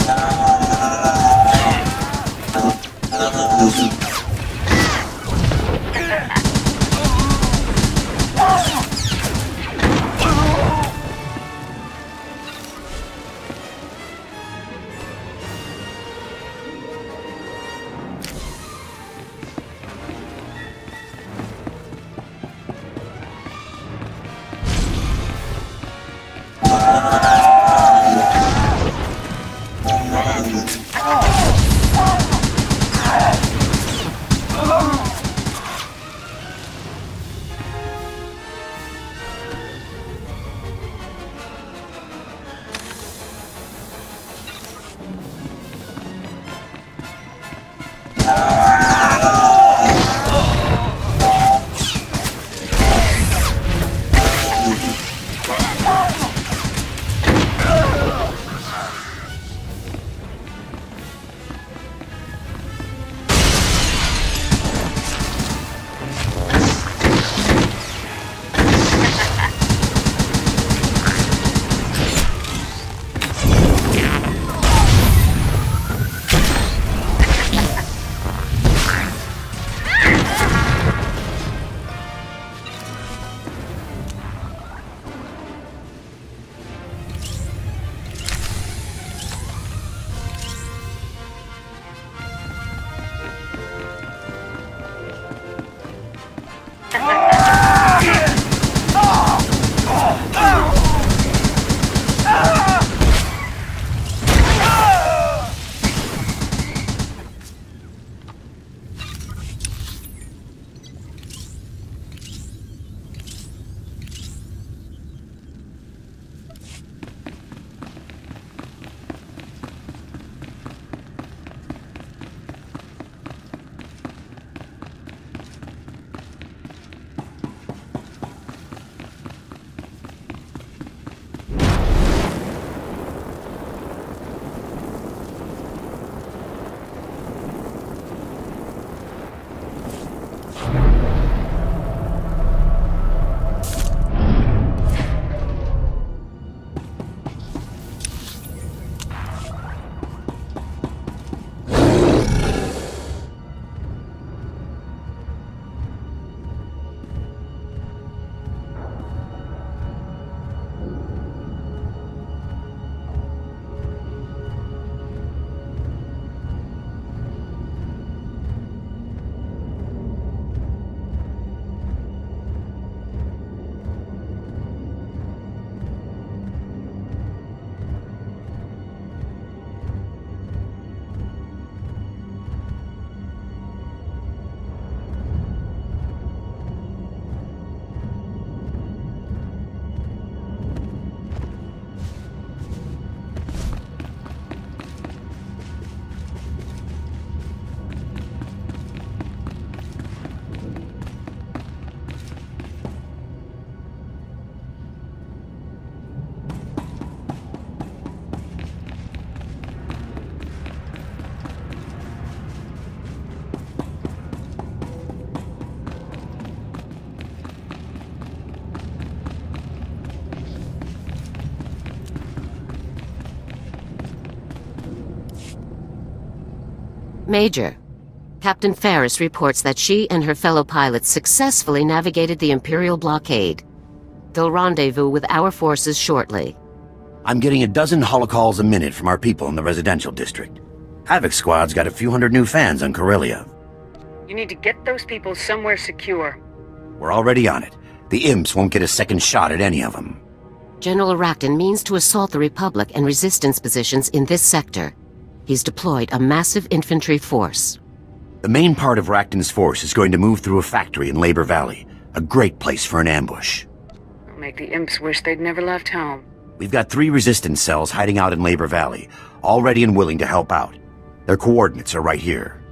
Major, Captain Ferris reports that she and her fellow pilots successfully navigated the Imperial blockade. They'll rendezvous with our forces shortly. I'm getting a dozen holocalls a minute from our people in the residential district. Havoc Squad's got a few hundred new fans on Corellia. You need to get those people somewhere secure. We're already on it. The imps won't get a second shot at any of them. General Arakton means to assault the Republic and resistance positions in this sector. He's deployed a massive infantry force. The main part of Rakton's force is going to move through a factory in Labor Valley. A great place for an ambush. It'll make the imps wish they'd never left home. We've got 3 resistance cells hiding out in Labor Valley, all ready and willing to help out. Their coordinates are right here.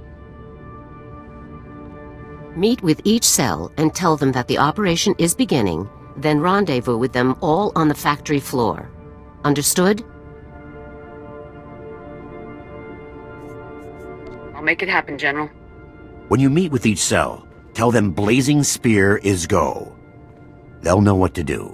Meet with each cell and tell them that the operation is beginning, then rendezvous with them all on the factory floor. Understood? I'll make it happen, General. When you meet with each cell, tell them Blazing Spear is go. They'll know what to do.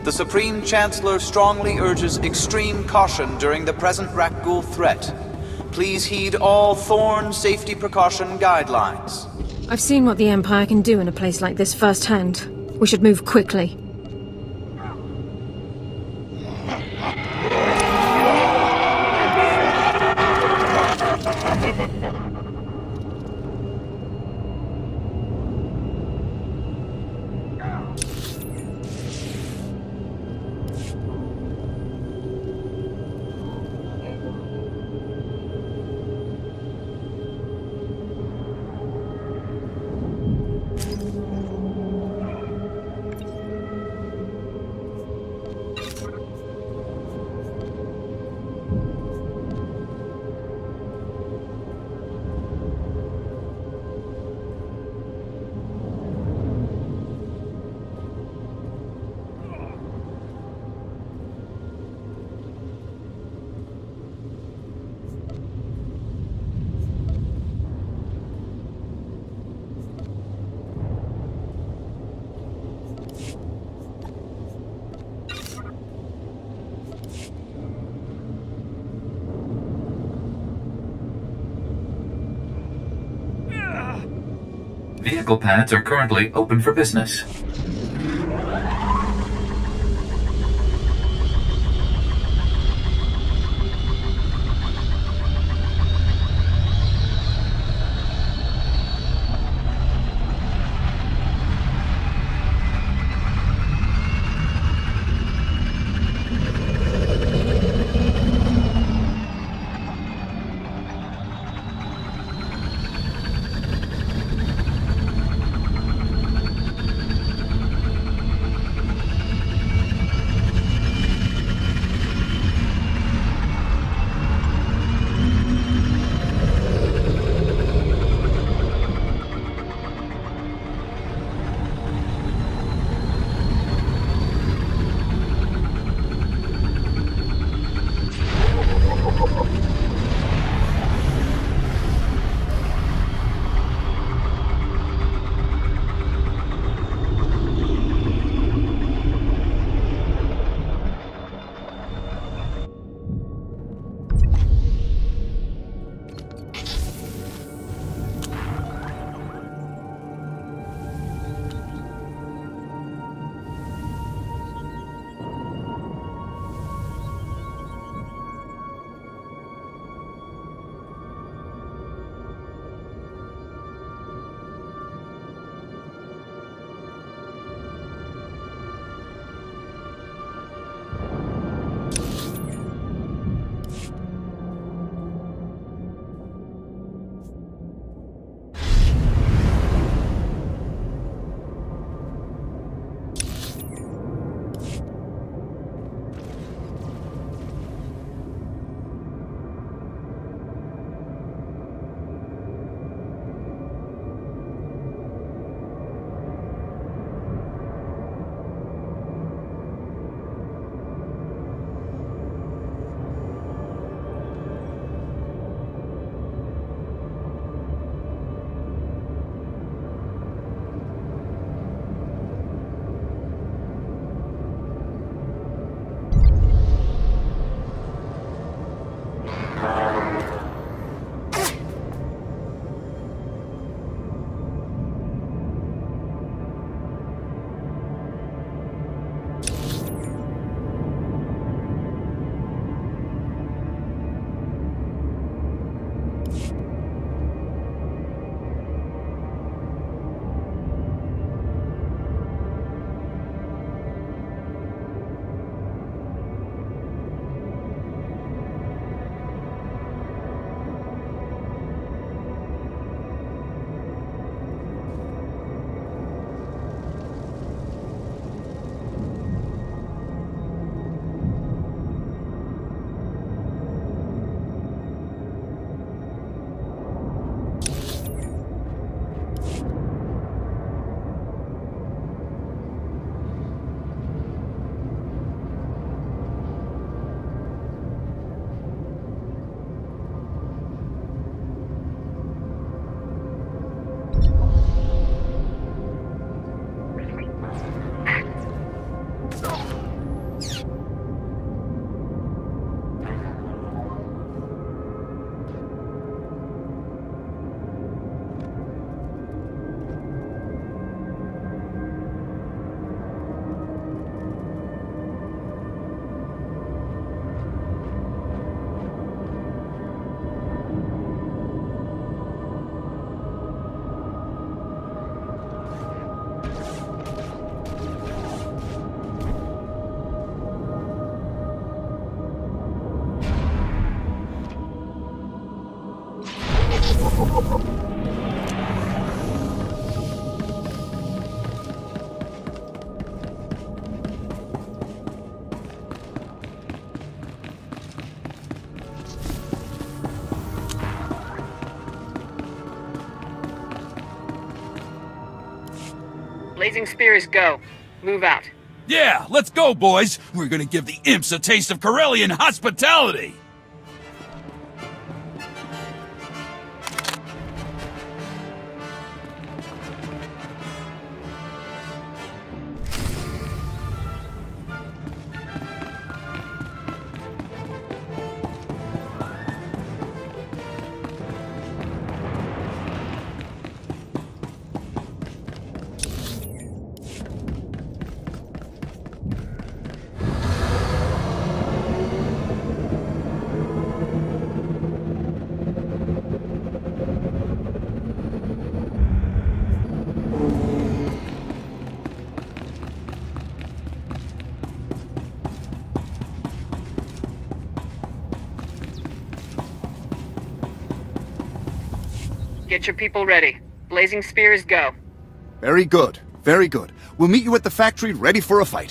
The Supreme Chancellor strongly urges extreme caution during the present Rakghoul threat. Please heed all Thorn safety precaution guidelines. I've seen what the Empire can do in a place like this firsthand. We should move quickly. Vehicle pads are currently open for business. Blazing Spears, go. Move out. Yeah, let's go, boys! We're gonna give the imps a taste of Corellian hospitality! Get your people ready. Blazing Spears, go. Very good. Very good. We'll meet you at the factory ready for a fight.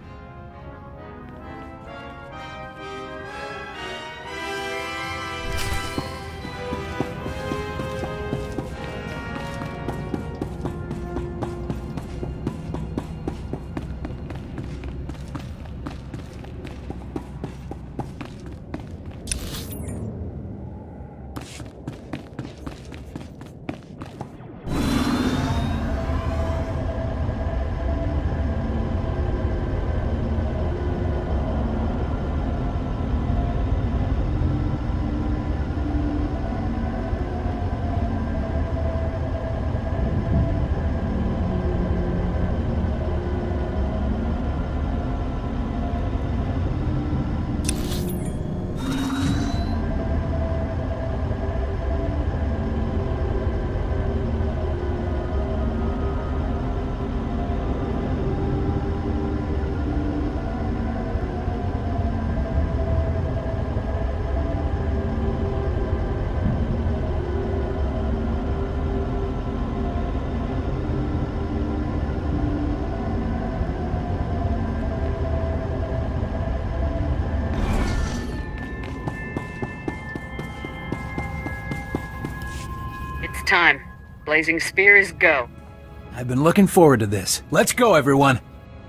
It's time. Blazing Spears, go. I've been looking forward to this. Let's go, everyone!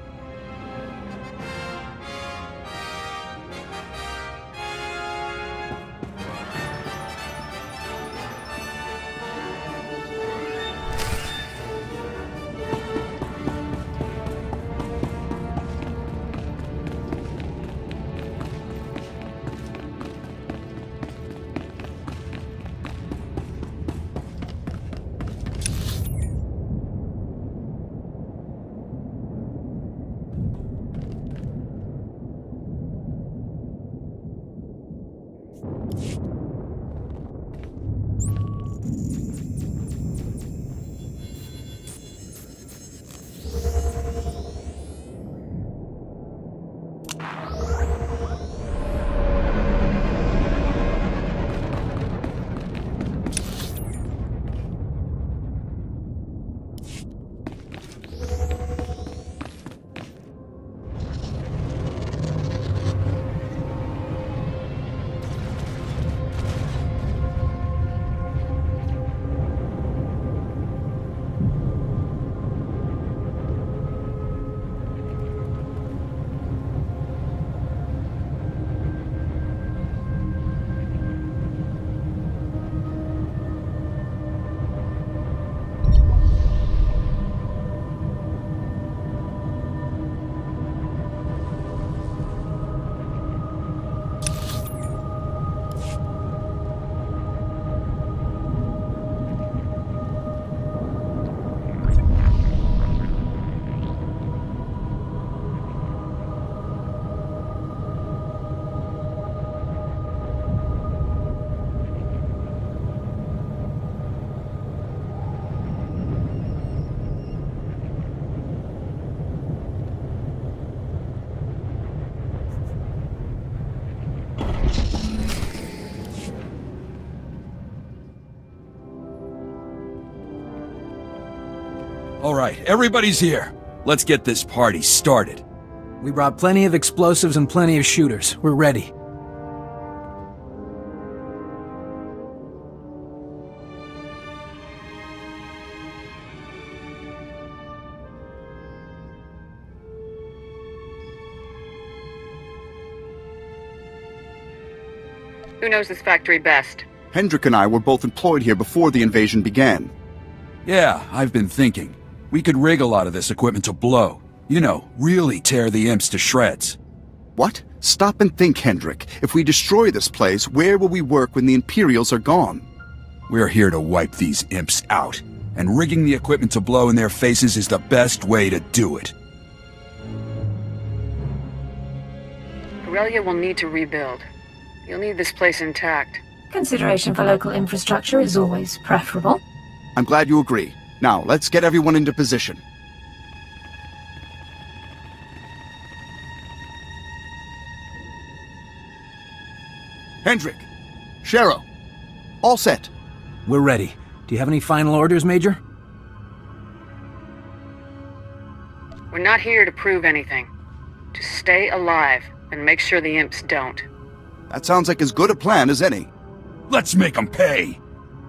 All right, everybody's here. Let's get this party started. We brought plenty of explosives and plenty of shooters. We're ready. Who knows this factory best? Hendrik and I were both employed here before the invasion began. Yeah, I've been thinking. We could rig a lot of this equipment to blow. You know, really tear the imps to shreds. What? Stop and think, Hendrik. If we destroy this place, where will we work when the Imperials are gone? We're here to wipe these imps out, and rigging the equipment to blow in their faces is the best way to do it. Corellia will need to rebuild. You'll need this place intact. Consideration for local infrastructure is always preferable. I'm glad you agree. Now, let's get everyone into position. Hendrik! Shero! All set. We're ready. Do you have any final orders, Major? We're not here to prove anything. Just stay alive and make sure the imps don't. That sounds like as good a plan as any. Let's make them pay!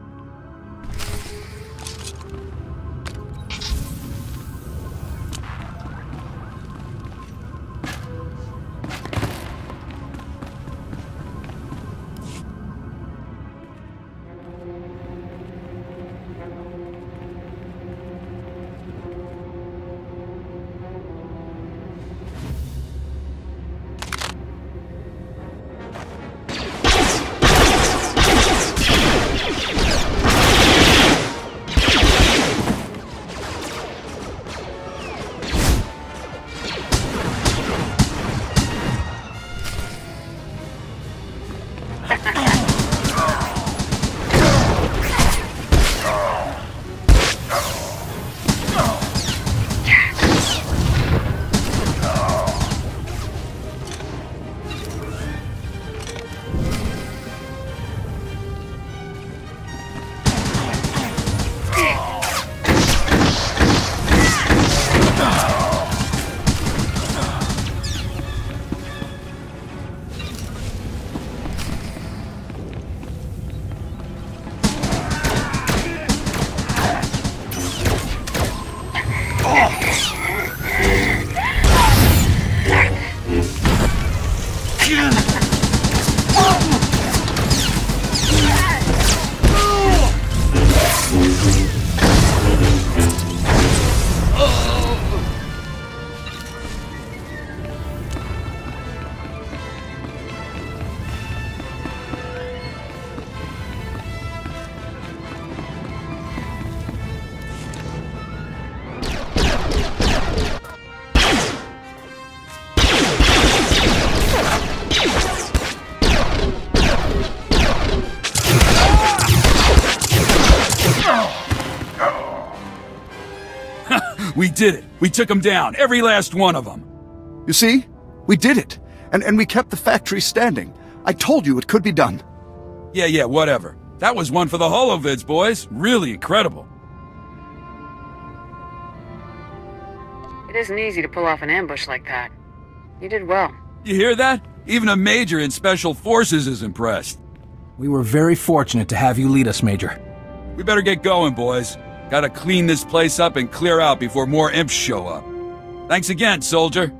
We did it! We took them down, every last one of them! You see? We did it! And we kept the factory standing. I told you it could be done. Yeah, whatever. That was one for the holovids, boys. Really incredible. It isn't easy to pull off an ambush like that. You did well. You hear that? Even a major in Special Forces is impressed. We were very fortunate to have you lead us, Major. We better get going, boys. Gotta clean this place up and clear out before more imps show up. Thanks again, soldier.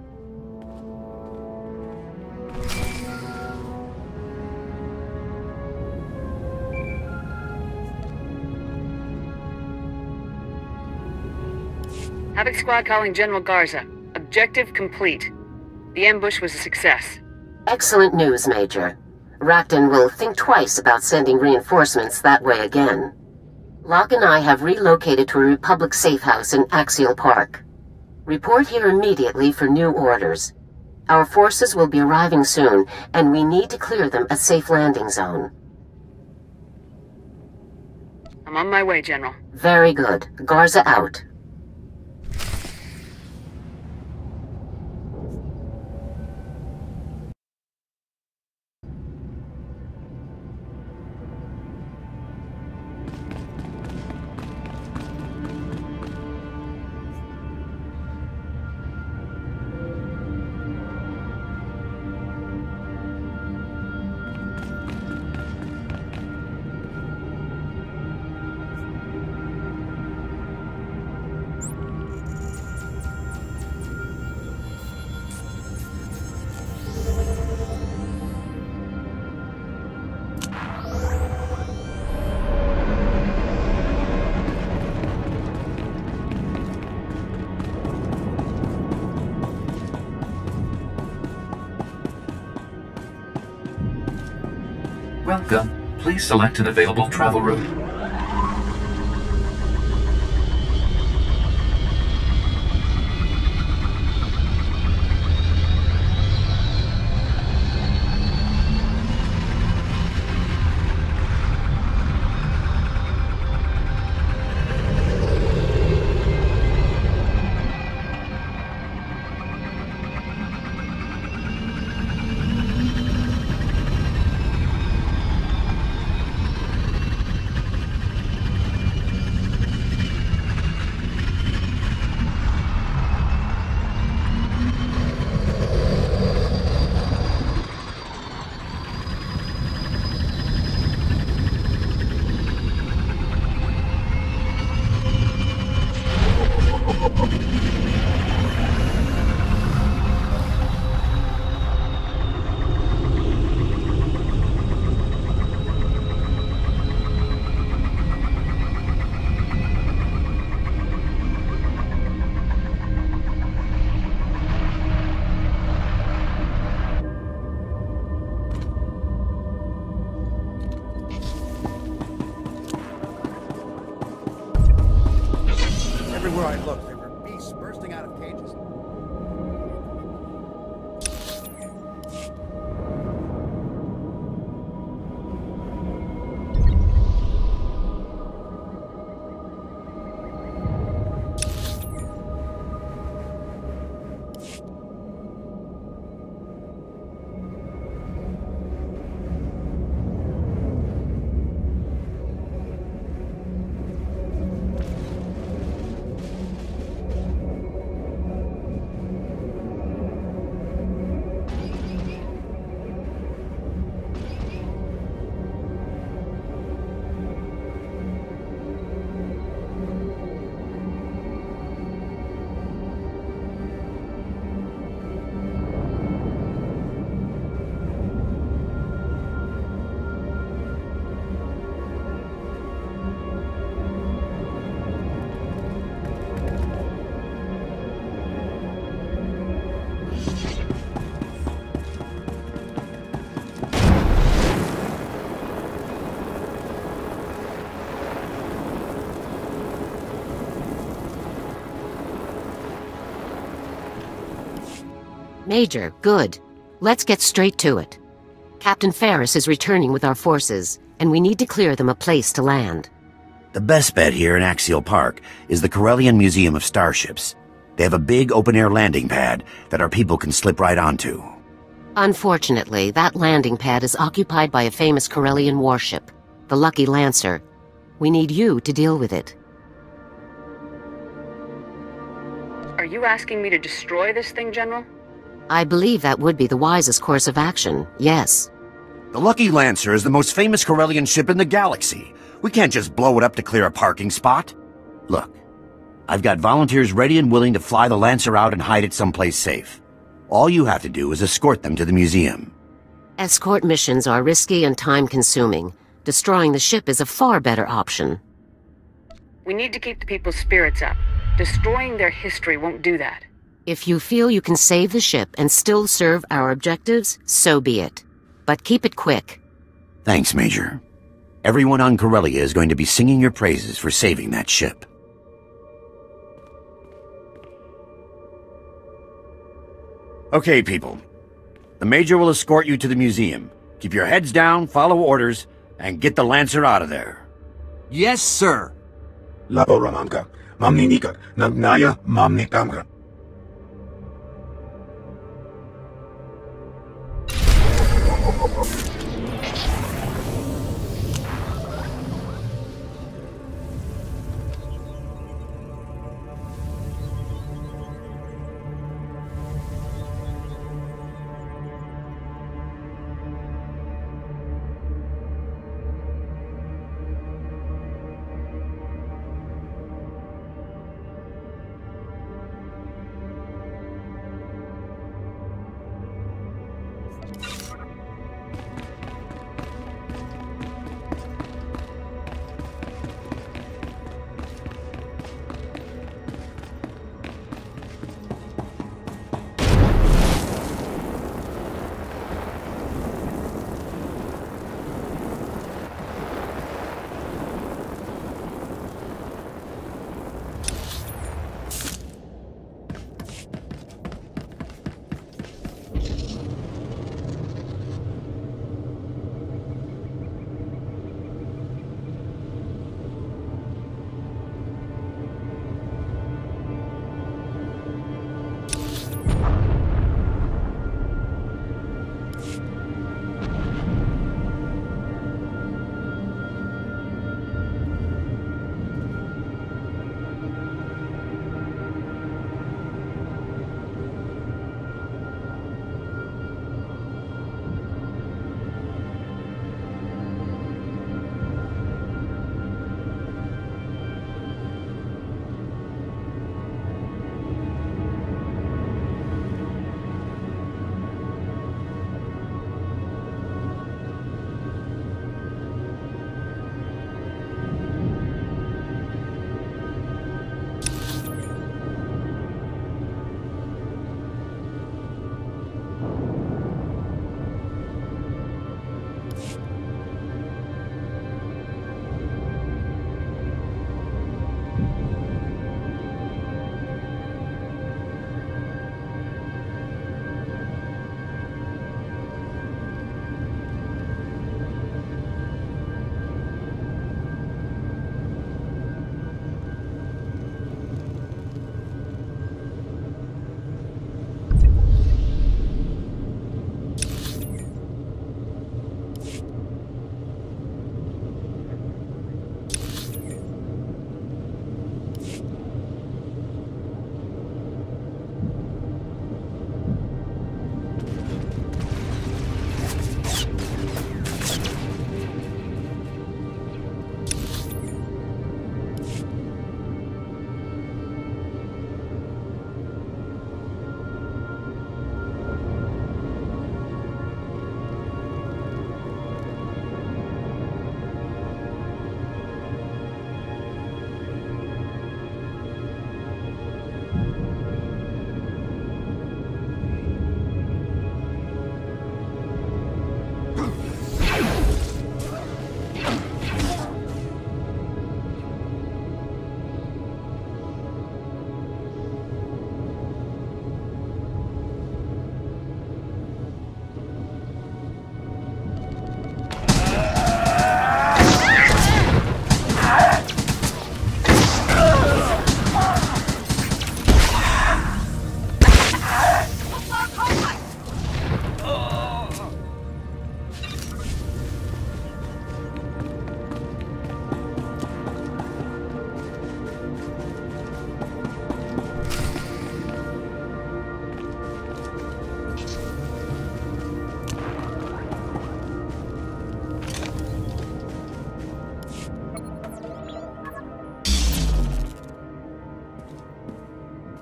Havoc Squad calling General Garza. Objective complete. The ambush was a success. Excellent news, Major. Rakton will think twice about sending reinforcements that way again. Locke and I have relocated to a Republic safe house in Axial Park. Report here immediately for new orders. Our forces will be arriving soon, and we need to clear them a safe landing zone. I'm on my way, General. Very good. Garza out. Welcome. Please select an available travel route. Everywhere I looked, there were beasts bursting out of cages. Major, good. Let's get straight to it. Captain Ferris is returning with our forces, and we need to clear them a place to land. The best bet here in Axial Park is the Corellian Museum of Starships. They have a big open-air landing pad that our people can slip right onto. Unfortunately, that landing pad is occupied by a famous Corellian warship, the Lucky Lancer. We need you to deal with it. Are you asking me to destroy this thing, General? I believe that would be the wisest course of action, yes. The Lucky Lancer is the most famous Corellian ship in the galaxy. We can't just blow it up to clear a parking spot. Look, I've got volunteers ready and willing to fly the Lancer out and hide it someplace safe. All you have to do is escort them to the museum. Escort missions are risky and time-consuming. Destroying the ship is a far better option. We need to keep the people's spirits up. Destroying their history won't do that. If you feel you can save the ship and still serve our objectives, so be it. But keep it quick. Thanks, Major. Everyone on Corellia is going to be singing your praises for saving that ship. Okay, people. The Major will escort you to the museum. Keep your heads down, follow orders, and get the Lancer out of there. Yes, sir. Laboramangka, mamninikak, nagnaya, mamnikamra.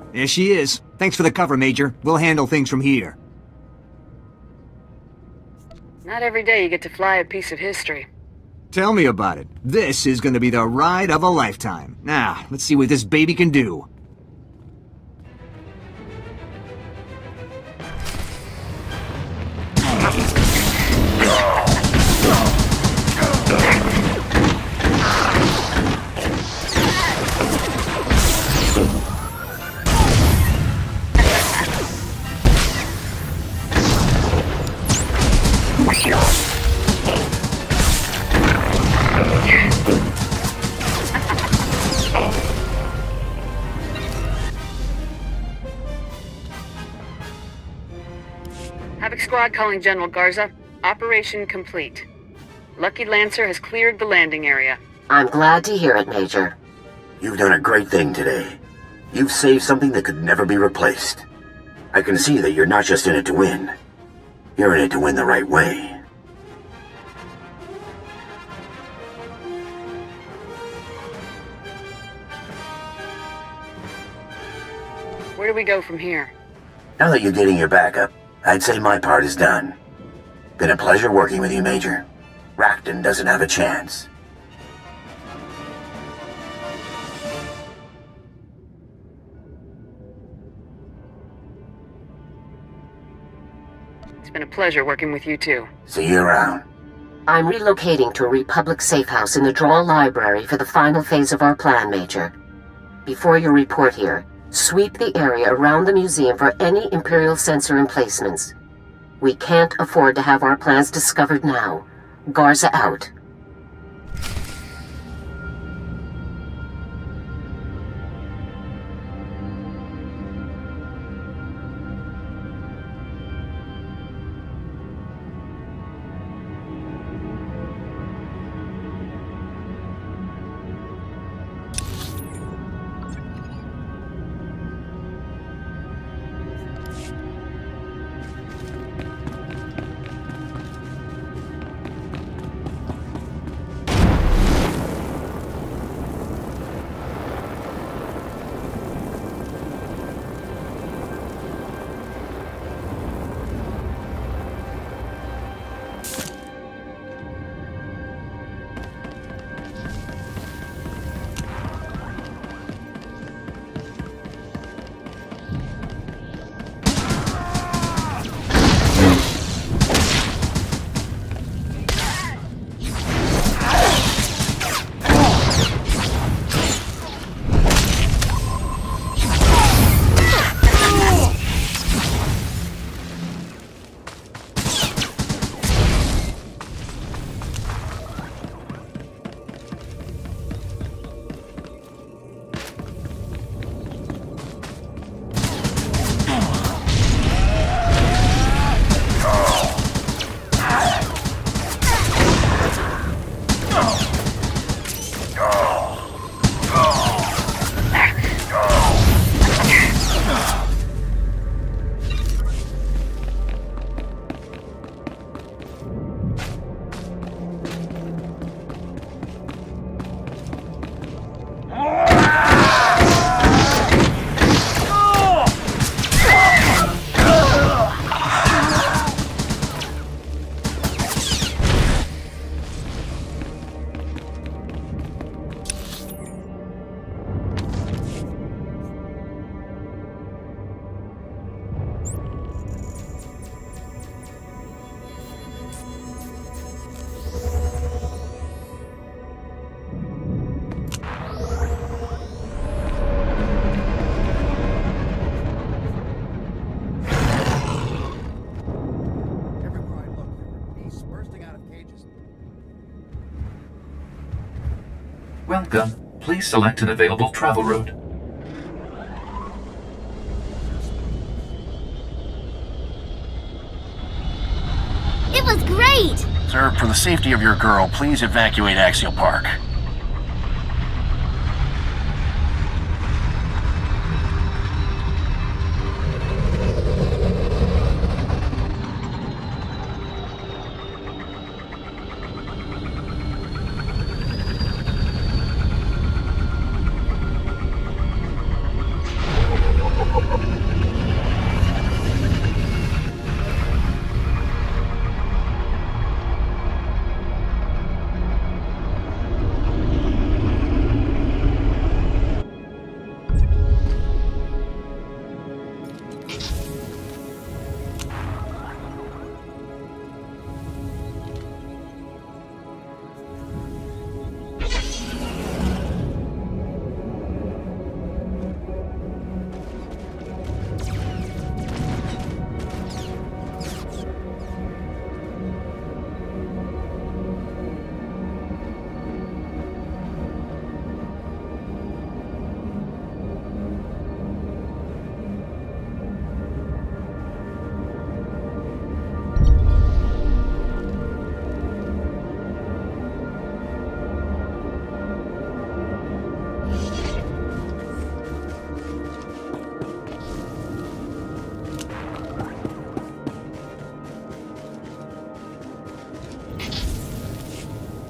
There she is. Thanks for the cover, Major. We'll handle things from here. Not every day you get to fly a piece of history. Tell me about it. This is gonna be the ride of a lifetime. Now, let's see what this baby can do. Havoc Squad calling General Garza. Operation complete. Lucky Lancer has cleared the landing area. I'm glad to hear it, Major. You've done a great thing today. You've saved something that could never be replaced. I can see that you're not just in it to win. You're in it to win the right way. Where do we go from here? Now that you're getting your backup, I'd say my part is done. Been a pleasure working with you, Major. Racton doesn't have a chance. It's been a pleasure working with you too. See you around. I'm relocating to a Republic safe house in the Draw Library for the final phase of our plan, Major. Before you report here, sweep the area around the museum for any Imperial sensor emplacements. We can't afford to have our plans discovered now. Garza out. Welcome. Please select an available travel route. It was great! Sir, for the safety of your girl, please evacuate Axial Park.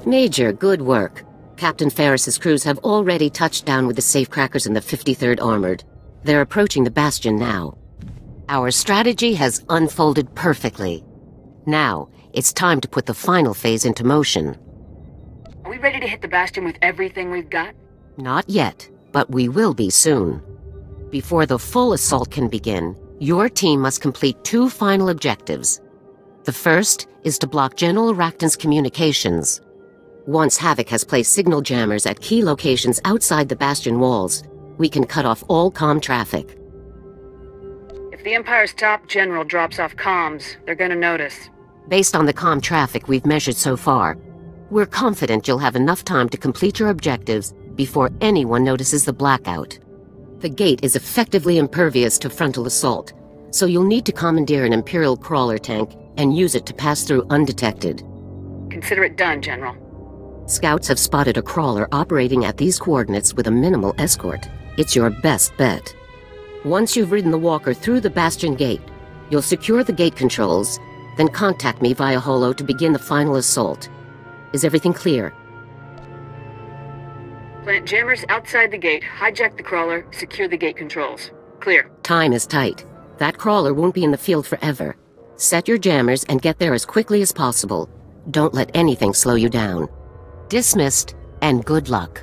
Major, good work. Captain Ferris's crews have already touched down with the safecrackers in the 53rd Armored. They're approaching the Bastion now. Our strategy has unfolded perfectly. Now, it's time to put the final phase into motion. Are we ready to hit the Bastion with everything we've got? Not yet, but we will be soon. Before the full assault can begin, your team must complete 2 final objectives. The first is to block General Racton's communications. Once Havoc has placed signal jammers at key locations outside the Bastion walls, we can cut off all comm traffic. If the Empire's top general drops off comms, they're gonna notice. Based on the comm traffic we've measured so far, we're confident you'll have enough time to complete your objectives before anyone notices the blackout. The gate is effectively impervious to frontal assault, so you'll need to commandeer an Imperial crawler tank and use it to pass through undetected. Consider it done, General. Scouts have spotted a crawler operating at these coordinates with a minimal escort. It's your best bet. Once you've ridden the walker through the Bastion gate, you'll secure the gate controls, then contact me via holo to begin the final assault. Is everything clear? Plant jammers outside the gate, hijack the crawler, secure the gate controls. Clear. Time is tight. That crawler won't be in the field forever. Set your jammers and get there as quickly as possible. Don't let anything slow you down. Dismissed, and good luck.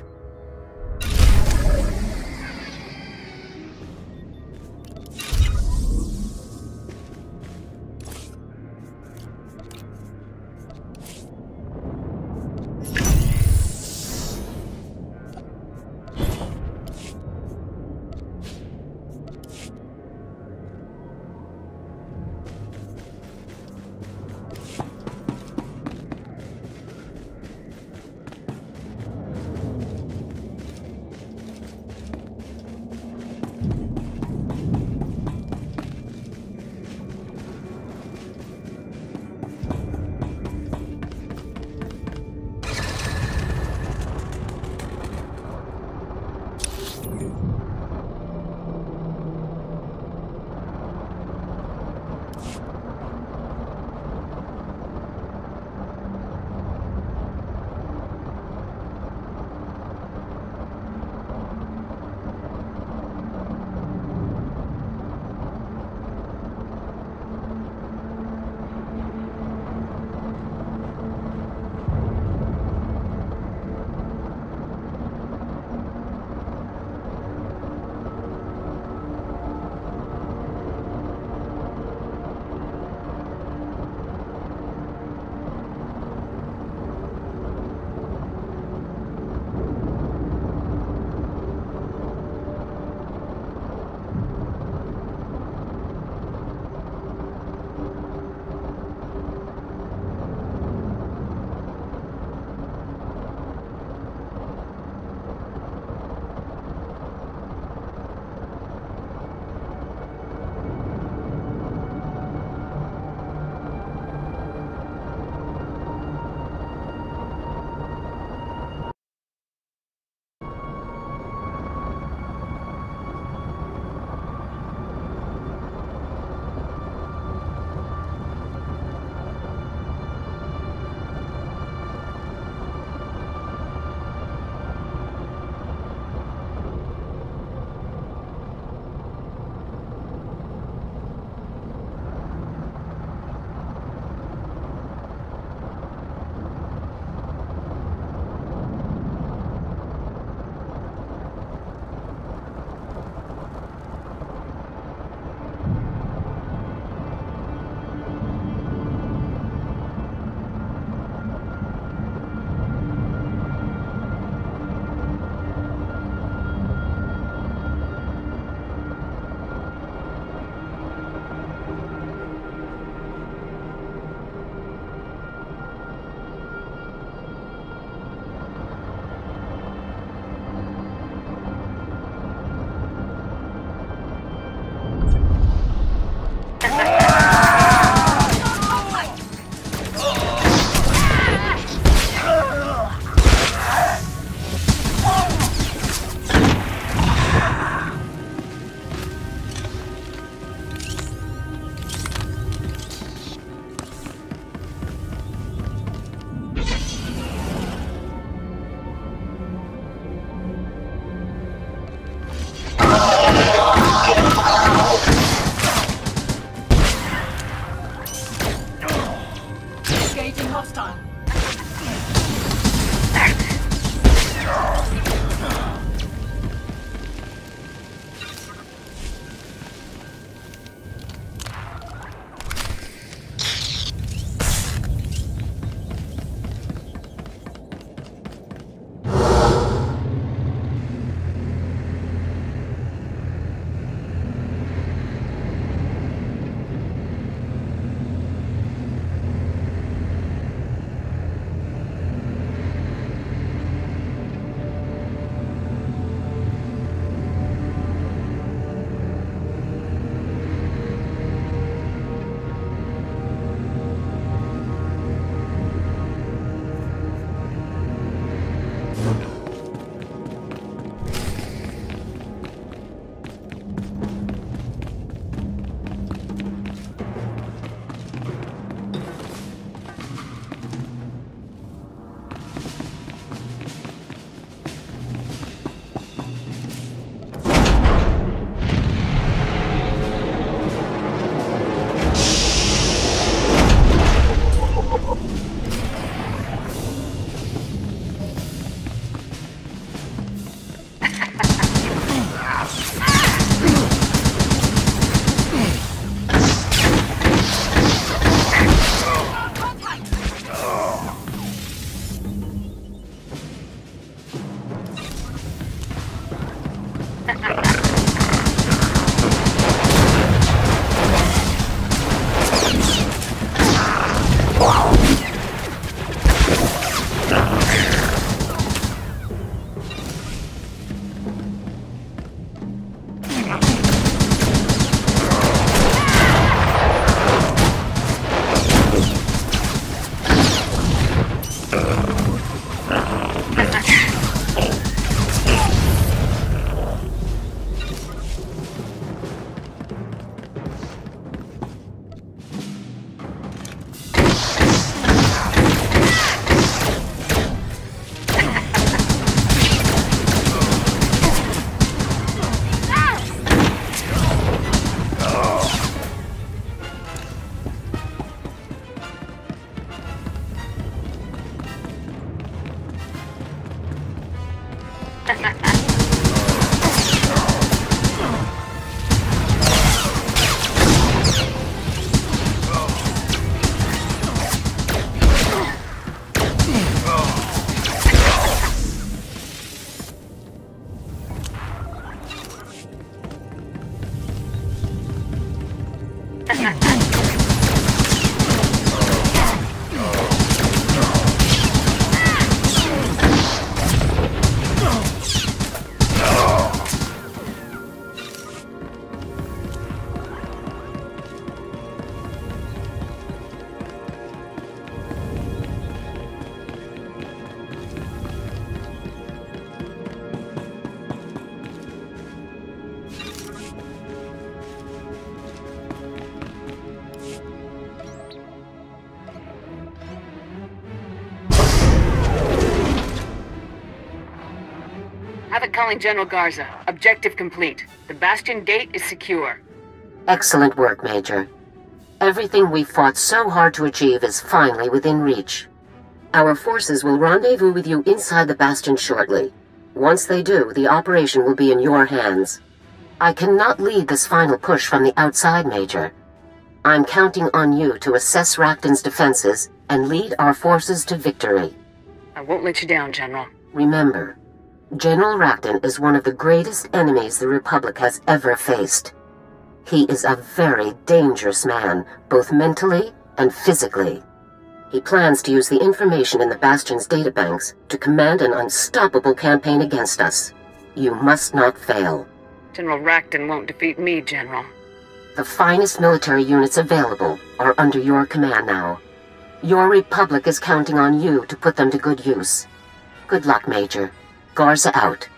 Havoc calling General Garza. Objective complete. The Bastion gate is secure. Excellent work, Major. Everything we fought so hard to achieve is finally within reach. Our forces will rendezvous with you inside the Bastion shortly. Once they do, the operation will be in your hands. I cannot lead this final push from the outside, Major. I'm counting on you to assess Racton's defenses and lead our forces to victory. I won't let you down, General. Remember, General Racton is one of the greatest enemies the Republic has ever faced. He is a very dangerous man, both mentally and physically. He plans to use the information in the Bastion's databanks to command an unstoppable campaign against us. You must not fail. General Racton won't defeat me, General. The finest military units available are under your command now. Your Republic is counting on you to put them to good use. Good luck, Major. Garza out.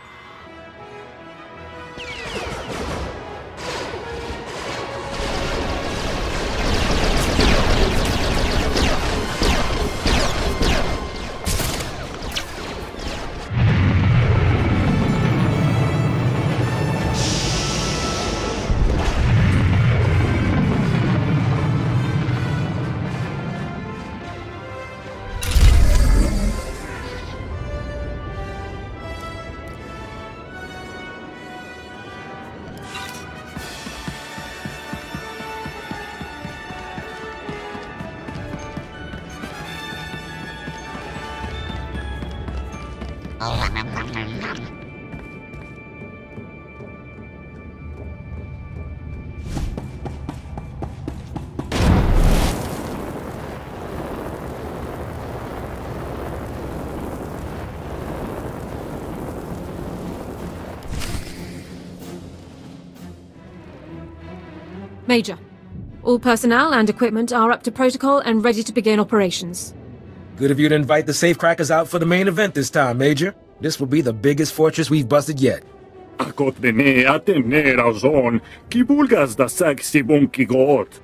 Major, all personnel and equipment are up to protocol and ready to begin operations. Good of you to invite the safecrackers out for the main event this time, Major. This will be the biggest fortress we've busted yet. Akot bene atem ne razon, ki bulgas da saksi bunki got.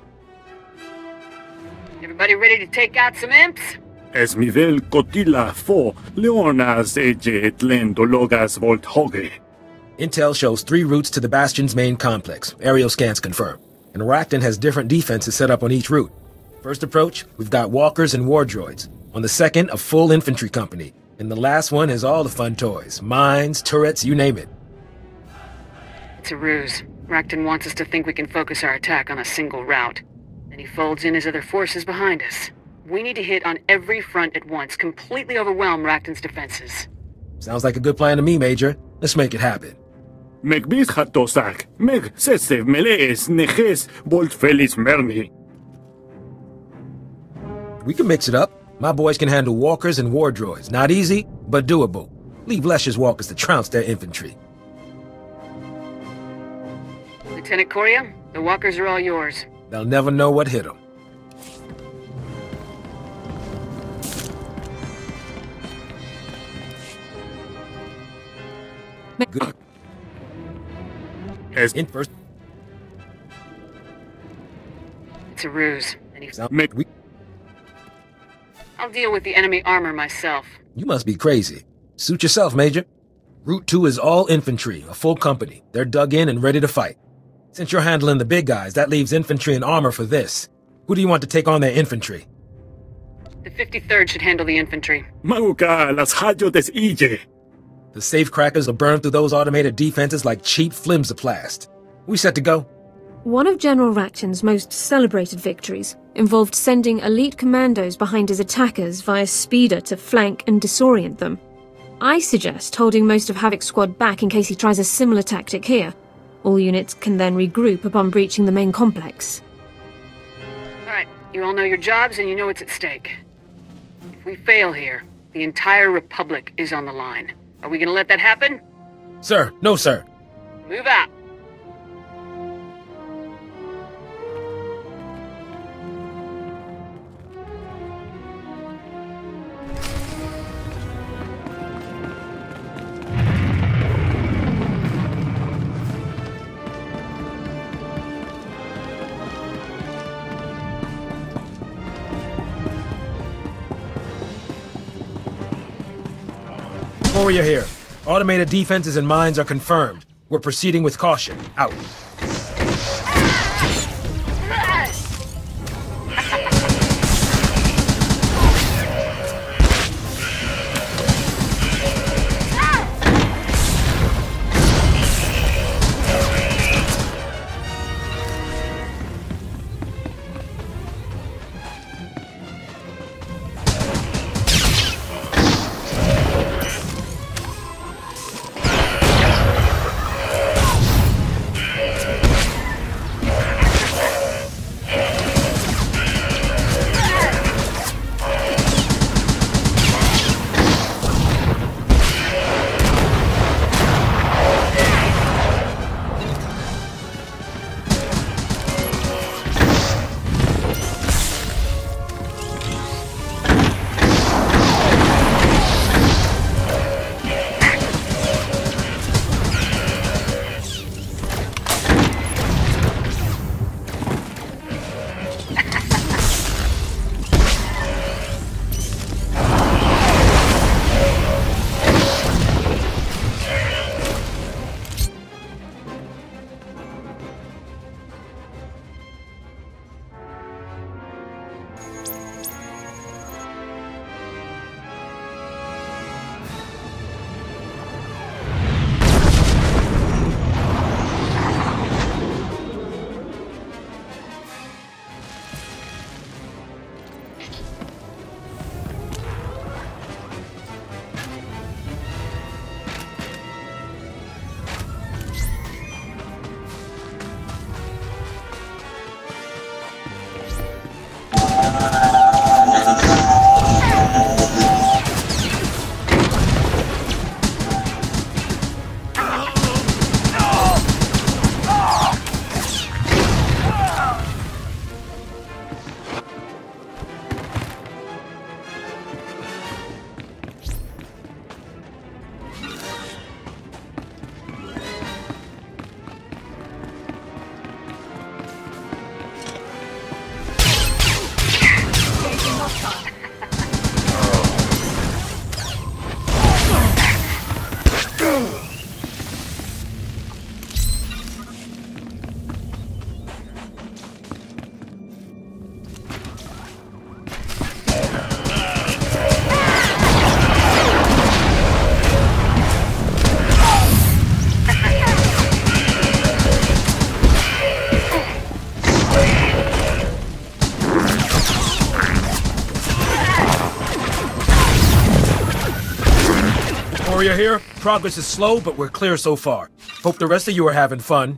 Everybody ready to take out some imps? Es mivel kotila fo, leonas eje et lendo logas volt hoge. Intel shows 3 routes to the Bastion's main complex. Aerial scans confirm. And Racton has different defenses set up on each route. First approach, we've got walkers and war droids. On the second, a full infantry company. And the last one has all the fun toys. Mines, turrets, you name it. It's a ruse. Racton wants us to think we can focus our attack on a single route. Then he folds in his other forces behind us. We need to hit on every front at once, completely overwhelm Racton's defenses. Sounds like a good plan to me, Major. Let's make it happen. Meg bis hatosak, meg sesev melees neches volt felis merni. We can mix it up. My boys can handle walkers and war droids. Not easy, but doable. Leave Lesh's walkers to trounce their infantry. Lieutenant Coria, the walkers are all yours. They'll never know what hit them. Good. As in first. It's a ruse. And I'll deal with the enemy armor myself. You must be crazy. Suit yourself, Major. Route 2 is all infantry, a full company. They're dug in and ready to fight. Since you're handling the big guys, that leaves infantry and armor for this. Who do you want to take on their infantry? The 53rd should handle the infantry. Mauka las hajotes ije. The safecrackers will burn through those automated defenses like cheap flimsiplast. We set to go? One of General Racton's most celebrated victories involved sending elite commandos behind his attackers via speeder to flank and disorient them. I suggest holding most of Havoc's squad back in case he tries a similar tactic here. All units can then regroup upon breaching the main complex. Alright, you all know your jobs and you know what's at stake. If we fail here, the entire Republic is on the line. Are we gonna let that happen? Sir, no sir. Move out. Coria here. Automated defenses and mines are confirmed. We're proceeding with caution. Out. Warrior here. Progress is slow, but we're clear so far. Hope the rest of you are having fun.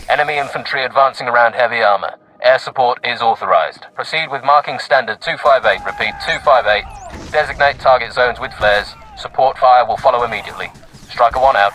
Enemy infantry advancing around heavy armor. Air support is authorized. Proceed with marking standard 258. Repeat, 258. Designate target zones with flares. Support fire will follow immediately. Striker 1 out.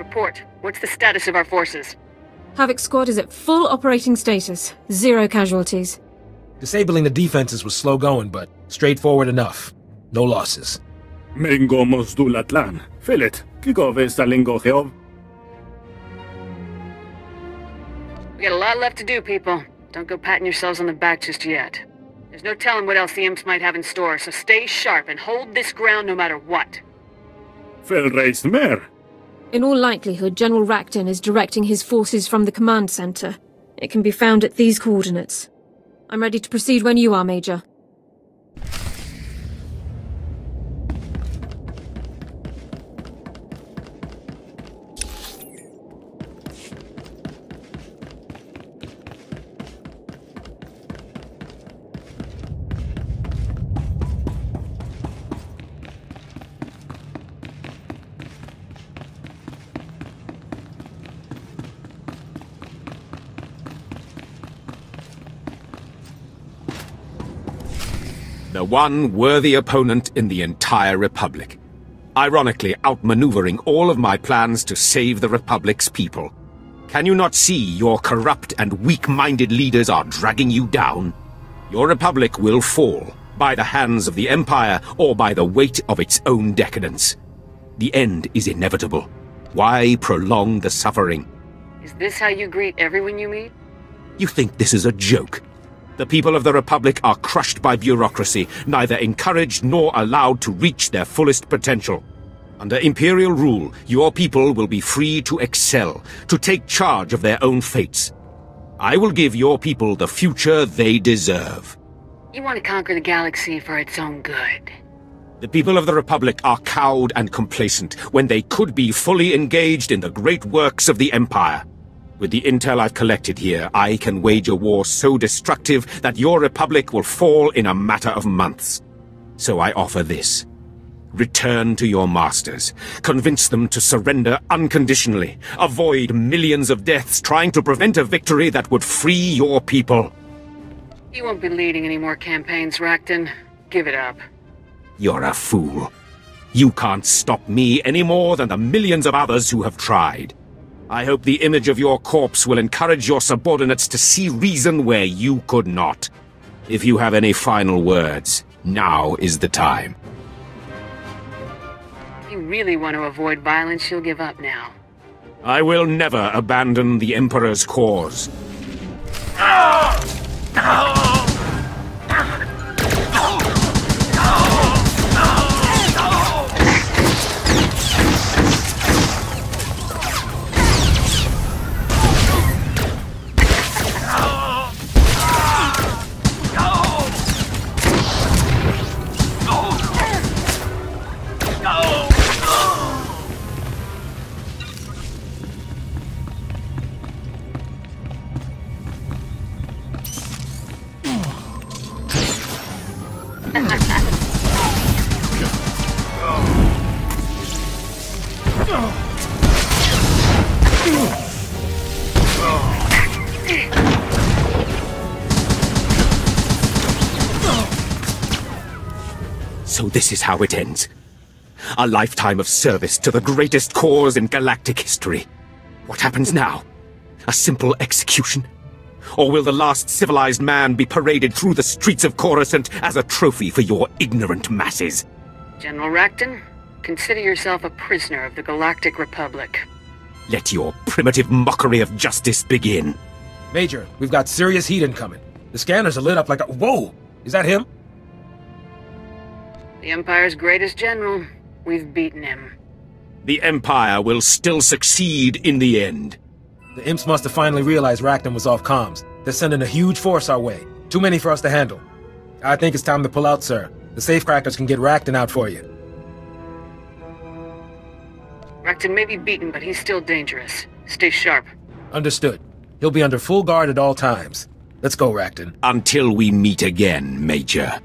report. What's the status of our forces? Havoc Squad is at full operating status. 0 casualties. Disabling the defenses was slow going, but straightforward enough. No losses. Mengo mosdulatlan. Filit, kikove salingo geov. We got a lot left to do, people. Don't go patting yourselves on the back just yet. There's no telling what else the imps might have in store, so stay sharp and hold this ground no matter what. Felreis mer. In all likelihood, General Rakton is directing his forces from the command center. It can be found at these coordinates. I'm ready to proceed when you are, Major. The one worthy opponent in the entire Republic. Ironically outmaneuvering all of my plans to save the Republic's people. Can you not see your corrupt and weak-minded leaders are dragging you down? Your Republic will fall, by the hands of the Empire or by the weight of its own decadence. The end is inevitable. Why prolong the suffering? Is this how you greet everyone you meet? You think this is a joke? The people of the Republic are crushed by bureaucracy, neither encouraged nor allowed to reach their fullest potential. Under Imperial rule, your people will be free to excel, to take charge of their own fates. I will give your people the future they deserve. You want to conquer the galaxy for its own good. The people of the Republic are cowed and complacent when they could be fully engaged in the great works of the Empire. With the intel I've collected here, I can wage a war so destructive that your Republic will fall in a matter of months. So I offer this. Return to your masters. Convince them to surrender unconditionally. Avoid millions of deaths trying to prevent a victory that would free your people. You won't be leading any more campaigns, Rakton. Give it up. You're a fool. You can't stop me any more than the millions of others who have tried. I hope the image of your corpse will encourage your subordinates to see reason where you could not. If you have any final words, now is the time. If you really want to avoid violence, you'll give up now. I will never abandon the Emperor's cause. So this is how it ends. A lifetime of service to the greatest cause in galactic history. What happens now? A simple execution? Or will the last civilized man be paraded through the streets of Coruscant as a trophy for your ignorant masses? General Rakton, consider yourself a prisoner of the Galactic Republic. Let your primitive mockery of justice begin. Major, we've got serious heat incoming. The scanners are lit up like a... Whoa! Is that him? The Empire's greatest general. We've beaten him. The Empire will still succeed in the end. The imps must have finally realized Rakton was off comms. They're sending a huge force our way. Too many for us to handle. I think it's time to pull out, sir. The safecrackers can get Rakton out for you. Rakton may be beaten, but he's still dangerous. Stay sharp. Understood. He'll be under full guard at all times. Let's go, Rakton. Until we meet again, Major.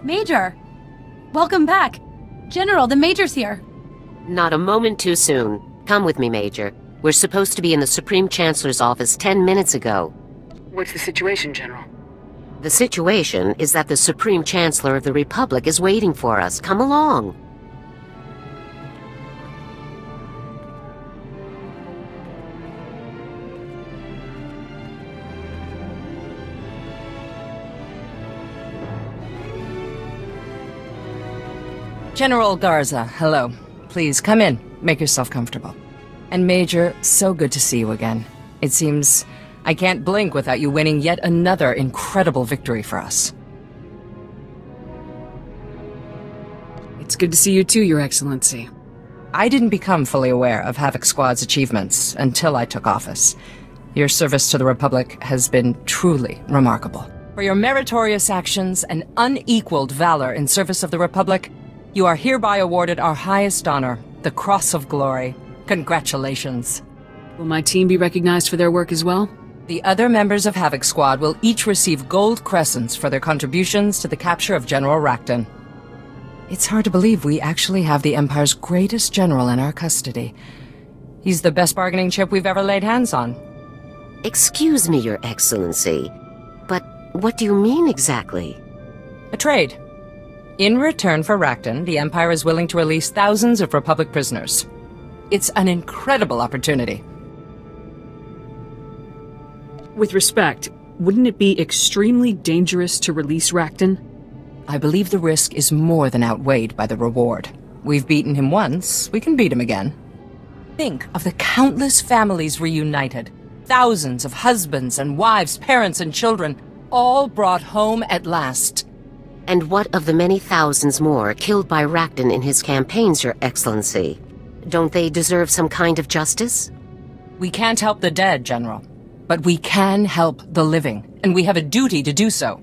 Major! Welcome back. General, the Major's here. Not a moment too soon. Come with me, Major. We're supposed to be in the Supreme Chancellor's office 10 minutes ago. What's the situation, General? The situation is that the Supreme Chancellor of the Republic is waiting for us. Come along. General Garza, hello. Please, come in. Make yourself comfortable. And Major, so good to see you again. It seems I can't blink without you winning yet another incredible victory for us. It's good to see you too, Your Excellency. I didn't become fully aware of Havoc Squad's achievements until I took office. Your service to the Republic has been truly remarkable. For your meritorious actions and unequaled valor in service of the Republic, you are hereby awarded our highest honor, the Cross of Glory. Congratulations. Will my team be recognized for their work as well? The other members of Havoc Squad will each receive gold crescents for their contributions to the capture of General Rakton. It's hard to believe we actually have the Empire's greatest general in our custody. He's the best bargaining chip we've ever laid hands on. Excuse me, Your Excellency, but what do you mean exactly? A trade. In return for Rakton, the Empire is willing to release thousands of Republic prisoners. It's an incredible opportunity. With respect, wouldn't it be extremely dangerous to release Rakton? I believe the risk is more than outweighed by the reward. We've beaten him once, we can beat him again. Think of the countless families reunited. Thousands of husbands and wives, parents and children, all brought home at last. And what of the many thousands more killed by Rakton in his campaigns, Your Excellency? Don't they deserve some kind of justice? We can't help the dead, General. But we can help the living, and we have a duty to do so.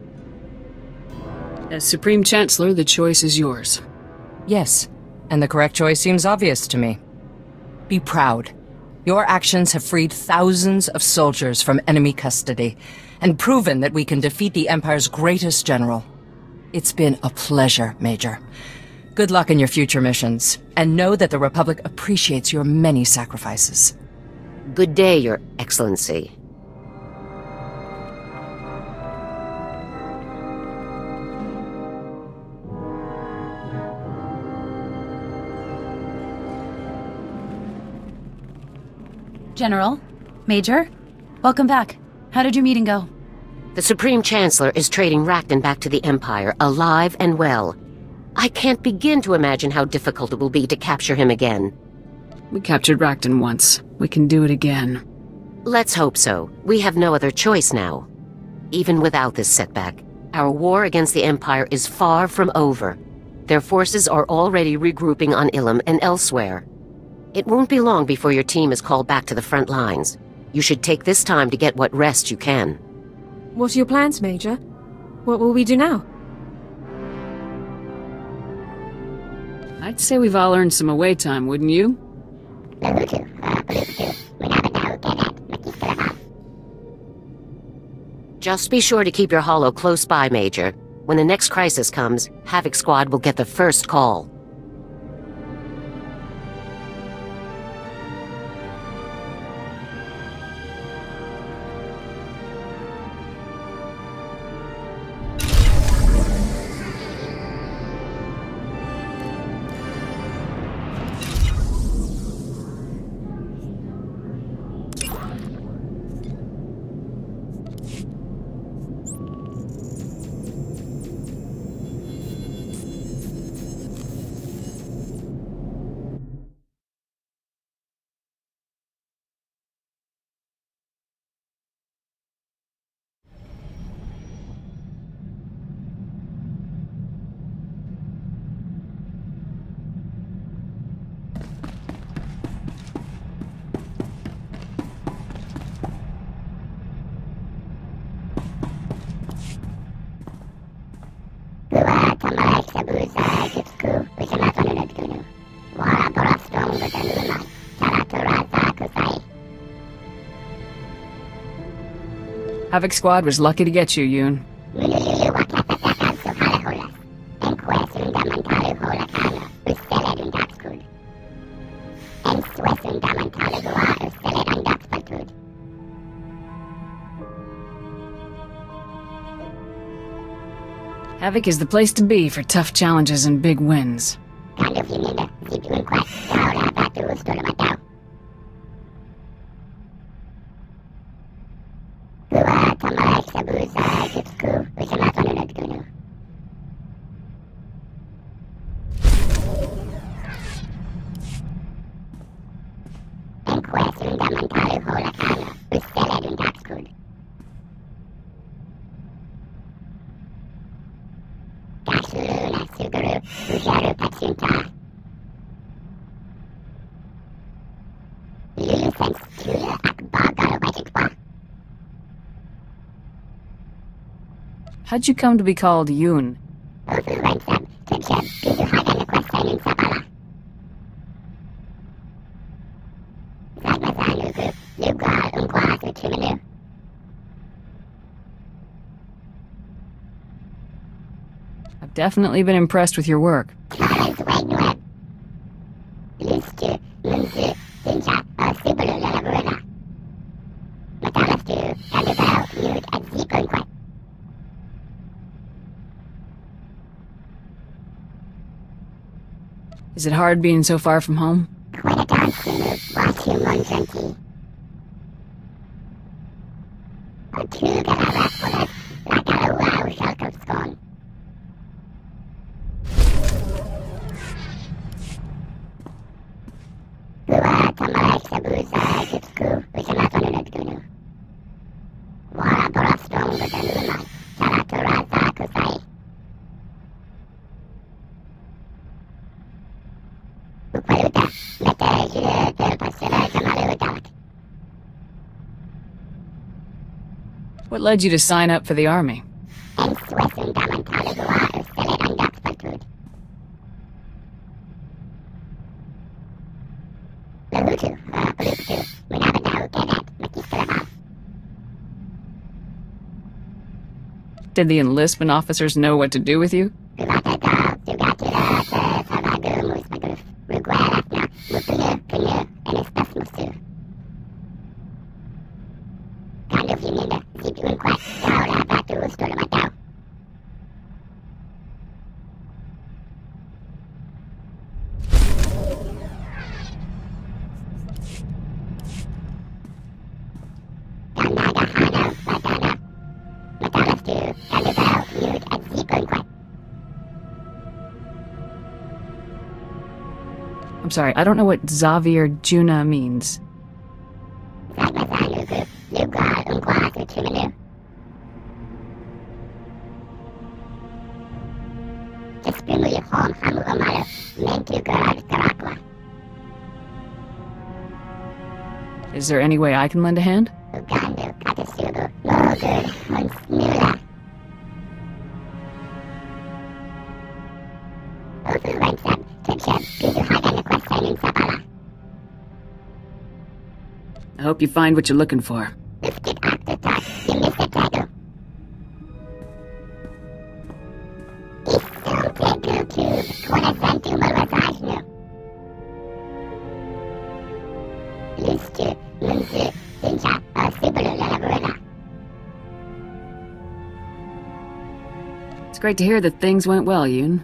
As Supreme Chancellor, the choice is yours. Yes, and the correct choice seems obvious to me. Be proud. Your actions have freed thousands of soldiers from enemy custody, and proven that we can defeat the Empire's greatest general. It's been a pleasure, Major. Good luck in your future missions, and know that the Republic appreciates your many sacrifices. Good day, Your Excellency. General? Major? Welcome back. How did your meeting go? The Supreme Chancellor is trading Rakton back to the Empire, alive and well. I can't begin to imagine how difficult it will be to capture him again. We captured Rakton once. We can do it again. Let's hope so. We have no other choice now. Even without this setback, our war against the Empire is far from over. Their forces are already regrouping on Ilum and elsewhere. It won't be long before your team is called back to the front lines. You should take this time to get what rest you can. What are your plans, Major? What will we do now? I'd say we've all earned some away time, wouldn't you? Just be sure to keep your holo close by, Major. When the next crisis comes, Havoc Squad will get the first call. Havoc Squad was lucky to get you, Yoon. Havoc is the place to be for tough challenges and big wins. How'd you come to be called Yoon? I've definitely been impressed with your work. Is it hard being so far from home? What led you to sign up for the army? Did the enlistment officers know what to do with you? I'm sorry, I don't know what Xavier Juna means. Is there any way I can lend a hand? I hope you find what you're looking for. It's great to hear that things went well, Yoon.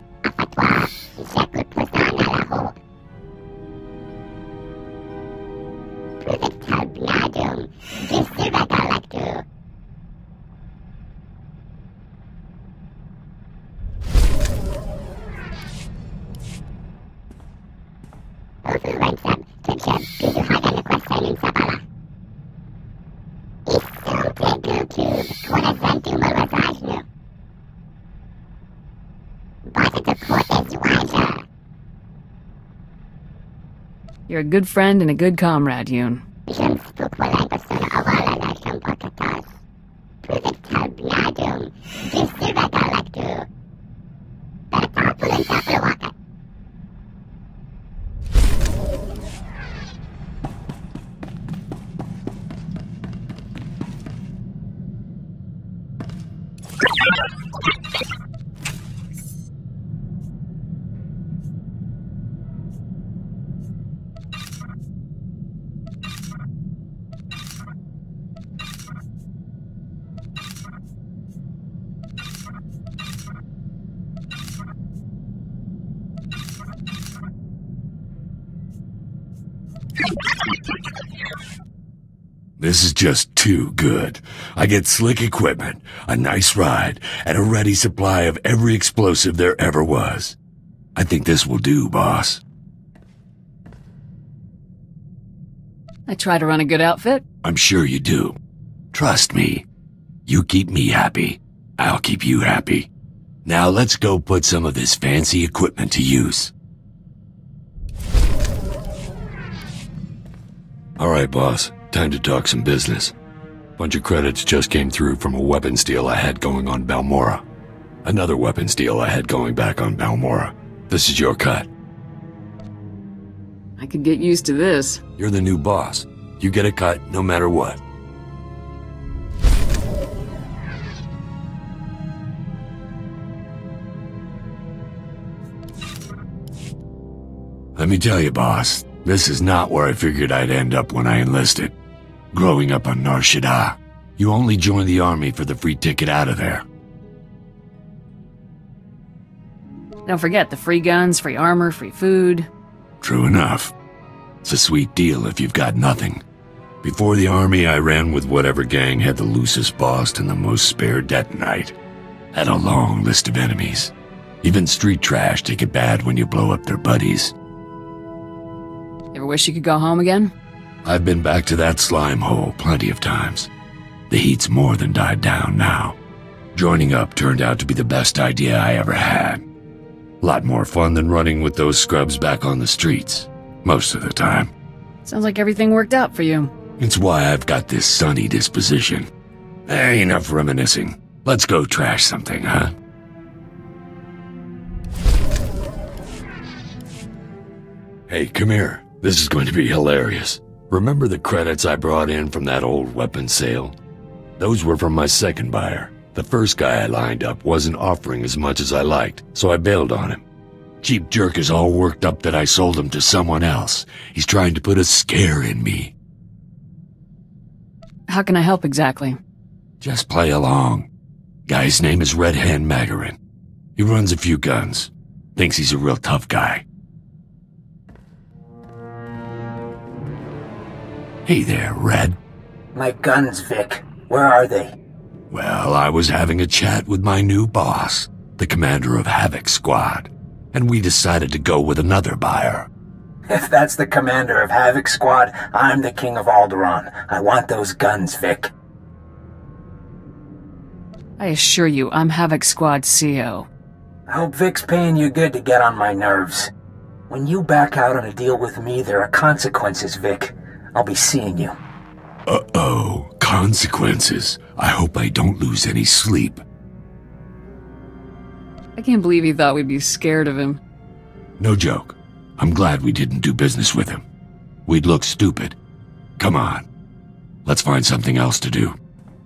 You're a good friend and a good comrade, Yoon. This is just too good. I get slick equipment, a nice ride, and a ready supply of every explosive there ever was. I think this will do, boss. I try to run a good outfit. I'm sure you do. Trust me. You keep me happy, I'll keep you happy. Now let's go put some of this fancy equipment to use. Alright, boss. Time to talk some business. Bunch of credits just came through from a weapons deal I had going on Balmora. Another weapons deal I had going back on Balmora. This is your cut. I could get used to this. You're the new boss. You get a cut no matter what. Let me tell you, boss, this is not where I figured I'd end up when I enlisted. Growing up on Nar Shaddaa, you only joined the army for the free ticket out of there. Don't forget the free guns, free armor, free food. True enough. It's a sweet deal if you've got nothing. Before the army, I ran with whatever gang had the loosest boss and the most spare detonite. Had a long list of enemies. Even street trash take it bad when you blow up their buddies. Ever wish you could go home again? I've been back to that slime hole plenty of times. The heat's more than died down now. Joining up turned out to be the best idea I ever had. A lot more fun than running with those scrubs back on the streets, most of the time. Sounds like everything worked out for you. It's why I've got this sunny disposition. Enough reminiscing. Let's go trash something, huh? Hey, come here. This is going to be hilarious. Remember the credits I brought in from that old weapons sale? Those were from my second buyer. The first guy I lined up wasn't offering as much as I liked, so I bailed on him. Cheap jerk is all worked up that I sold him to someone else. He's trying to put a scare in me. How can I help exactly? Just play along. Guy's name is Red Hand Magarin. He runs a few guns. Thinks he's a real tough guy. Hey there, Red. My guns, Vic. Where are they? Well, I was having a chat with my new boss, the commander of Havoc Squad, and we decided to go with another buyer. If that's the commander of Havoc Squad, I'm the king of Alderaan. I want those guns, Vic. I assure you, I'm Havoc Squad CO. I hope Vic's paying you good to get on my nerves. When you back out on a deal with me, there are consequences, Vic. I'll be seeing you. Uh-oh, consequences. I hope I don't lose any sleep. I can't believe he thought we'd be scared of him. No joke. I'm glad we didn't do business with him. We'd look stupid. Come on. Let's find something else to do.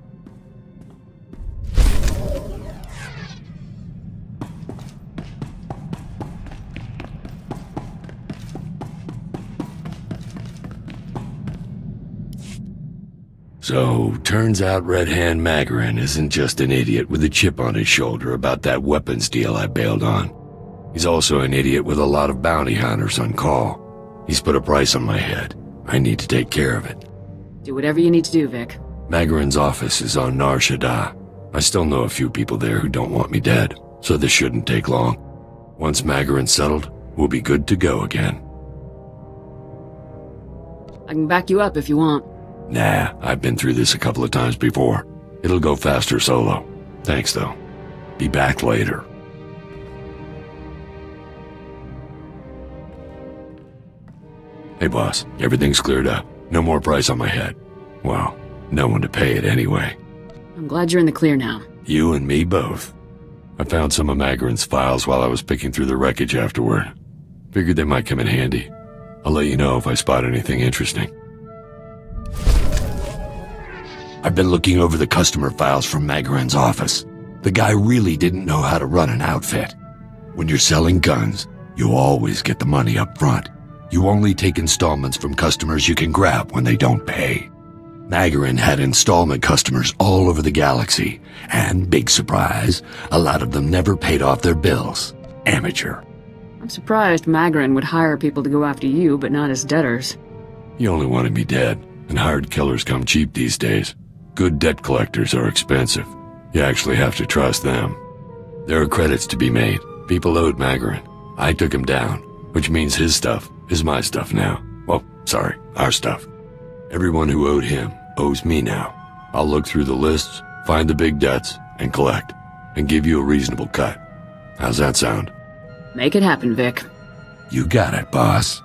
So, turns out Red Hand Magarin isn't just an idiot with a chip on his shoulder about that weapons deal I bailed on. He's also an idiot with a lot of bounty hunters on call. He's put a price on my head. I need to take care of it. Do whatever you need to do, Vic. Magarin's office is on Nar Shaddaa. I still know a few people there who don't want me dead, so this shouldn't take long. Once Magarin's settled, we'll be good to go again. I can back you up if you want. Nah, I've been through this a couple of times before. It'll go faster solo. Thanks, though. Be back later. Hey, boss. Everything's cleared up. No more price on my head. Well, no one to pay it anyway. I'm glad you're in the clear now. You and me both. I found some of Magarin's files while I was picking through the wreckage afterward. Figured they might come in handy. I'll let you know if I spot anything interesting. I've been looking over the customer files from Magarin's office. The guy really didn't know how to run an outfit. When you're selling guns, you always get the money up front. You only take installments from customers you can grab when they don't pay. Magarin had installment customers all over the galaxy, and, big surprise, a lot of them never paid off their bills. Amateur. I'm surprised Magarin would hire people to go after you, but not his debtors. He only wanted me dead, and hired killers come cheap these days. Good debt collectors are expensive. You actually have to trust them. There are credits to be made. People owed Magarin. I took him down, which means his stuff is my stuff now. Well, sorry, our stuff. Everyone who owed him owes me now. I'll look through the lists, find the big debts, and collect, and give you a reasonable cut. How's that sound? Make it happen, Vic. You got it, boss.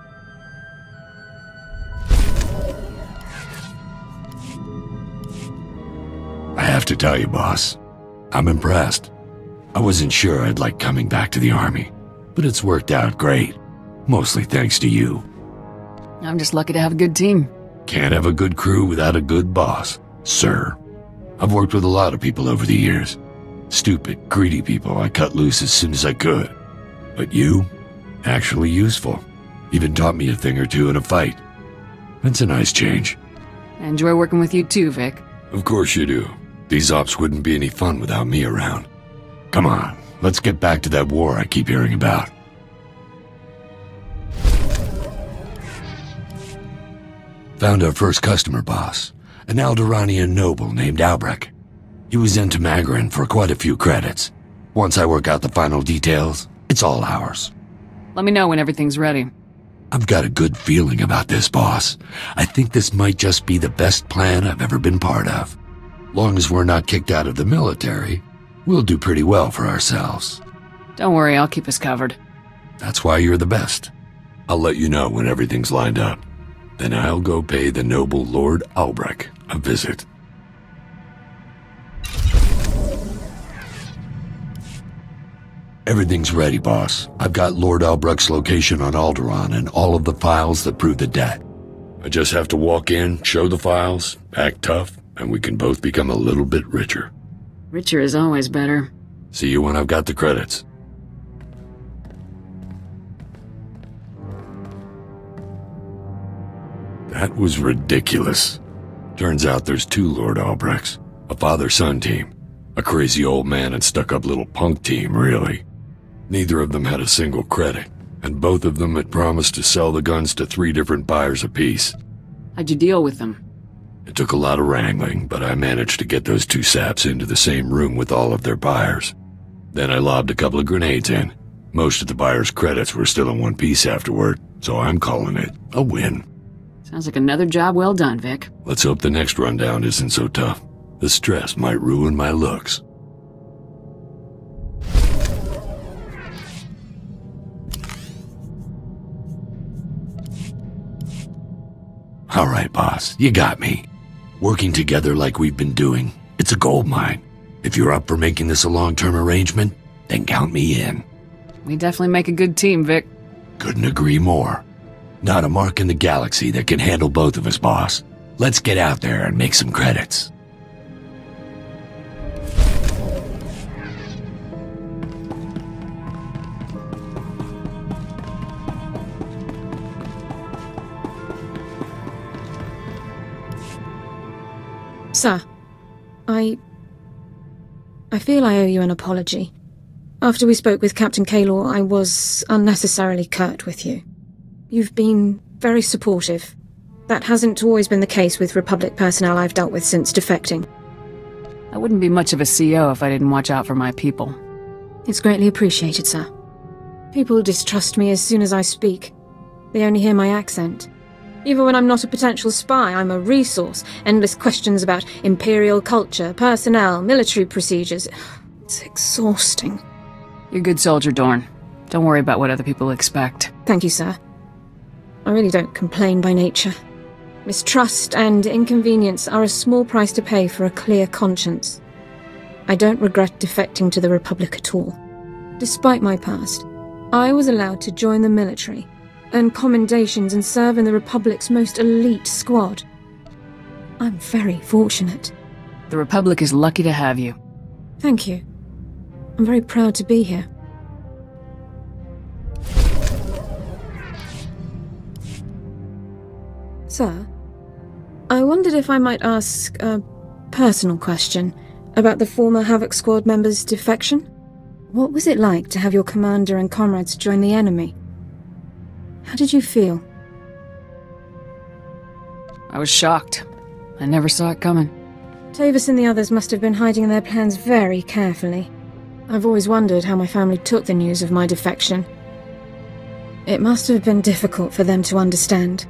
I have to tell you, boss, I'm impressed. I wasn't sure I'd like coming back to the Army, but it's worked out great. Mostly thanks to you. I'm just lucky to have a good team. Can't have a good crew without a good boss, sir. I've worked with a lot of people over the years. Stupid, greedy people I cut loose as soon as I could. But you, actually useful. Even taught me a thing or two in a fight. It's a nice change. I enjoy working with you too, Vic. Of course you do. These ops wouldn't be any fun without me around. Come on, let's get back to that war I keep hearing about. Found our first customer, boss. An Alderaanian noble named Albrecht. He was into Magarin for quite a few credits. Once I work out the final details, it's all ours. Let me know when everything's ready. I've got a good feeling about this, boss. I think this might just be the best plan I've ever been part of. Long as we're not kicked out of the military, we'll do pretty well for ourselves. Don't worry, I'll keep us covered. That's why you're the best. I'll let you know when everything's lined up. Then I'll go pay the noble Lord Albrecht a visit. Everything's ready, boss. I've got Lord Albrecht's location on Alderaan and all of the files that prove the debt. I just have to walk in, show the files, act tough, and we can both become a little bit richer. Richer is always better. See you when I've got the credits. That was ridiculous. Turns out there's two Lord Albrechts. A father-son team. A crazy old man and stuck-up little punk team, really. Neither of them had a single credit, and both of them had promised to sell the guns to 3 different buyers apiece. How'd you deal with them? It took a lot of wrangling, but I managed to get those 2 saps into the same room with all of their buyers. Then I lobbed a couple of grenades in. Most of the buyers' credits were still in one piece afterward, so I'm calling it a win. Sounds like another job well done, Vic. Let's hope the next rundown isn't so tough. The stress might ruin my looks. All right, boss, you got me. Working together like we've been doing, it's a gold mine. If you're up for making this a long-term arrangement, then count me in. We definitely make a good team, Vic. Couldn't agree more. Not a mark in the galaxy that can handle both of us, boss. Let's get out there and make some credits. Sir, I feel I owe you an apology. After we spoke with Captain Kaylor, I was unnecessarily curt with you. You've been very supportive. That hasn't always been the case with Republic personnel I've dealt with since defecting. I wouldn't be much of a CO if I didn't watch out for my people. It's greatly appreciated, sir. People distrust me as soon as I speak. They only hear my accent. Even when I'm not a potential spy, I'm a resource. Endless questions about Imperial culture, personnel, military procedures. It's exhausting. You're a good soldier, Dorn. Don't worry about what other people expect. Thank you, sir. I really don't complain by nature. Mistrust and inconvenience are a small price to pay for a clear conscience. I don't regret defecting to the Republic at all. Despite my past, I was allowed to join the military, earn commendations and serve in the Republic's most elite squad. I'm very fortunate. The Republic is lucky to have you. Thank you. I'm very proud to be here. Sir, I wondered if I might ask a personal question about the former Havoc Squad member's defection. What was it like to have your commander and comrades join the enemy? How did you feel? I was shocked. I never saw it coming. Tavis and the others must have been hiding their plans very carefully. I've always wondered how my family took the news of my defection. It must have been difficult for them to understand.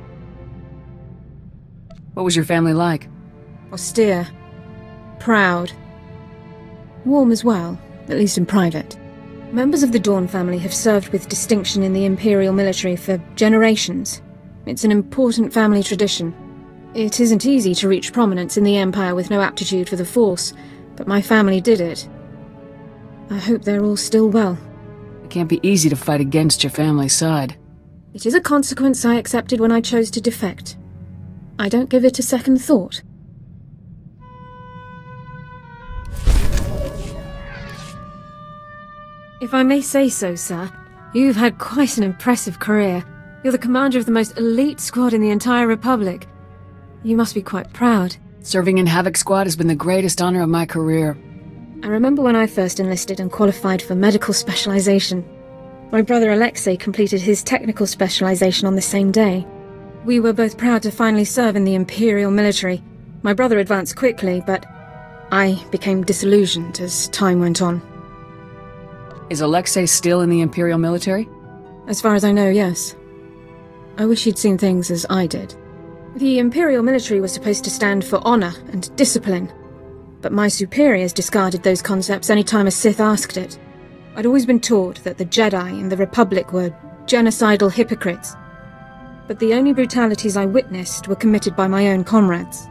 What was your family like? Austere. Proud. Warm as well, at least in private. Members of the Dawn family have served with distinction in the Imperial military for generations. It's an important family tradition. It isn't easy to reach prominence in the Empire with no aptitude for the Force, but my family did it. I hope they're all still well. It can't be easy to fight against your family's side. It is a consequence I accepted when I chose to defect. I don't give it a second thought. If I may say so, sir, you've had quite an impressive career. You're the commander of the most elite squad in the entire Republic. You must be quite proud. Serving in Havoc Squad has been the greatest honor of my career. I remember when I first enlisted and qualified for medical specialization. My brother Alexei completed his technical specialization on the same day. We were both proud to finally serve in the Imperial military. My brother advanced quickly, but I became disillusioned as time went on. Is Alexei still in the Imperial military? As far as I know, yes. I wish he'd seen things as I did. The Imperial military was supposed to stand for honor and discipline, but my superiors discarded those concepts any time a Sith asked it. I'd always been taught that the Jedi and the Republic were genocidal hypocrites, but the only brutalities I witnessed were committed by my own comrades.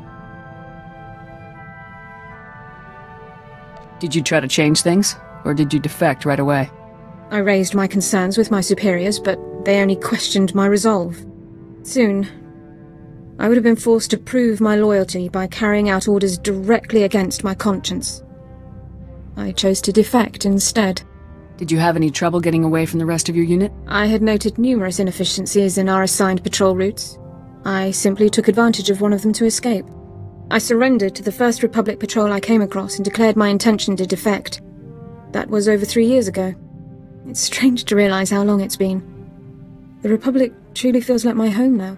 Did you try to change things, or did you defect right away? I raised my concerns with my superiors, but they only questioned my resolve. Soon, I would have been forced to prove my loyalty by carrying out orders directly against my conscience. I chose to defect instead. Did you have any trouble getting away from the rest of your unit? I had noted numerous inefficiencies in our assigned patrol routes. I simply took advantage of one of them to escape. I surrendered to the first Republic patrol I came across and declared my intention to defect. That was over 3 years ago. It's strange to realize how long it's been. The Republic truly feels like my home now.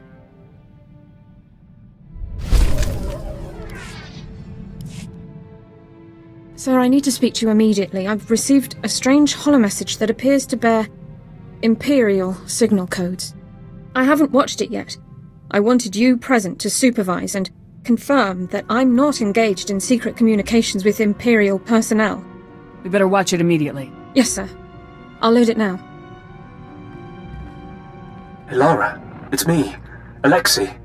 Sir, I need to speak to you immediately. I've received a strange holomessage that appears to bear Imperial signal codes. I haven't watched it yet. I wanted you present to supervise and confirm that I'm not engaged in secret communications with Imperial personnel. We better watch it immediately. Yes, sir. I'll load it now. Hey, Lara. It's me, Alexei.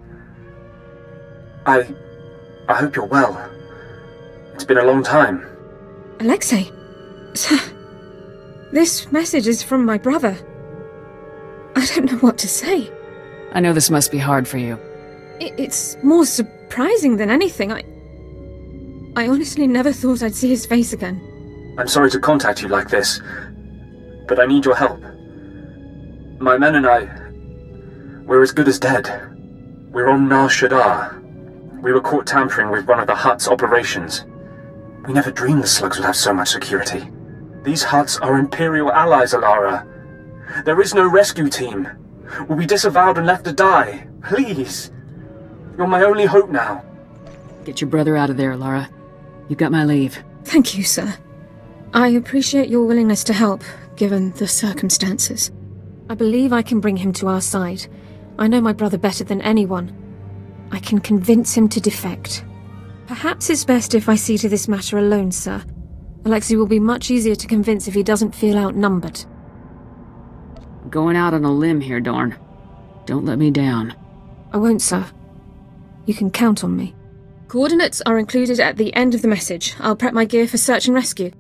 I hope you're well. It's been a long time. Alexei? Sir, this message is from my brother. I don't know what to say. I know this must be hard for you. It's more surprising than anything. I honestly never thought I'd see his face again. I'm sorry to contact you like this, but I need your help. My men and I, we're as good as dead. We're on Nar Shaddaa. We were caught tampering with one of the Hutt's operations. We never dreamed the slugs would have so much security. These Hutts are Imperial allies, Alara. There is no rescue team. We'll be disavowed and left to die. Please. You're my only hope now. Get your brother out of there, Lara. You've got my leave. Thank you, sir. I appreciate your willingness to help, given the circumstances. I believe I can bring him to our side. I know my brother better than anyone. I can convince him to defect. Perhaps it's best if I see to this matter alone, sir. Alexei will be much easier to convince if he doesn't feel outnumbered. Going out on a limb here, Dorn. Don't let me down. I won't, sir. You can count on me. Coordinates are included at the end of the message. I'll prep my gear for search and rescue.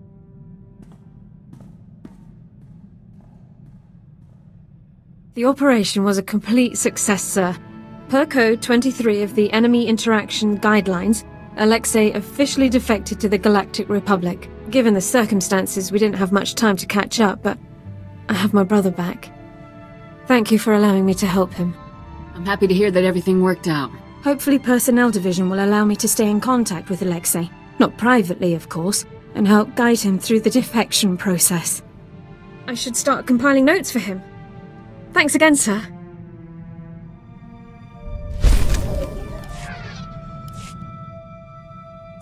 The operation was a complete success, sir. Per Code 23 of the Enemy Interaction Guidelines, Alexei officially defected to the Galactic Republic. Given the circumstances, we didn't have much time to catch up, but I have my brother back. Thank you for allowing me to help him. I'm happy to hear that everything worked out. Hopefully Personnel Division will allow me to stay in contact with Alexei. Not privately, of course, and help guide him through the defection process. I should start compiling notes for him. Thanks again, sir.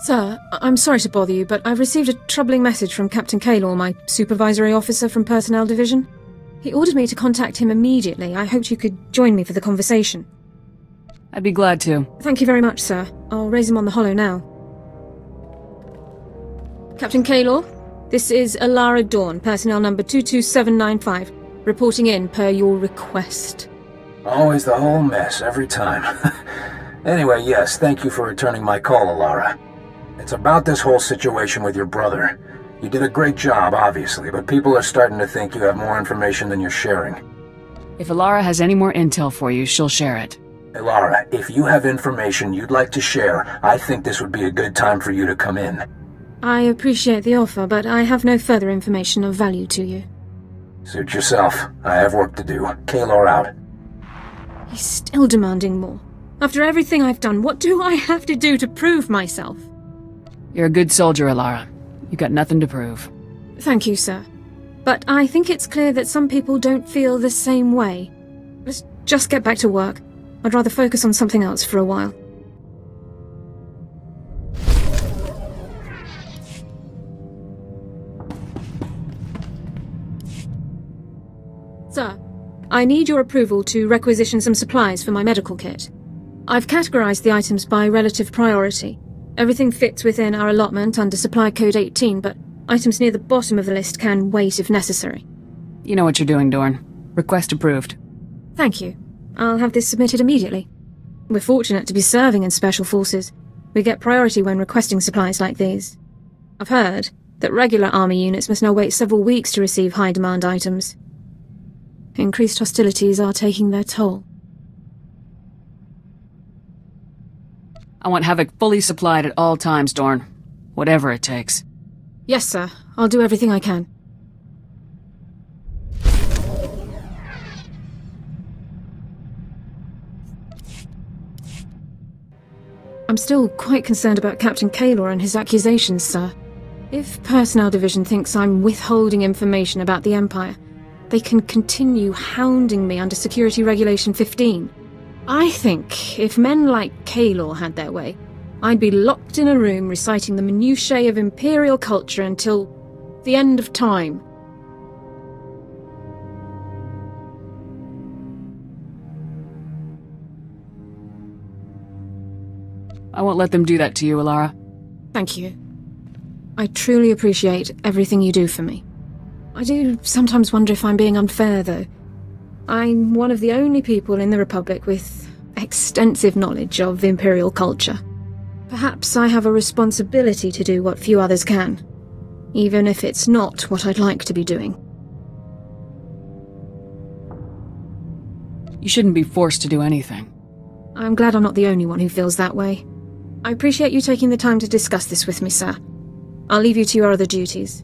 Sir, I'm sorry to bother you, but I've received a troubling message from Captain Kaylor, my supervisory officer from Personnel Division. He ordered me to contact him immediately. I hoped you could join me for the conversation. I'd be glad to. Thank you very much, sir. I'll raise him on the holo now. Captain Kaylor, this is Alara Dawn, personnel number 22795, reporting in per your request. Always the whole mess, every time. Anyway, yes, thank you for returning my call, Alara. It's about this whole situation with your brother. You did a great job, obviously, but people are starting to think you have more information than you're sharing. If Alara has any more intel for you, she'll share it. Alara, if you have information you'd like to share, I think this would be a good time for you to come in. I appreciate the offer, but I have no further information of value to you. Suit yourself. I have work to do. Kaylor out. He's still demanding more. After everything I've done, what do I have to do to prove myself? You're a good soldier, Alara. You got nothing to prove. Thank you, sir. But I think it's clear that some people don't feel the same way. Let's just get back to work. I'd rather focus on something else for a while. Sir, I need your approval to requisition some supplies for my medical kit. I've categorized the items by relative priority. Everything fits within our allotment under Supply Code 18, but items near the bottom of the list can wait if necessary. You know what you're doing, Dorn. Request approved. Thank you. I'll have this submitted immediately. We're fortunate to be serving in Special Forces. We get priority when requesting supplies like these. I've heard that regular army units must now wait several weeks to receive high-demand items. Increased hostilities are taking their toll. I want Havoc fully supplied at all times, Dorn. Whatever it takes. Yes, sir. I'll do everything I can. I'm still quite concerned about Captain Kaylor and his accusations, sir. If Personnel Division thinks I'm withholding information about the Empire, they can continue hounding me under Security Regulation 15. I think if men like Kaylor had their way, I'd be locked in a room reciting the minutiae of Imperial culture until the end of time. I won't let them do that to you, Alara. Thank you. I truly appreciate everything you do for me. I do sometimes wonder if I'm being unfair, though. I'm one of the only people in the Republic with extensive knowledge of Imperial culture. Perhaps I have a responsibility to do what few others can, even if it's not what I'd like to be doing. You shouldn't be forced to do anything. I'm glad I'm not the only one who feels that way. I appreciate you taking the time to discuss this with me, sir. I'll leave you to your other duties.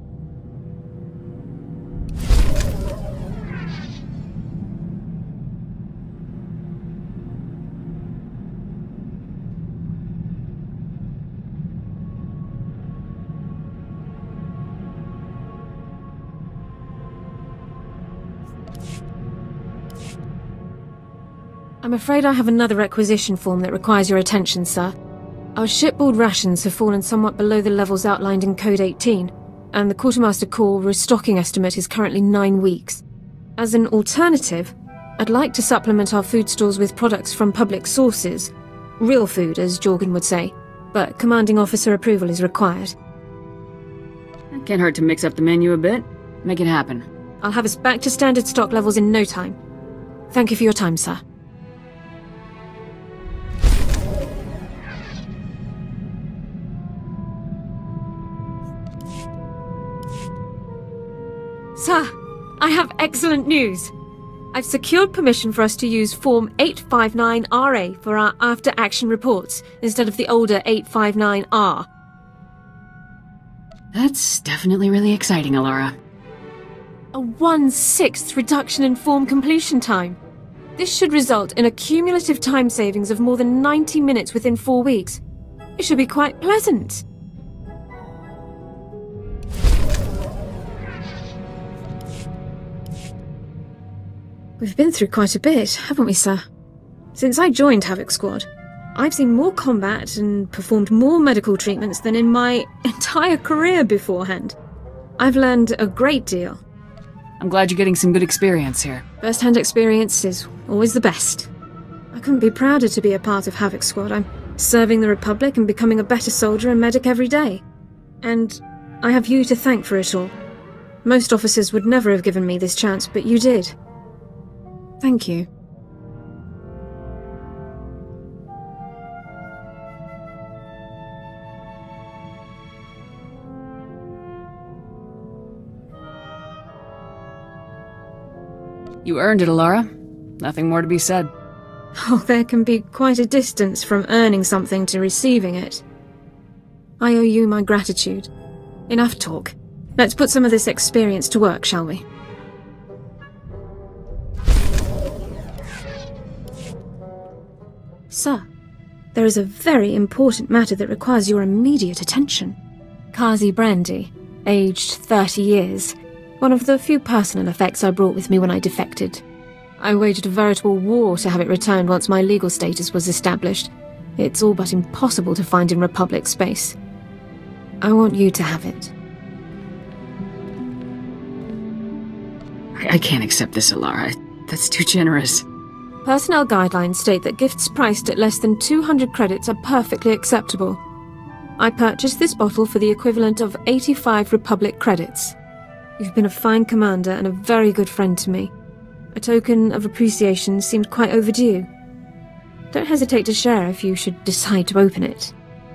I'm afraid I have another requisition form that requires your attention, sir. Our shipboard rations have fallen somewhat below the levels outlined in Code 18, and the Quartermaster Corps restocking estimate is currently 9 weeks. As an alternative, I'd like to supplement our food stores with products from public sources. Real food, as Jorgen would say, but commanding officer approval is required. Can't hurt to mix up the menu a bit. Make it happen. I'll have us back to standard stock levels in no time. Thank you for your time, sir. Sir, I have excellent news. I've secured permission for us to use Form 859RA for our after-action reports, instead of the older 859R. That's definitely really exciting, Alara. A 1/6 reduction in form completion time. This should result in a cumulative time savings of more than 90 minutes within 4 weeks. It should be quite pleasant. We've been through quite a bit, haven't we, sir? Since I joined Havoc Squad, I've seen more combat and performed more medical treatments than in my entire career beforehand. I've learned a great deal. I'm glad you're getting some good experience here. First-hand experience is always the best. I couldn't be prouder to be a part of Havoc Squad. I'm serving the Republic and becoming a better soldier and medic every day. And I have you to thank for it all. Most officers would never have given me this chance, but you did. Thank you. You earned it, Alara. Nothing more to be said. Oh, there can be quite a distance from earning something to receiving it. I owe you my gratitude. Enough talk. Let's put some of this experience to work, shall we? Sir, there is a very important matter that requires your immediate attention. Kazi Brandy, aged 30 years. One of the few personal effects I brought with me when I defected. I waged a veritable war to have it returned once my legal status was established. It's all but impossible to find in Republic space. I want you to have it. I can't accept this, Alara. That's too generous. Personnel guidelines state that gifts priced at less than 200 credits are perfectly acceptable. I purchased this bottle for the equivalent of 85 Republic credits. You've been a fine commander and a very good friend to me. A token of appreciation seemed quite overdue. Don't hesitate to share if you should decide to open it.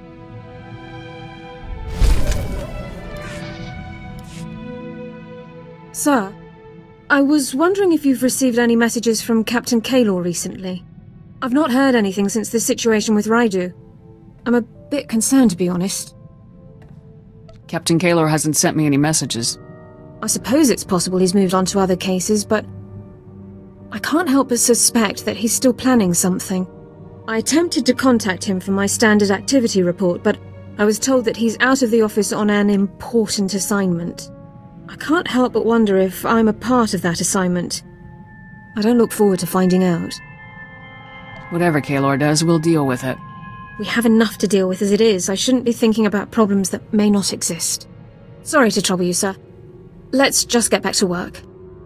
Sir, I was wondering if you've received any messages from Captain Kaylor recently. I've not heard anything since the situation with Raidu. I'm a bit concerned, to be honest. Captain Kaylor hasn't sent me any messages. I suppose it's possible he's moved on to other cases, but I can't help but suspect that he's still planning something. I attempted to contact him for my standard activity report, but I was told that he's out of the office on an important assignment. I can't help but wonder if I'm a part of that assignment. I don't look forward to finding out. Whatever Kaylor does, we'll deal with it. We have enough to deal with as it is. I shouldn't be thinking about problems that may not exist. Sorry to trouble you, sir. Let's just get back to work.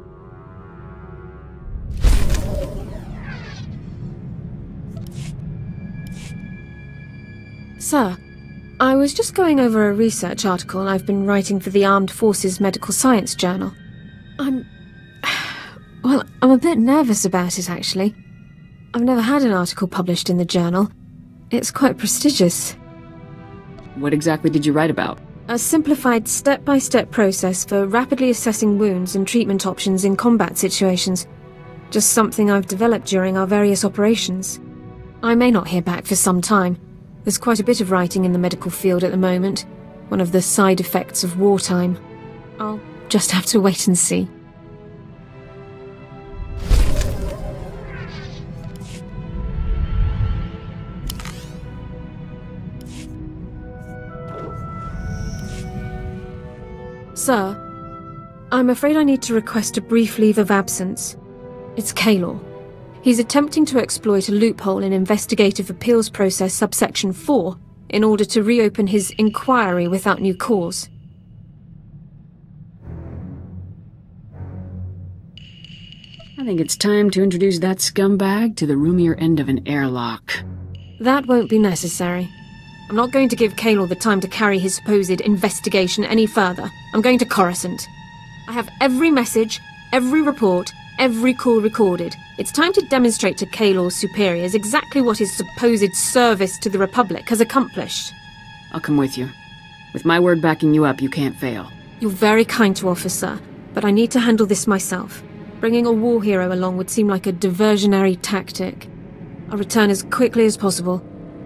Sir, I was just going over a research article I've been writing for the Armed Forces Medical Science Journal. I'm a bit nervous about it, actually. I've never had an article published in the journal. It's quite prestigious. What exactly did you write about? A simplified step-by-step process for rapidly assessing wounds and treatment options in combat situations. Just something I've developed during our various operations. I may not hear back for some time. There's quite a bit of writing in the medical field at the moment. One of the side effects of wartime. I'll just have to wait and see. Sir, I'm afraid I need to request a brief leave of absence. It's Kaylor. He's attempting to exploit a loophole in Investigative Appeals Process subsection 4 in order to reopen his inquiry without new cause. I think it's time to introduce that scumbag to the roomier end of an airlock. That won't be necessary. I'm not going to give Kaylor the time to carry his supposed investigation any further. I'm going to Coruscant. I have every message, every report, every call recorded. It's time to demonstrate to Kaylor's superiors exactly what his supposed service to the Republic has accomplished. I'll come with you. With my word backing you up, you can't fail. You're very kind to offer, sir, but I need to handle this myself. Bringing a war hero along would seem like a diversionary tactic. I'll return as quickly as possible.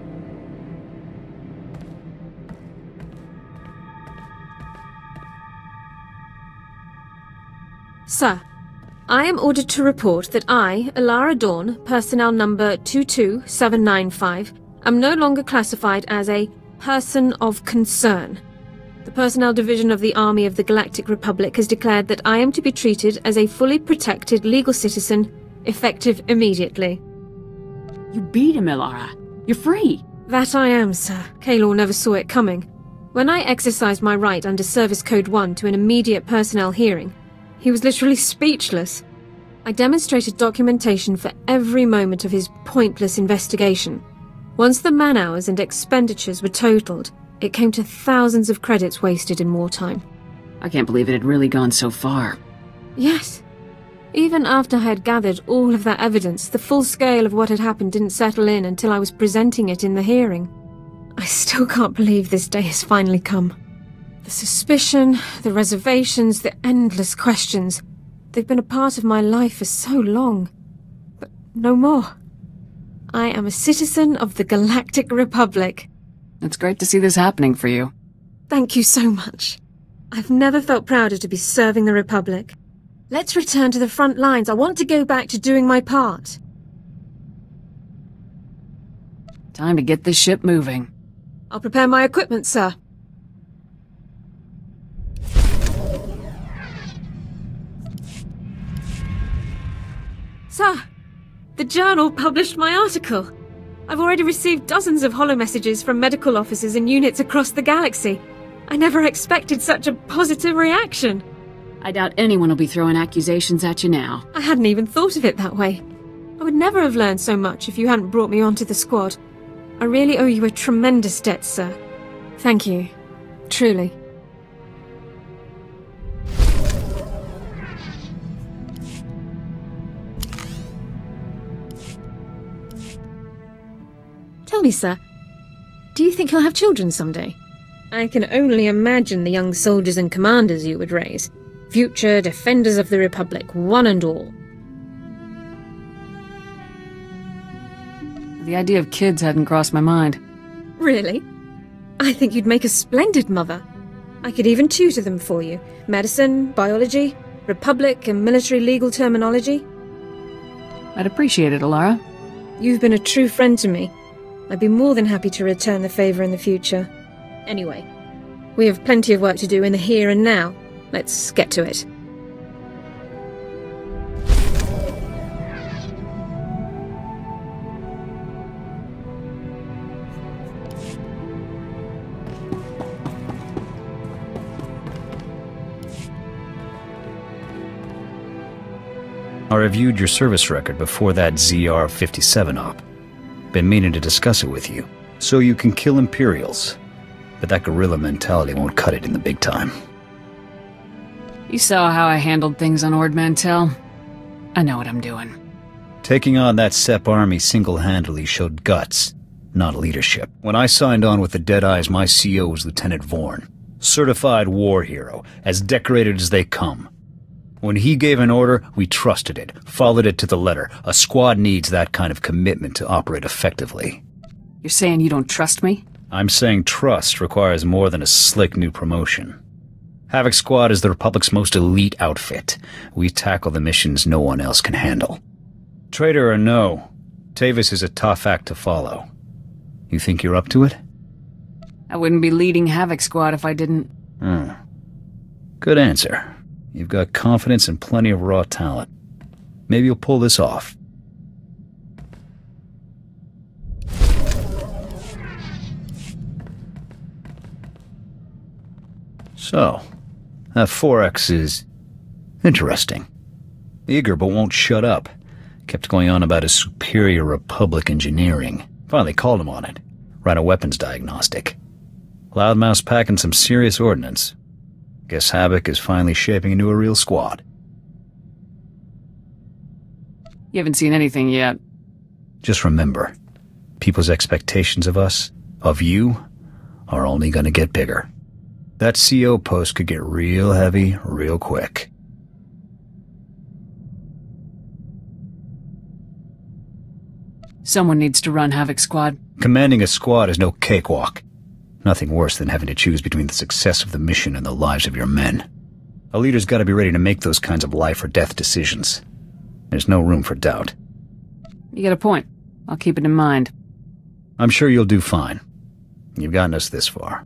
Sir, I am ordered to report that I, Alara Dawn, personnel number 22795, am no longer classified as a person of concern. The Personnel Division of the Army of the Galactic Republic has declared that I am to be treated as a fully protected legal citizen, effective immediately. You beat him, Alara. You're free. That I am, sir. Kaylor never saw it coming. When I exercised my right under Service Code 1 to an immediate personnel hearing, he was literally speechless. I demonstrated documentation for every moment of his pointless investigation. Once the man-hours and expenditures were totaled, it came to thousands of credits wasted in wartime. I can't believe it had really gone so far. Yes. Even after I had gathered all of that evidence, the full scale of what had happened didn't settle in until I was presenting it in the hearing. I still can't believe this day has finally come. The suspicion, the reservations, the endless questions. They've been a part of my life for so long. But no more. I am a citizen of the Galactic Republic. It's great to see this happening for you. Thank you so much. I've never felt prouder to be serving the Republic. Let's return to the front lines. I want to go back to doing my part. Time to get this ship moving. I'll prepare my equipment, sir. Sir, the Journal published my article. I've already received dozens of holo messages from medical officers and units across the galaxy. I never expected such a positive reaction. I doubt anyone will be throwing accusations at you now. I hadn't even thought of it that way. I would never have learned so much if you hadn't brought me onto the squad. I really owe you a tremendous debt, sir. Thank you. Truly. Tell me, sir, do you think you'll have children someday? I can only imagine the young soldiers and commanders you would raise. Future defenders of the Republic, one and all. The idea of kids hadn't crossed my mind. Really? I think you'd make a splendid mother. I could even tutor them for you. Medicine, biology, Republic and military legal terminology. I'd appreciate it, Alara. You've been a true friend to me. I'd be more than happy to return the favor in the future. Anyway, we have plenty of work to do in the here and now. Let's get to it. I reviewed your service record before that ZR-57 op. Been meaning to discuss it with you, so you can kill Imperials. But that guerrilla mentality won't cut it in the big time. You saw how I handled things on Ord Mantell. I know what I'm doing. Taking on that SEP army single-handedly showed guts, not leadership. When I signed on with the Deadeyes, my CO was Lieutenant Vorn. Certified war hero, as decorated as they come. When he gave an order, we trusted it, followed it to the letter. A squad needs that kind of commitment to operate effectively. You're saying you don't trust me? I'm saying trust requires more than a slick new promotion. Havoc Squad is the Republic's most elite outfit. We tackle the missions no one else can handle. Traitor or no, Tavis is a tough act to follow. You think you're up to it? I wouldn't be leading Havoc Squad if I didn't. Good answer. You've got confidence and plenty of raw talent. Maybe you'll pull this off. So, that 4X is interesting. Eager but won't shut up. Kept going on about his superior Republic engineering. Finally called him on it. Ran a weapons diagnostic. Loudmouth's packing some serious ordnance. Guess Havoc is finally shaping into a real squad. You haven't seen anything yet. Just remember, people's expectations of us, of you, are only gonna get bigger. That CO post could get real heavy real quick. Someone needs to run Havoc Squad. Commanding a squad is no cakewalk. Nothing worse than having to choose between the success of the mission and the lives of your men. A leader's gotta be ready to make those kinds of life or death decisions. There's no room for doubt. You get a point. I'll keep it in mind. I'm sure you'll do fine. You've gotten us this far.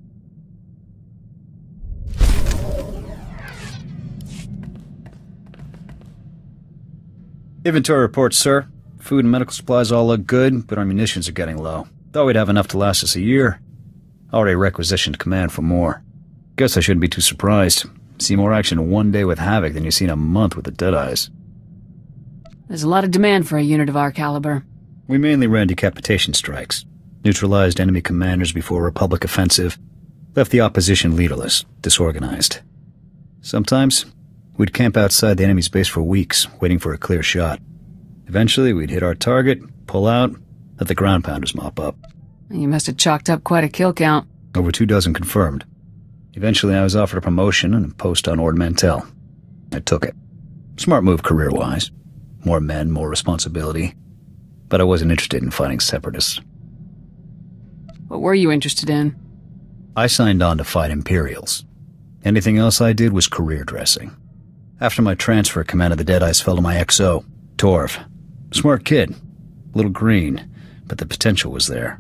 Inventory report, sir. Food and medical supplies all look good, but our munitions are getting low. Thought we'd have enough to last us a year. Already requisitioned command for more. Guess I shouldn't be too surprised. See more action in one day with Havoc than you see in a month with the Deadeyes. There's a lot of demand for a unit of our caliber. We mainly ran decapitation strikes, neutralized enemy commanders before a Republic offensive, left the opposition leaderless, disorganized. Sometimes, we'd camp outside the enemy's base for weeks, waiting for a clear shot. Eventually, we'd hit our target, pull out, let the ground pounders mop up. You must have chalked up quite a kill count. Over 24 confirmed. Eventually, I was offered a promotion and a post on Ord Mantell. I took it. Smart move career-wise. More men, more responsibility. But I wasn't interested in fighting separatists. What were you interested in? I signed on to fight Imperials. Anything else I did was career dressing. After my transfer, command of the Deadeyes fell to my XO, Torv. Smart kid. A little green, but the potential was there.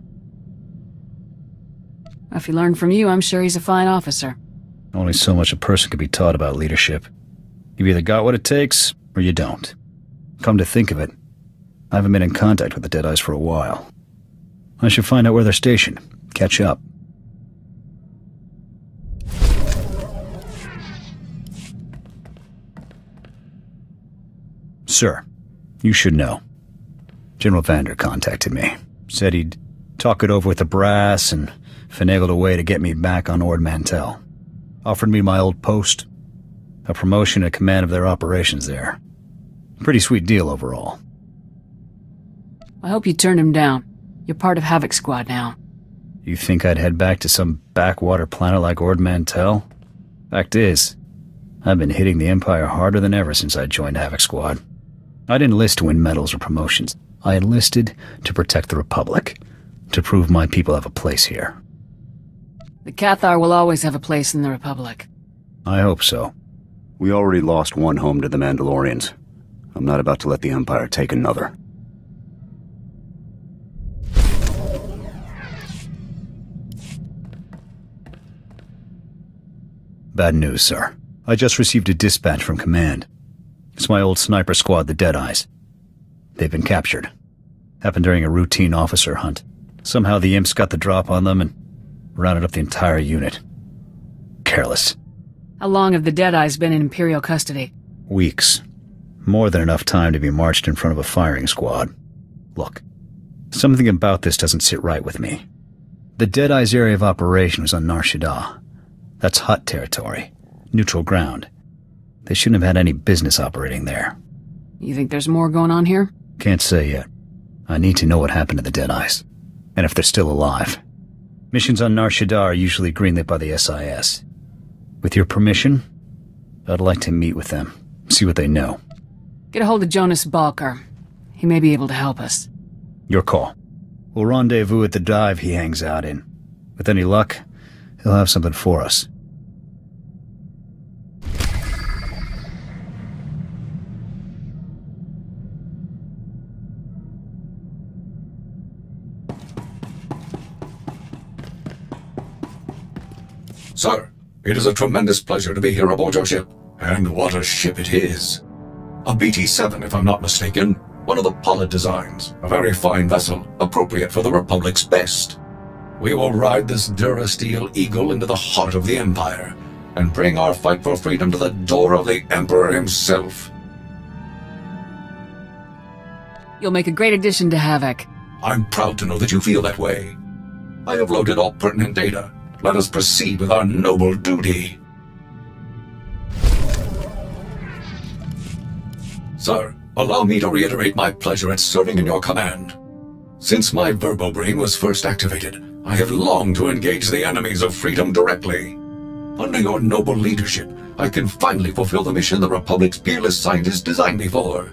If he learned from you, I'm sure he's a fine officer. Only so much a person could be taught about leadership. You've either got what it takes, or you don't. Come to think of it, I haven't been in contact with the Deadeyes for a while. I should find out where they're stationed. Catch up. Sir, you should know. General Vander contacted me. Said he'd talk it over with the brass and finagled a way to get me back on Ord Mantell. Offered me my old post, a promotion and command of their operations there. Pretty sweet deal overall. I hope you turned him down. You're part of Havoc Squad now. You think I'd head back to some backwater planet like Ord Mantell? Fact is, I've been hitting the Empire harder than ever since I joined Havoc Squad. I didn't enlist to win medals or promotions. I enlisted to protect the Republic, to prove my people have a place here. The Cathar will always have a place in the Republic. I hope so. We already lost one home to the Mandalorians. I'm not about to let the Empire take another. Bad news, sir. I just received a dispatch from Command. It's my old sniper squad, the Deadeyes. They've been captured. Happened during a routine officer hunt. Somehow the imps got the drop on them and rounded up the entire unit. Careless. How long have the Deadeyes been in Imperial custody? Weeks. More than enough time to be marched in front of a firing squad. Look, something about this doesn't sit right with me. The Deadeyes' area of operation was on Nar Shaddaa. That's Hutt territory. Neutral ground. They shouldn't have had any business operating there. You think there's more going on here? Can't say yet. I need to know what happened to the Deadeyes. And if they're still alive. Missions on Nar Shaddaa are usually greenlit by the SIS. With your permission, I'd like to meet with them. See what they know. Get a hold of Jonas Balker. He may be able to help us. Your call. We'll rendezvous at the dive he hangs out in. With any luck, he'll have something for us. Sir, it is a tremendous pleasure to be here aboard your ship. And what a ship it is. A BT-7, if I'm not mistaken. One of the Pollard designs. A very fine vessel, appropriate for the Republic's best. We will ride this Durasteel Eagle into the heart of the Empire, and bring our fight for freedom to the door of the Emperor himself. You'll make a great addition to Havoc. I'm proud to know that you feel that way. I have loaded all pertinent data. Let us proceed with our noble duty. Sir, allow me to reiterate my pleasure at serving in your command. Since my Verbobrain was first activated, I have longed to engage the enemies of freedom directly. Under your noble leadership, I can finally fulfill the mission the Republic's peerless scientists designed me for.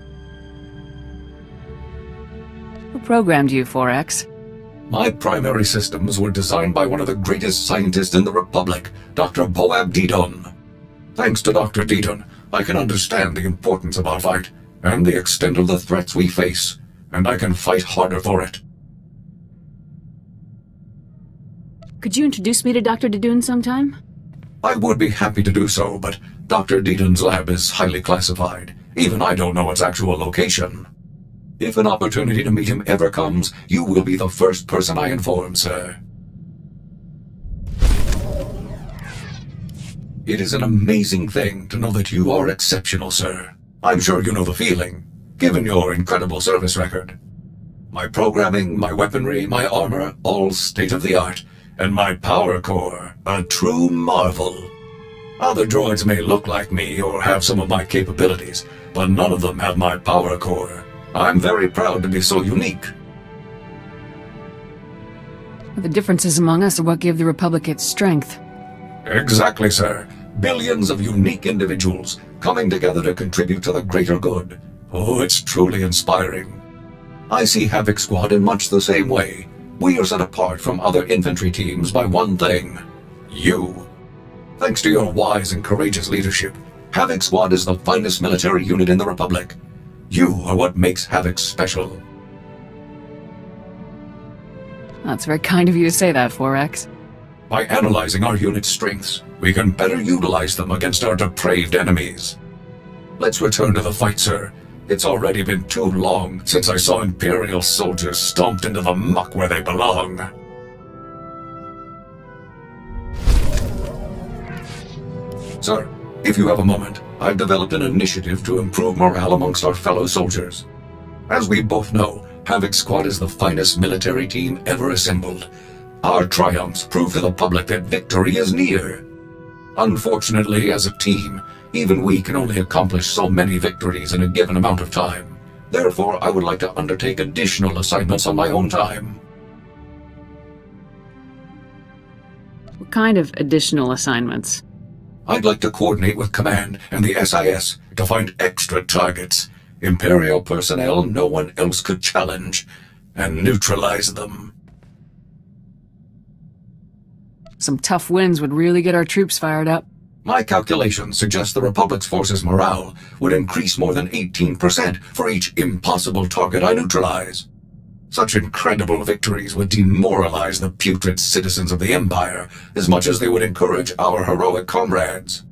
Who programmed you, 4X? My primary systems were designed by one of the greatest scientists in the Republic, Dr. Boab Didon. Thanks to Dr. Didon, I can understand the importance of our fight, and the extent of the threats we face, and I can fight harder for it. Could you introduce me to Dr. Didon sometime? I would be happy to do so, but Dr. Didon's lab is highly classified. Even I don't know its actual location. If an opportunity to meet him ever comes, you will be the first person I inform, sir. It is an amazing thing to know that you are exceptional, sir. I'm sure you know the feeling, given your incredible service record. My programming, my weaponry, my armor, all state-of-the-art, and my power core, a true marvel. Other droids may look like me or have some of my capabilities, but none of them have my power core. I'm very proud to be so unique. The differences among us are what give the Republic its strength. Exactly, sir. Billions of unique individuals coming together to contribute to the greater good. Oh, it's truly inspiring. I see Havoc Squad in much the same way. We are set apart from other infantry teams by one thing. You. Thanks to your wise and courageous leadership, Havoc Squad is the finest military unit in the Republic. You are what makes Havoc special. That's very kind of you to say that, 4X. By analyzing our unit's strengths, we can better utilize them against our depraved enemies. Let's return to the fight, sir. It's already been too long since I saw Imperial soldiers stomped into the muck where they belong. Sir, if you have a moment, I've developed an initiative to improve morale amongst our fellow soldiers. As we both know, Havoc Squad is the finest military team ever assembled. Our triumphs prove to the public that victory is near. Unfortunately, as a team, even we can only accomplish so many victories in a given amount of time. Therefore, I would like to undertake additional assignments on my own time. What kind of additional assignments? I'd like to coordinate with Command and the SIS to find extra targets, Imperial personnel no one else could challenge, and neutralize them. Some tough wins would really get our troops fired up. My calculations suggest the Republic's forces' morale would increase more than 18% for each impossible target I neutralize. Such incredible victories would demoralize the putrid citizens of the Empire as much as they would encourage our heroic comrades.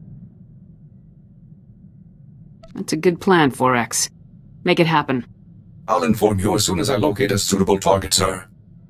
That's a good plan, 4X. Make it happen. I'll inform you as soon as I locate a suitable target, sir.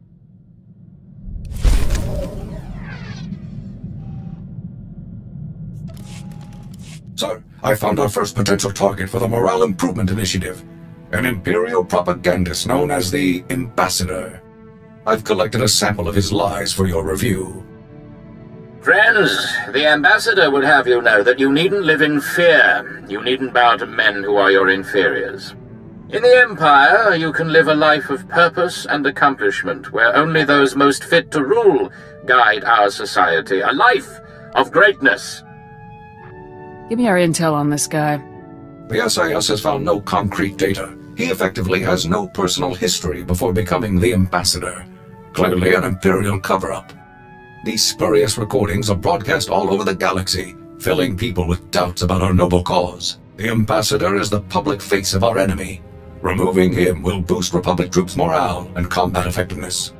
Sir, I found our first potential target for the Morale Improvement Initiative. An Imperial propagandist known as the Ambassador. I've collected a sample of his lies for your review. Friends, the Ambassador would have you know that you needn't live in fear. You needn't bow to men who are your inferiors. In the Empire, you can live a life of purpose and accomplishment, where only those most fit to rule guide our society. A life of greatness. Give me our intel on this guy. The SIS has found no concrete data. He effectively has no personal history before becoming the Ambassador. Clearly an Imperial cover-up. These spurious recordings are broadcast all over the galaxy, filling people with doubts about our noble cause. The Ambassador is the public face of our enemy. Removing him will boost Republic troops' morale and combat effectiveness.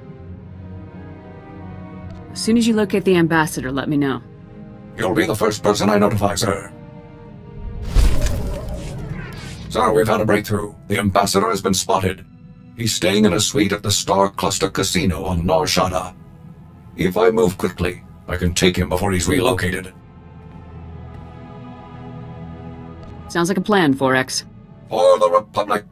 As soon as you locate the Ambassador, let me know. You'll be the first person I notify, sir. Sir, we've had a breakthrough. The Ambassador has been spotted. He's staying in a suite at the Star Cluster Casino on Nar Shaddaa. If I move quickly, I can take him before he's relocated. Sounds like a plan, 4X. For the Republic!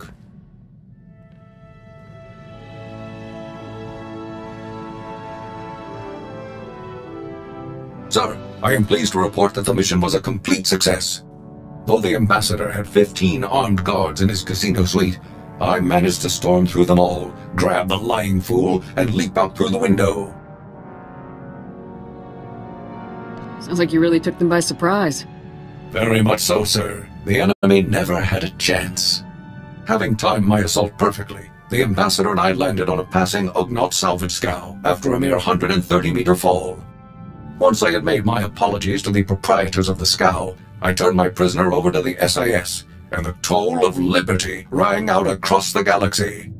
Sir, I am pleased to report that the mission was a complete success. Though the Ambassador had 15 armed guards in his casino suite, I managed to storm through them all, grab the lying fool, and leap out through the window. Sounds like you really took them by surprise. Very much so, sir. The enemy never had a chance. Having timed my assault perfectly, the Ambassador and I landed on a passing Ugnaught salvage scow after a mere 130-meter fall. Once I had made my apologies to the proprietors of the scow, I turned my prisoner over to the SIS, and the toll of liberty rang out across the galaxy.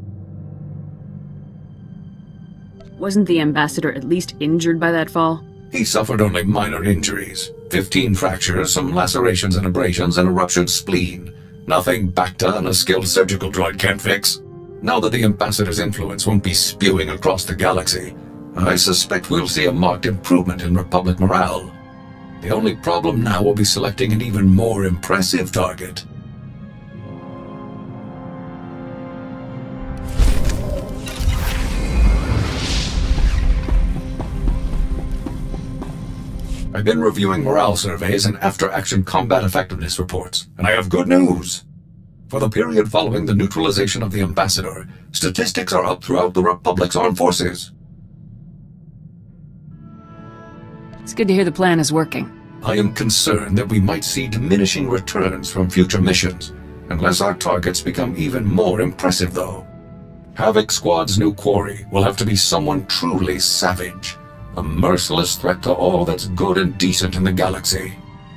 Wasn't the Ambassador at least injured by that fall? He suffered only minor injuries. 15 fractures, some lacerations and abrasions, and a ruptured spleen. Nothing Bacta and a skilled surgical droid can't fix. Now that the Ambassador's influence won't be spewing across the galaxy, I suspect we'll see a marked improvement in Republic morale. The only problem now will be selecting an even more impressive target. I've been reviewing morale surveys and after-action combat effectiveness reports, and I have good news. For the period following the neutralization of the Ambassador, statistics are up throughout the Republic's armed forces. It's good to hear the plan is working. I am concerned that we might see diminishing returns from future missions, unless our targets become even more impressive, though. Havoc Squad's new quarry will have to be someone truly savage. A merciless threat to all that's good and decent in the galaxy.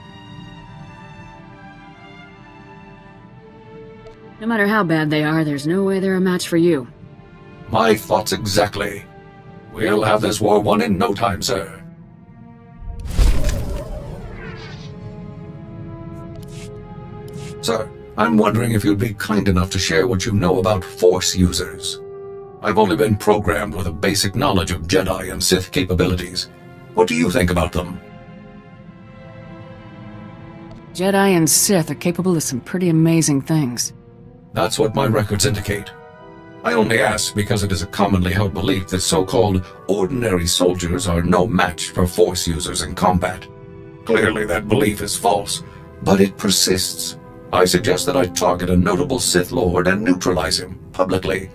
No matter how bad they are, there's no way they're a match for you. My thoughts exactly. We'll have this war won in no time, sir. Sir, I'm wondering if you'd be kind enough to share what you know about Force users. I've only been programmed with a basic knowledge of Jedi and Sith capabilities. What do you think about them? Jedi and Sith are capable of some pretty amazing things. That's what my records indicate. I only ask because it is a commonly held belief that so-called ordinary soldiers are no match for Force users in combat. Clearly that belief is false, but it persists. I suggest that I target a notable Sith Lord and neutralize him publicly.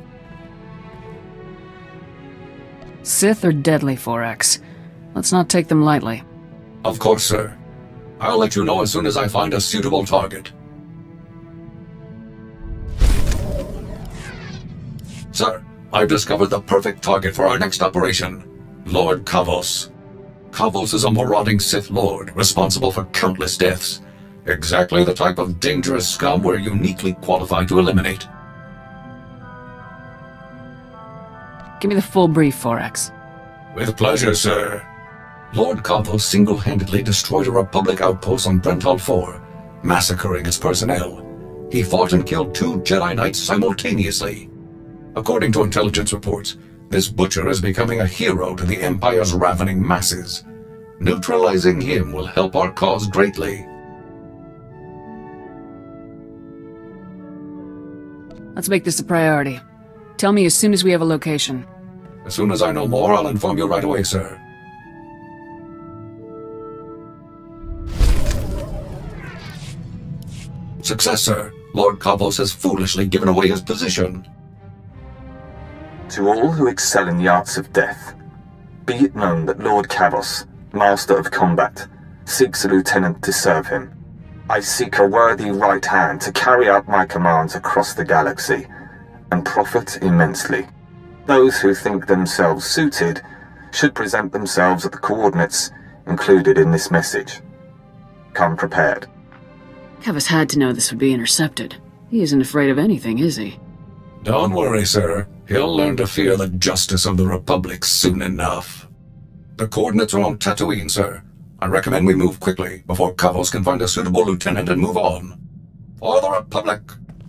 Sith are deadly, 4X. Let's not take them lightly. Of course, sir. I'll let you know as soon as I find a suitable target. Sir, I've discovered the perfect target for our next operation. Lord Kavos. Kavos is a marauding Sith Lord, responsible for countless deaths. Exactly the type of dangerous scum we're uniquely qualified to eliminate. Give me the full brief, 4X. With pleasure, sir. Lord Kavos single-handedly destroyed a Republic outpost on Brental 4, massacring its personnel. He fought and killed 2 Jedi Knights simultaneously. According to intelligence reports, this butcher is becoming a hero to the Empire's ravening masses. Neutralizing him will help our cause greatly. Let's make this a priority. Tell me as soon as we have a location. As soon as I know more, I'll inform you right away, sir. Success, sir. Lord Kavos has foolishly given away his position. To all who excel in the arts of death, be it known that Lord Kavos, Master of Combat, seeks a lieutenant to serve him. I seek a worthy right hand to carry out my commands across the galaxy, and profit immensely. Those who think themselves suited should present themselves at the coordinates included in this message. Come prepared. Kavos had to know this would be intercepted. He isn't afraid of anything, is he? Don't worry, sir. He'll learn to fear the justice of the Republic soon enough. The coordinates are on Tatooine, sir. I recommend we move quickly before Kavos can find a suitable lieutenant and move on. For the Republic!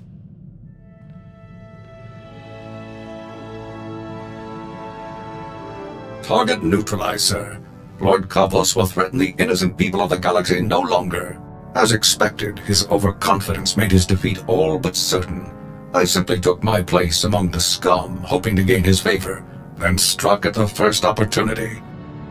Target neutralized, sir. Lord Kavos will threaten the innocent people of the galaxy no longer. As expected, his overconfidence made his defeat all but certain. I simply took my place among the scum, hoping to gain his favor, then struck at the first opportunity.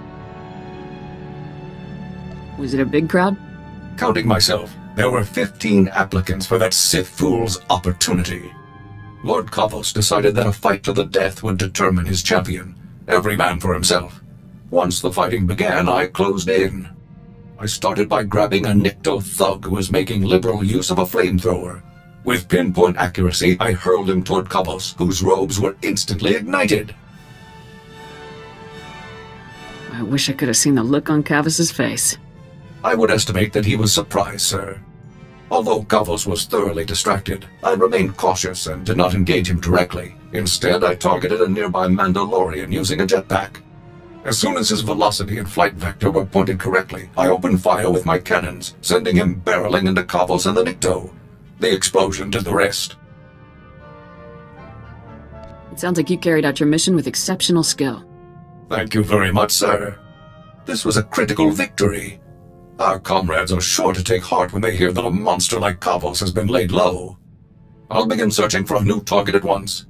Was it a big crowd? Counting myself, there were 15 applicants for that Sith fool's opportunity. Lord Kavos decided that a fight to the death would determine his champion, every man for himself. Once the fighting began, I closed in. I started by grabbing a Nikto thug who was making liberal use of a flamethrower. With pinpoint accuracy, I hurled him toward Kavos, whose robes were instantly ignited. I wish I could have seen the look on Kavos' face. I would estimate that he was surprised, sir. Although Kavos was thoroughly distracted, I remained cautious and did not engage him directly. Instead, I targeted a nearby Mandalorian using a jetpack. As soon as his velocity and flight vector were pointed correctly, I opened fire with my cannons, sending him barreling into Kavos and the Nikto. The explosion did the rest. It sounds like you carried out your mission with exceptional skill. Thank you very much, sir. This was a critical victory. Our comrades are sure to take heart when they hear that a monster like Kavos has been laid low. I'll begin searching for a new target at once.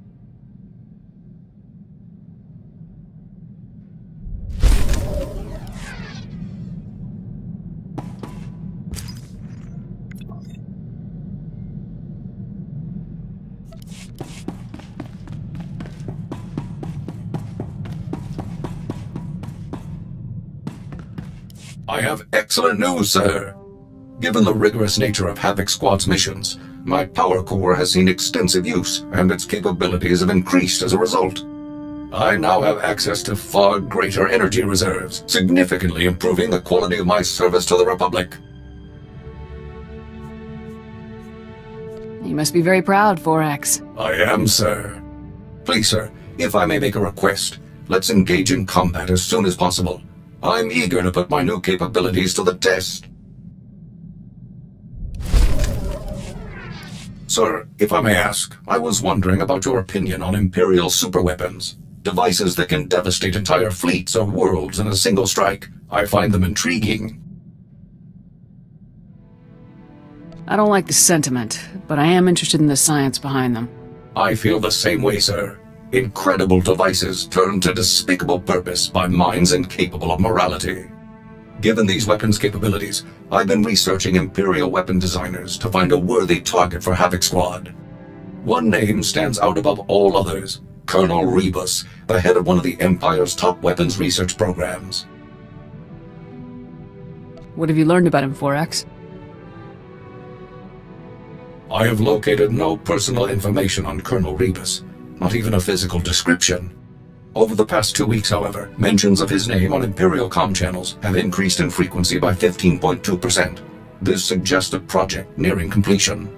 I have excellent news, sir. Given the rigorous nature of Havoc Squad's missions, my power core has seen extensive use, and its capabilities have increased as a result. I now have access to far greater energy reserves, significantly improving the quality of my service to the Republic. You must be very proud, 4X. I am, sir. Please, sir, if I may make a request, let's engage in combat as soon as possible. I'm eager to put my new capabilities to the test. Sir, if I may ask, I was wondering about your opinion on Imperial superweapons. Devices that can devastate entire fleets or worlds in a single strike. I find them intriguing. I don't like the sentiment, but I am interested in the science behind them. I feel the same way, sir. Incredible devices turned to despicable purpose by minds incapable of morality. Given these weapons' capabilities, I've been researching Imperial weapon designers to find a worthy target for Havoc Squad. One name stands out above all others: Colonel Rebus, the head of one of the Empire's top weapons research programs. What have you learned about him, 4X? I have located no personal information on Colonel Rebus, not even a physical description. Over the past 2 weeks, however, mentions of his name on Imperial comm channels have increased in frequency by 15.2%. This suggests a project nearing completion.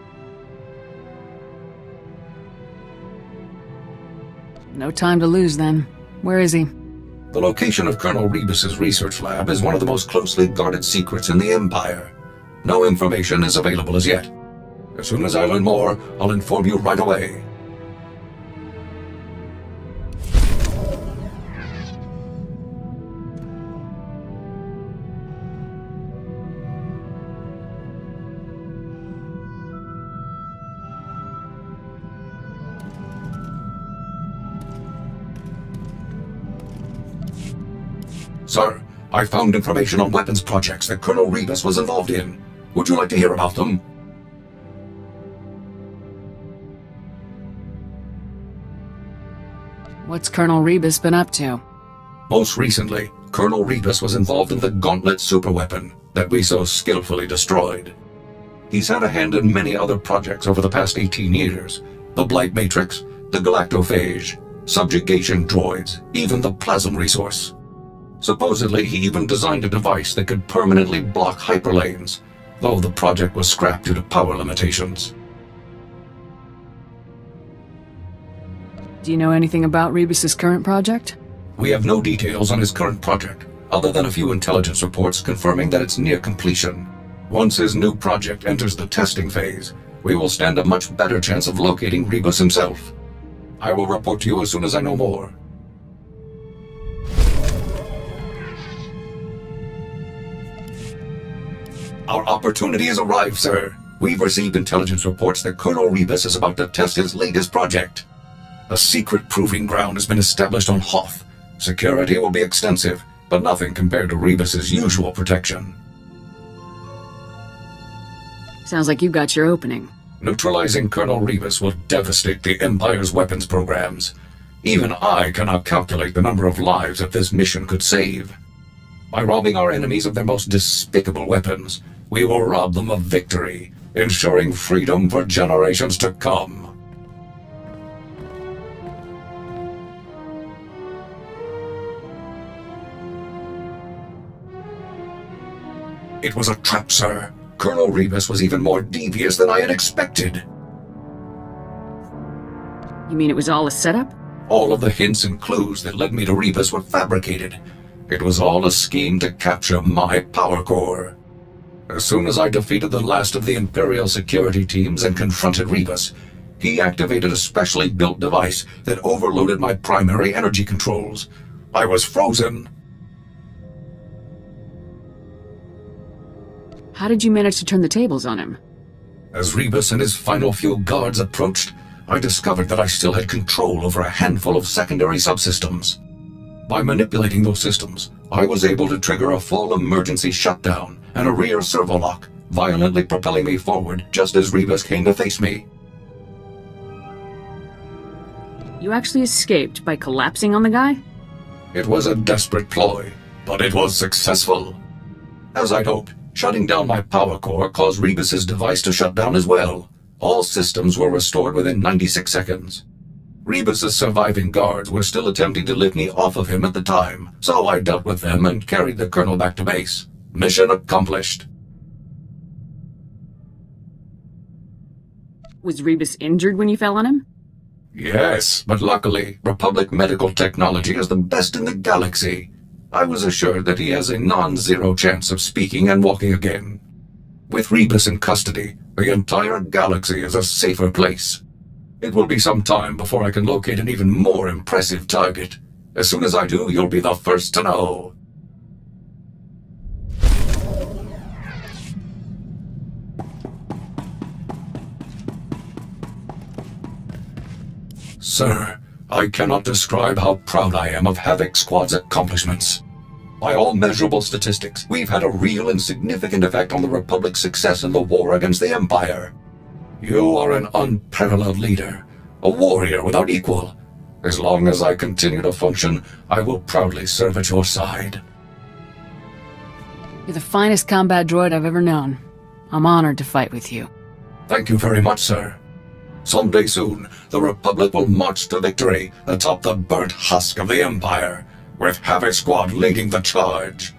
No time to lose, then. Where is he? The location of Colonel Rebus's research lab is one of the most closely guarded secrets in the Empire. No information is available as yet. As soon as I learn more, I'll inform you right away. Sir, I found information on weapons projects that Colonel Rebus was involved in. Would you like to hear about them? What's Colonel Rebus been up to? Most recently, Colonel Rebus was involved in the Gauntlet superweapon that we so skillfully destroyed. He's had a hand in many other projects over the past 18 years. The Blight Matrix, the Galactophage, subjugation droids, even the Plasm resource. Supposedly, he even designed a device that could permanently block hyperlanes, though the project was scrapped due to power limitations. Do you know anything about Rebus's current project? We have no details on his current project, other than a few intelligence reports confirming that it's near completion. Once his new project enters the testing phase, we will stand a much better chance of locating Rebus himself. I will report to you as soon as I know more. Our opportunity has arrived, sir. We've received intelligence reports that Colonel Rebus is about to test his latest project. A secret proving ground has been established on Hoth. Security will be extensive, but nothing compared to Rebus's usual protection. Sounds like you got your opening. Neutralizing Colonel Rebus will devastate the Empire's weapons programs. Even I cannot calculate the number of lives that this mission could save. By robbing our enemies of their most despicable weapons, we will rob them of victory, ensuring freedom for generations to come. It was a trap, sir. Colonel Rebus was even more devious than I had expected. You mean it was all a setup? All of the hints and clues that led me to Rebus were fabricated. It was all a scheme to capture my power core. As soon as I defeated the last of the Imperial security teams and confronted Rebus, he activated a specially built device that overloaded my primary energy controls. I was frozen. How did you manage to turn the tables on him? As Rebus and his final few guards approached, I discovered that I still had control over a handful of secondary subsystems. By manipulating those systems, I was able to trigger a full emergency shutdown and a rear servo lock, violently propelling me forward just as Rebus came to face me. You actually escaped by collapsing on the guy? It was a desperate ploy, but it was successful. As I'd hoped, shutting down my power core caused Rebus's device to shut down as well. All systems were restored within 96 seconds. Rebus's surviving guards were still attempting to lift me off of him at the time, so I dealt with them and carried the colonel back to base. Mission accomplished. Was Rebus injured when you fell on him? Yes, but luckily, Republic medical technology is the best in the galaxy. I was assured that he has a non-zero chance of speaking and walking again. With Rebus in custody, the entire galaxy is a safer place. It will be some time before I can locate an even more impressive target. As soon as I do, you'll be the first to know. Sir, I cannot describe how proud I am of Havoc Squad's accomplishments. By all measurable statistics, we've had a real and significant effect on the Republic's success in the war against the Empire. You are an unparalleled leader, a warrior without equal. As long as I continue to function, I will proudly serve at your side. You're the finest combat droid I've ever known. I'm honored to fight with you. Thank you very much, sir. Someday soon, the Republic will march to victory atop the burnt husk of the Empire, with Havoc Squad leading the charge.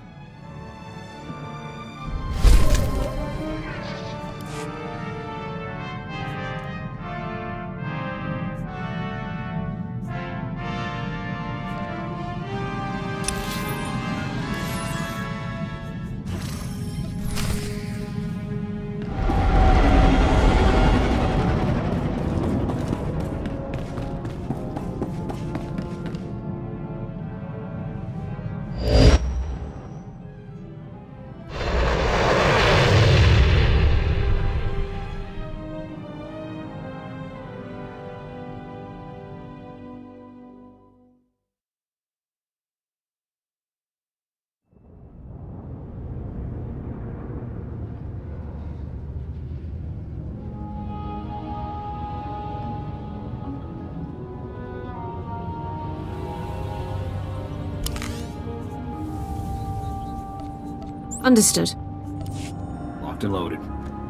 Understood. Locked and loaded.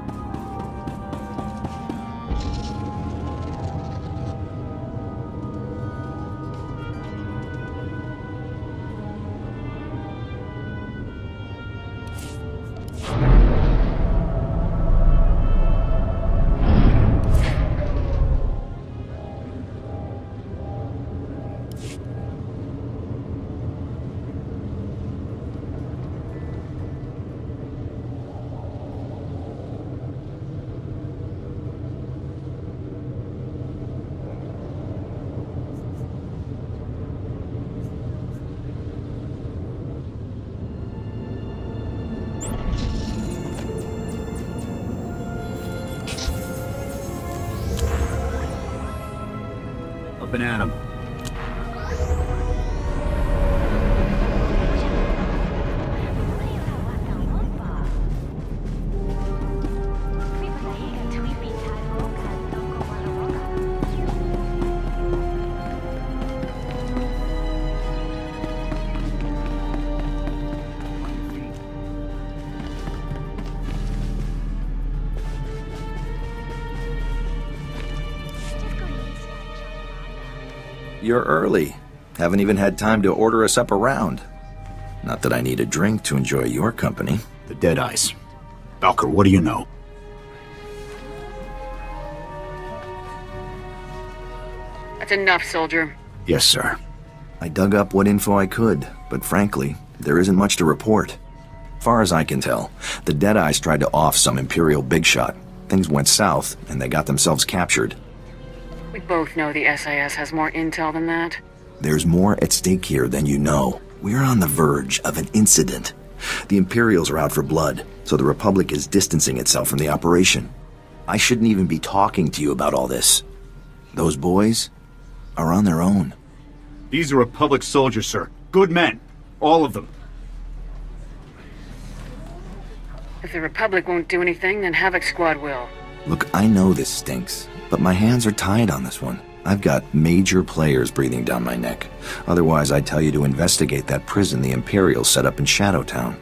Up and at 'em. You're early. Haven't even had time to order us up a round. Not that I need a drink to enjoy your company. The dead ice. Valker, what do you know? That's enough, soldier. Yes, sir. I dug up what info I could, but frankly, there isn't much to report. Far as I can tell, the Deadeyes tried to off some Imperial big shot. Things went south, and they got themselves captured. We both know the SAS has more intel than that. There's more at stake here than you know. We're on the verge of an incident. The Imperials are out for blood, so the Republic is distancing itself from the operation. I shouldn't even be talking to you about all this. Those boys are on their own. These are Republic soldiers, sir. Good men. All of them. If the Republic won't do anything, then Havoc Squad will. Look, I know this stinks, but my hands are tied on this one. I've got major players breathing down my neck. Otherwise, I'd tell you to investigate that prison the Imperials set up in Shadowtown.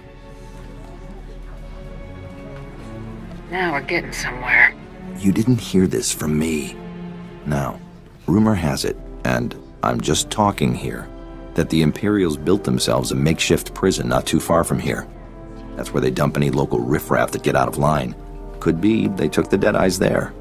Now we're getting somewhere. You didn't hear this from me. Now, rumor has it, and I'm just talking here, that the Imperials built themselves a makeshift prison not too far from here. That's where they dump any local riffraff that get out of line. Could be they took the Deadeyes there.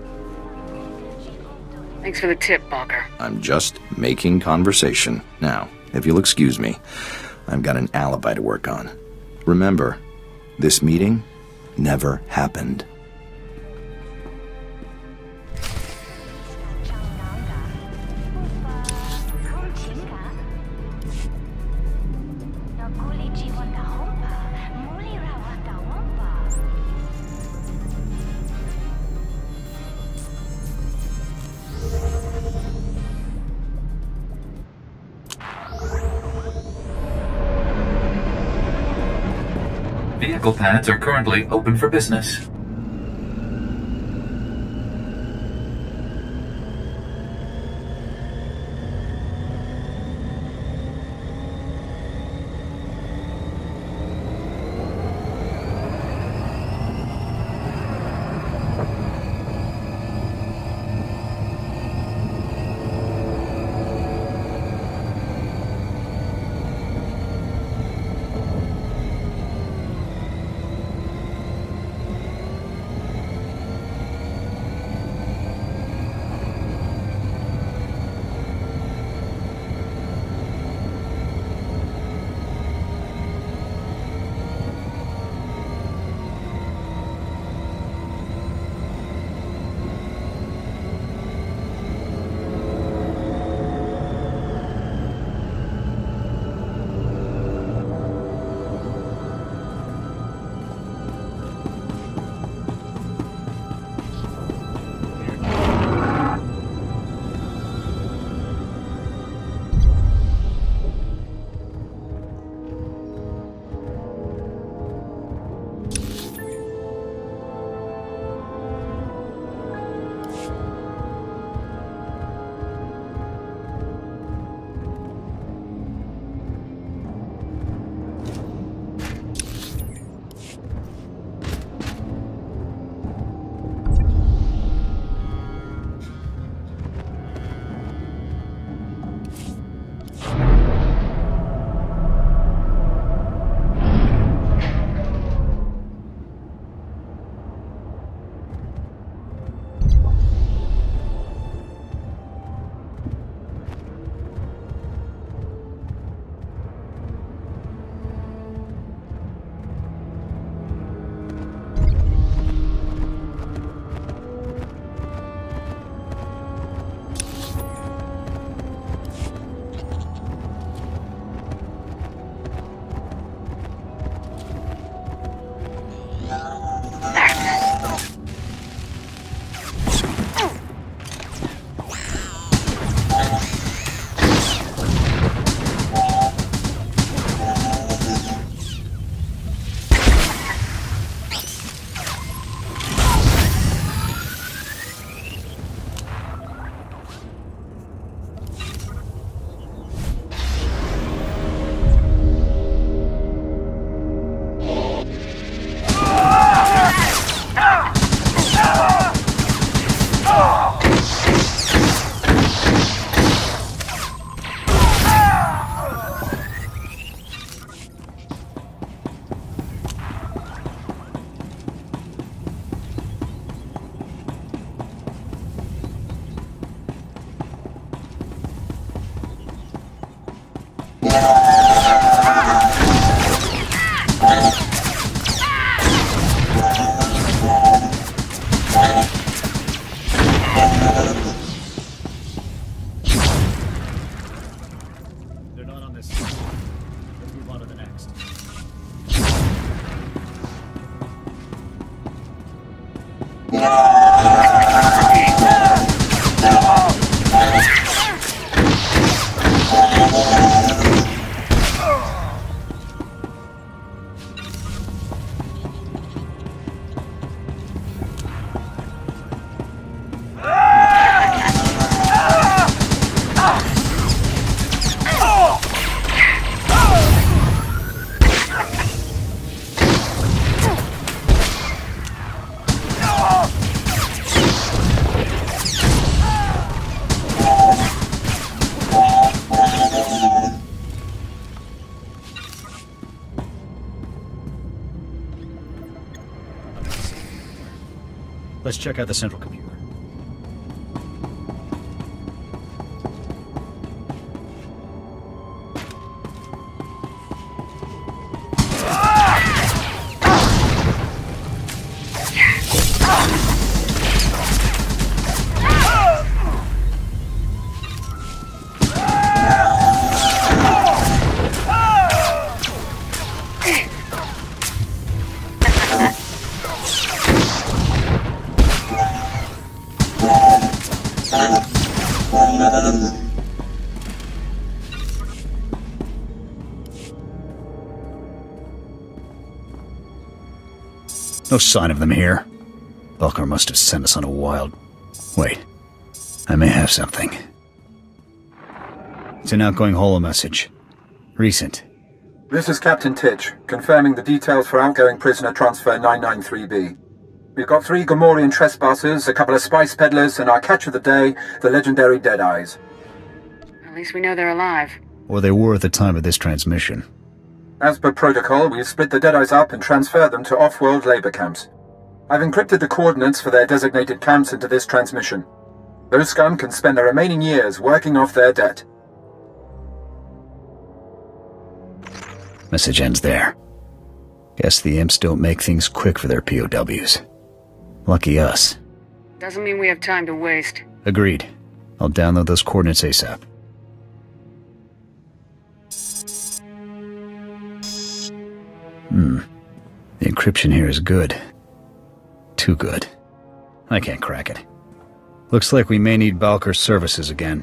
Thanks for the tip, Balker. I'm just making conversation. Now, if you'll excuse me, I've got an alibi to work on. Remember, this meeting never happened. Vehicle pads are currently open for business. Let's check out the central computer. No sign of them here. Belker must have sent us on a wild... Wait. I may have something. It's an outgoing holo message. Recent. This is Captain Titch, confirming the details for outgoing prisoner transfer 993B. We've got 3 Gomorian trespassers, a couple of spice peddlers, and our catch of the day, the legendary Deadeyes. At least we know they're alive. Or they were at the time of this transmission. As per protocol, we've split the Deadeyes up and transferred them to off-world labor camps. I've encrypted the coordinates for their designated camps into this transmission. Those scum can spend their remaining years working off their debt. Message ends there. Guess the imps don't make things quick for their POWs. Lucky us. Doesn't mean we have time to waste. Agreed. I'll download those coordinates ASAP. The encryption here is good. Too good. I can't crack it. Looks like we may need Belker's services again.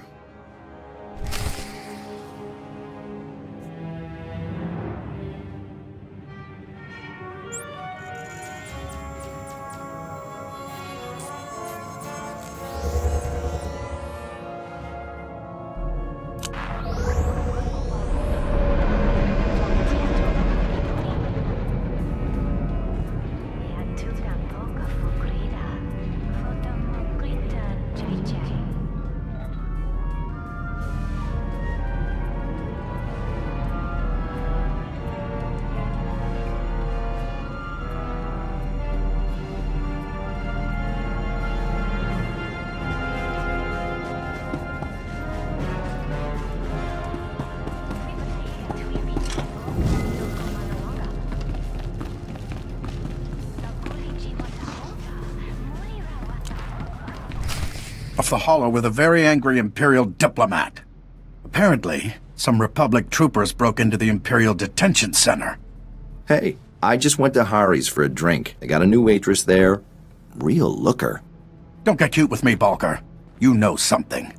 Off the holo with a very angry Imperial diplomat. Apparently, some Republic troopers broke into the Imperial Detention Center. Hey, I just went to Hari's for a drink. They got a new waitress there. Real looker. Don't get cute with me, Balker. You know something.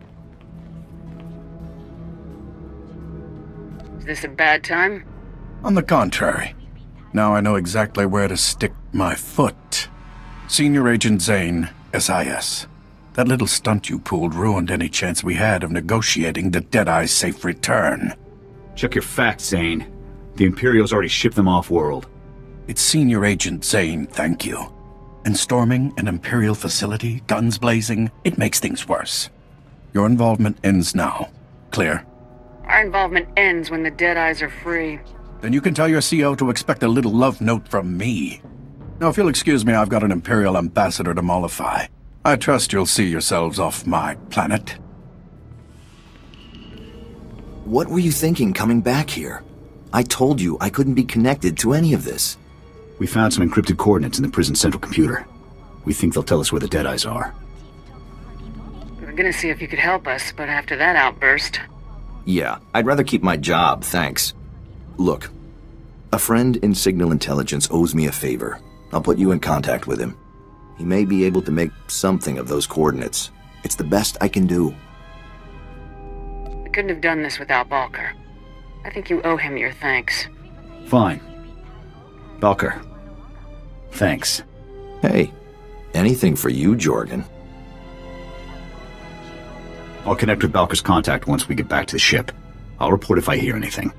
Is this a bad time? On the contrary. Now I know exactly where to stick my foot. Senior Agent Zane, SIS. That little stunt you pulled ruined any chance we had of negotiating the Deadeye's safe return. Check your facts, Zane. The Imperials already shipped them off-world. It's Senior Agent Zane, thank you. And storming an Imperial facility, guns blazing, it makes things worse. Your involvement ends now. Clear? Our involvement ends when the Deadeyes are free. Then you can tell your CO to expect a little love note from me. Now, if you'll excuse me, I've got an Imperial ambassador to mollify. I trust you'll see yourselves off my planet. What were you thinking coming back here? I told you I couldn't be connected to any of this. We found some encrypted coordinates in the prison central computer. We think they'll tell us where the Deadeyes are. We were gonna see if you could help us, but after that outburst... Yeah, I'd rather keep my job, thanks. Look, a friend in signal intelligence owes me a favor. I'll put you in contact with him. He may be able to make something of those coordinates. It's the best I can do. We couldn't have done this without Balker. I think you owe him your thanks. Fine. Balker. Thanks. Hey, anything for you, Jorgen. I'll connect with Balker's contact once we get back to the ship. I'll report if I hear anything.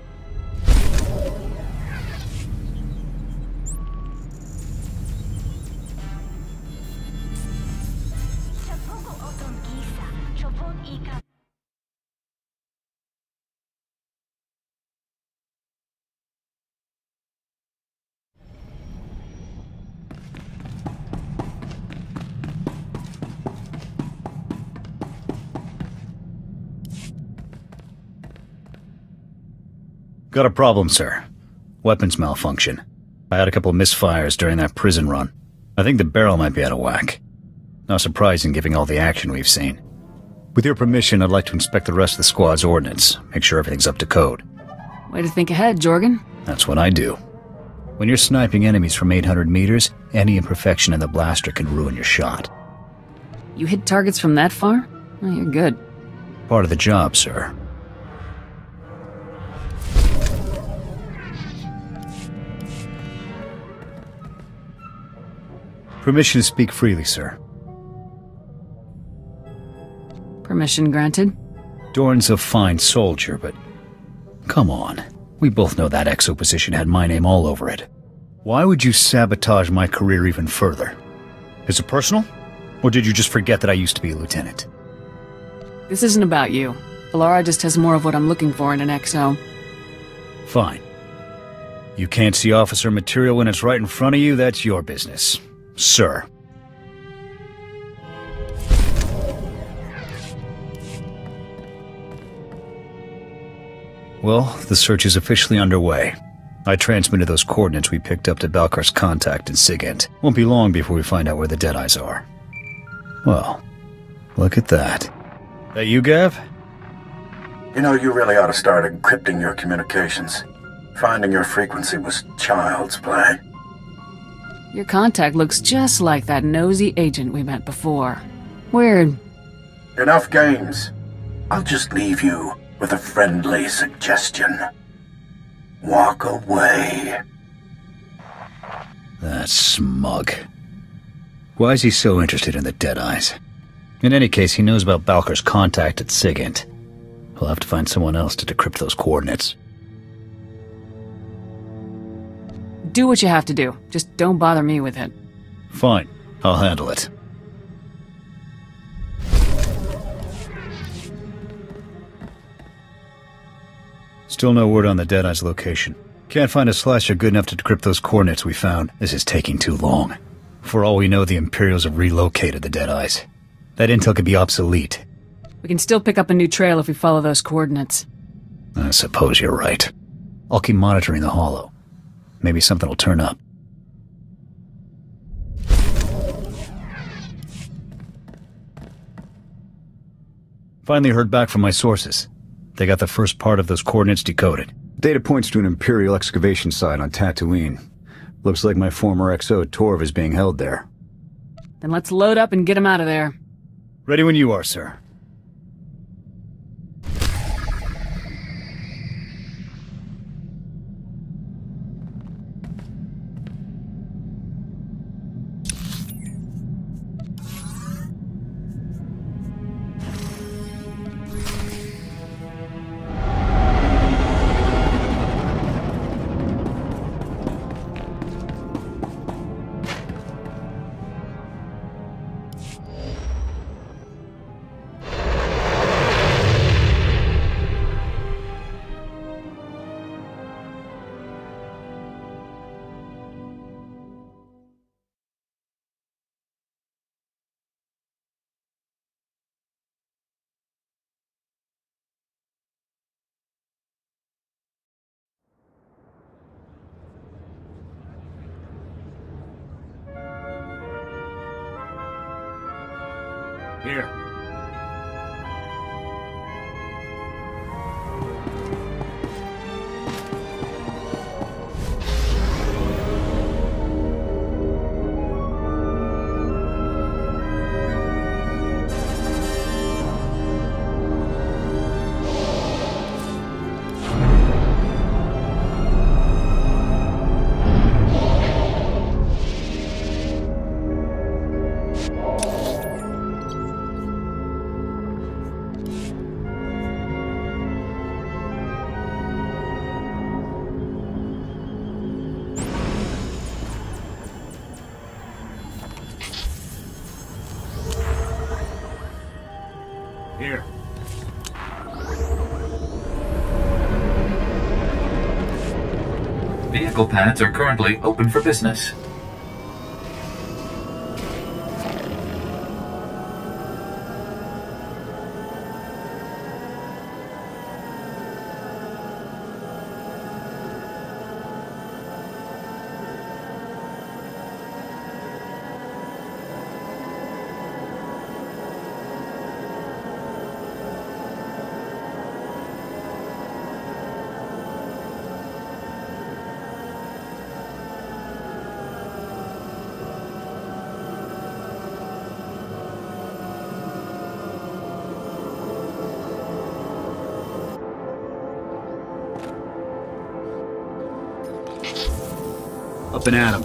Got a problem, sir. Weapons malfunction. I had a couple of misfires during that prison run. I think the barrel might be out of whack. Not surprising given all the action we've seen. With your permission, I'd like to inspect the rest of the squad's ordnance, make sure everything's up to code. Way to think ahead, Jorgen. That's what I do. When you're sniping enemies from 800 meters, any imperfection in the blaster can ruin your shot. You hit targets from that far? Well, you're good. Part of the job, sir. Permission to speak freely, sir. Permission granted. Dorn's a fine soldier, but... Come on. We both know that exo position had my name all over it. Why would you sabotage my career even further? Is it personal? Or did you just forget that I used to be a lieutenant? This isn't about you. Alara just has more of what I'm looking for in an XO. Fine. You can't see officer material when it's right in front of you, that's your business. Sir. Well, the search is officially underway. I transmitted those coordinates we picked up to Balkar's contact in Sigint. Won't be long before we find out where the Deadeyes are. Well, look at that. That you, Gav? You know, you really ought to start encrypting your communications. Finding your frequency was child's play. Your contact looks just like that nosy agent we met before. Weird. Enough games. I'll just leave you with a friendly suggestion. Walk away. That smug. Why is he so interested in the Deadeyes? In any case, he knows about Balkar's contact at Sigint. He'll have to find someone else to decrypt those coordinates. Do what you have to do. Just don't bother me with it. Fine. I'll handle it. Still no word on the Deadeyes' location. Can't find a slasher good enough to decrypt those coordinates we found. This is taking too long. For all we know, the Imperials have relocated the Deadeyes. That intel could be obsolete. We can still pick up a new trail if we follow those coordinates. I suppose you're right. I'll keep monitoring the holo. Maybe something will turn up. Finally heard back from my sources. They got the first part of those coordinates decoded. Data points to an Imperial excavation site on Tatooine. Looks like my former XO, Torv, is being held there. Then let's load up and get him out of there. Ready when you are, sir. Here. Here. Vehicle pads are currently open for business. Up and at 'em.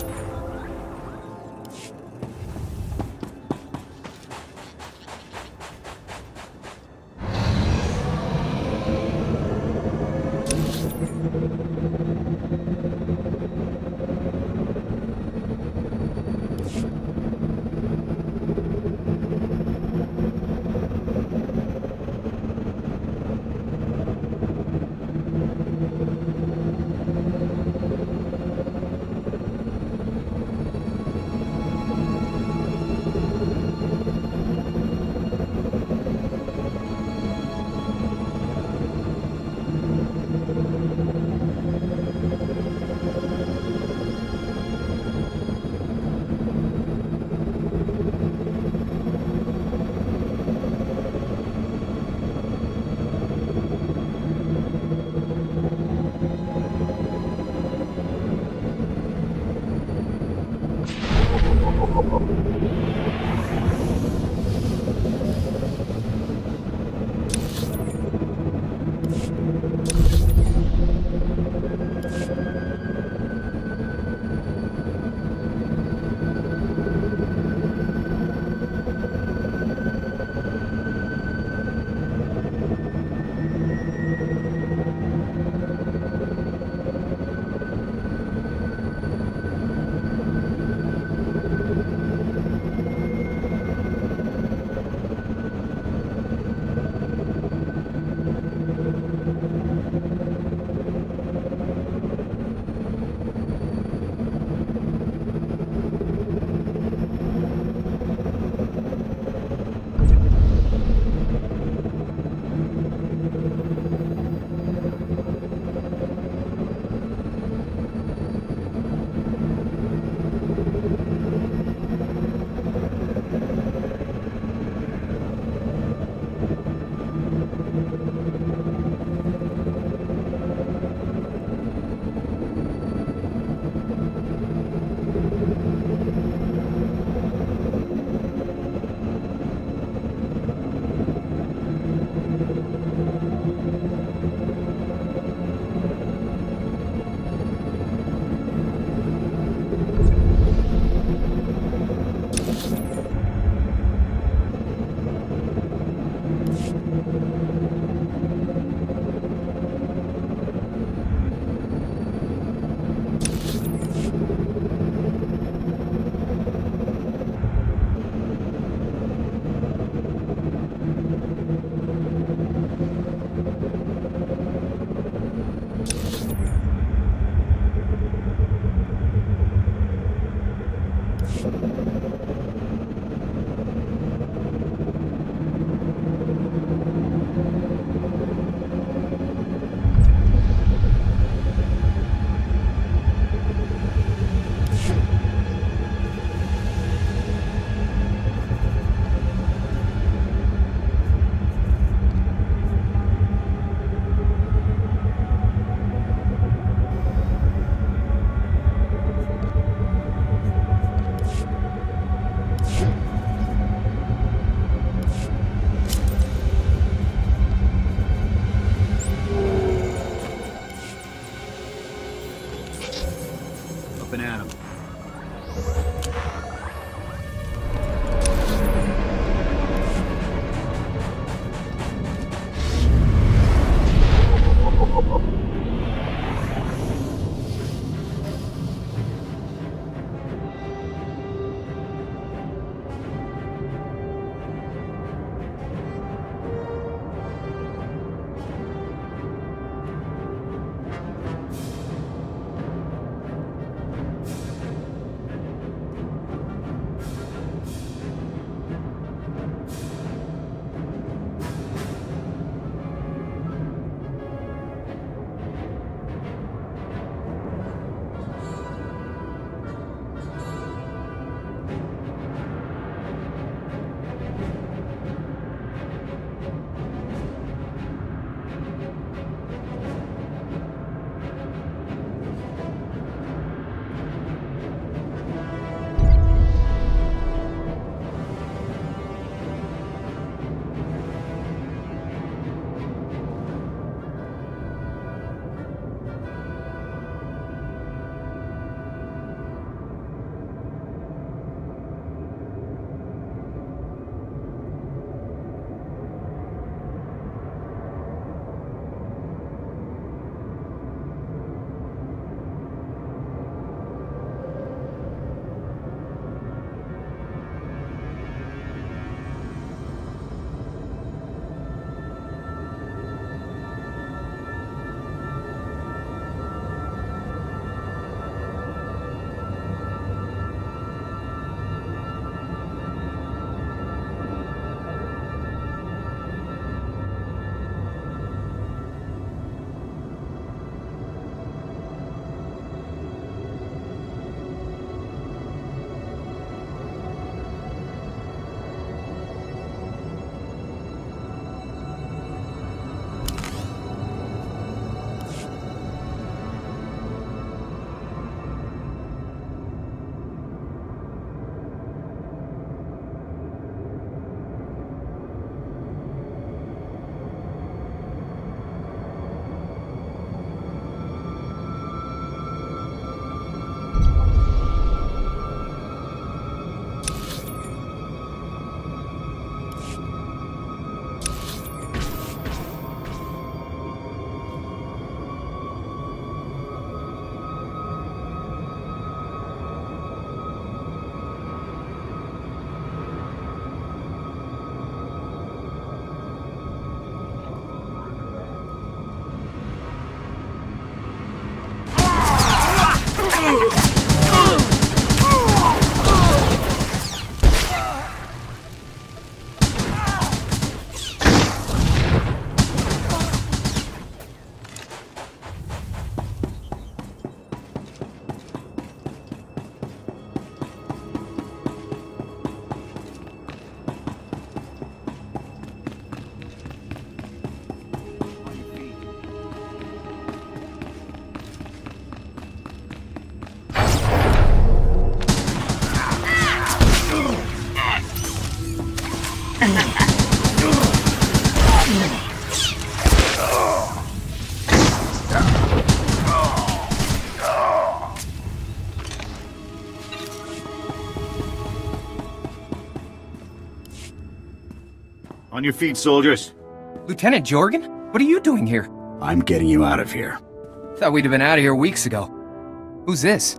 On your feet, soldiers. Lieutenant Jorgen? What are you doing here? I'm getting you out of here. Thought we'd have been out of here weeks ago. Who's this?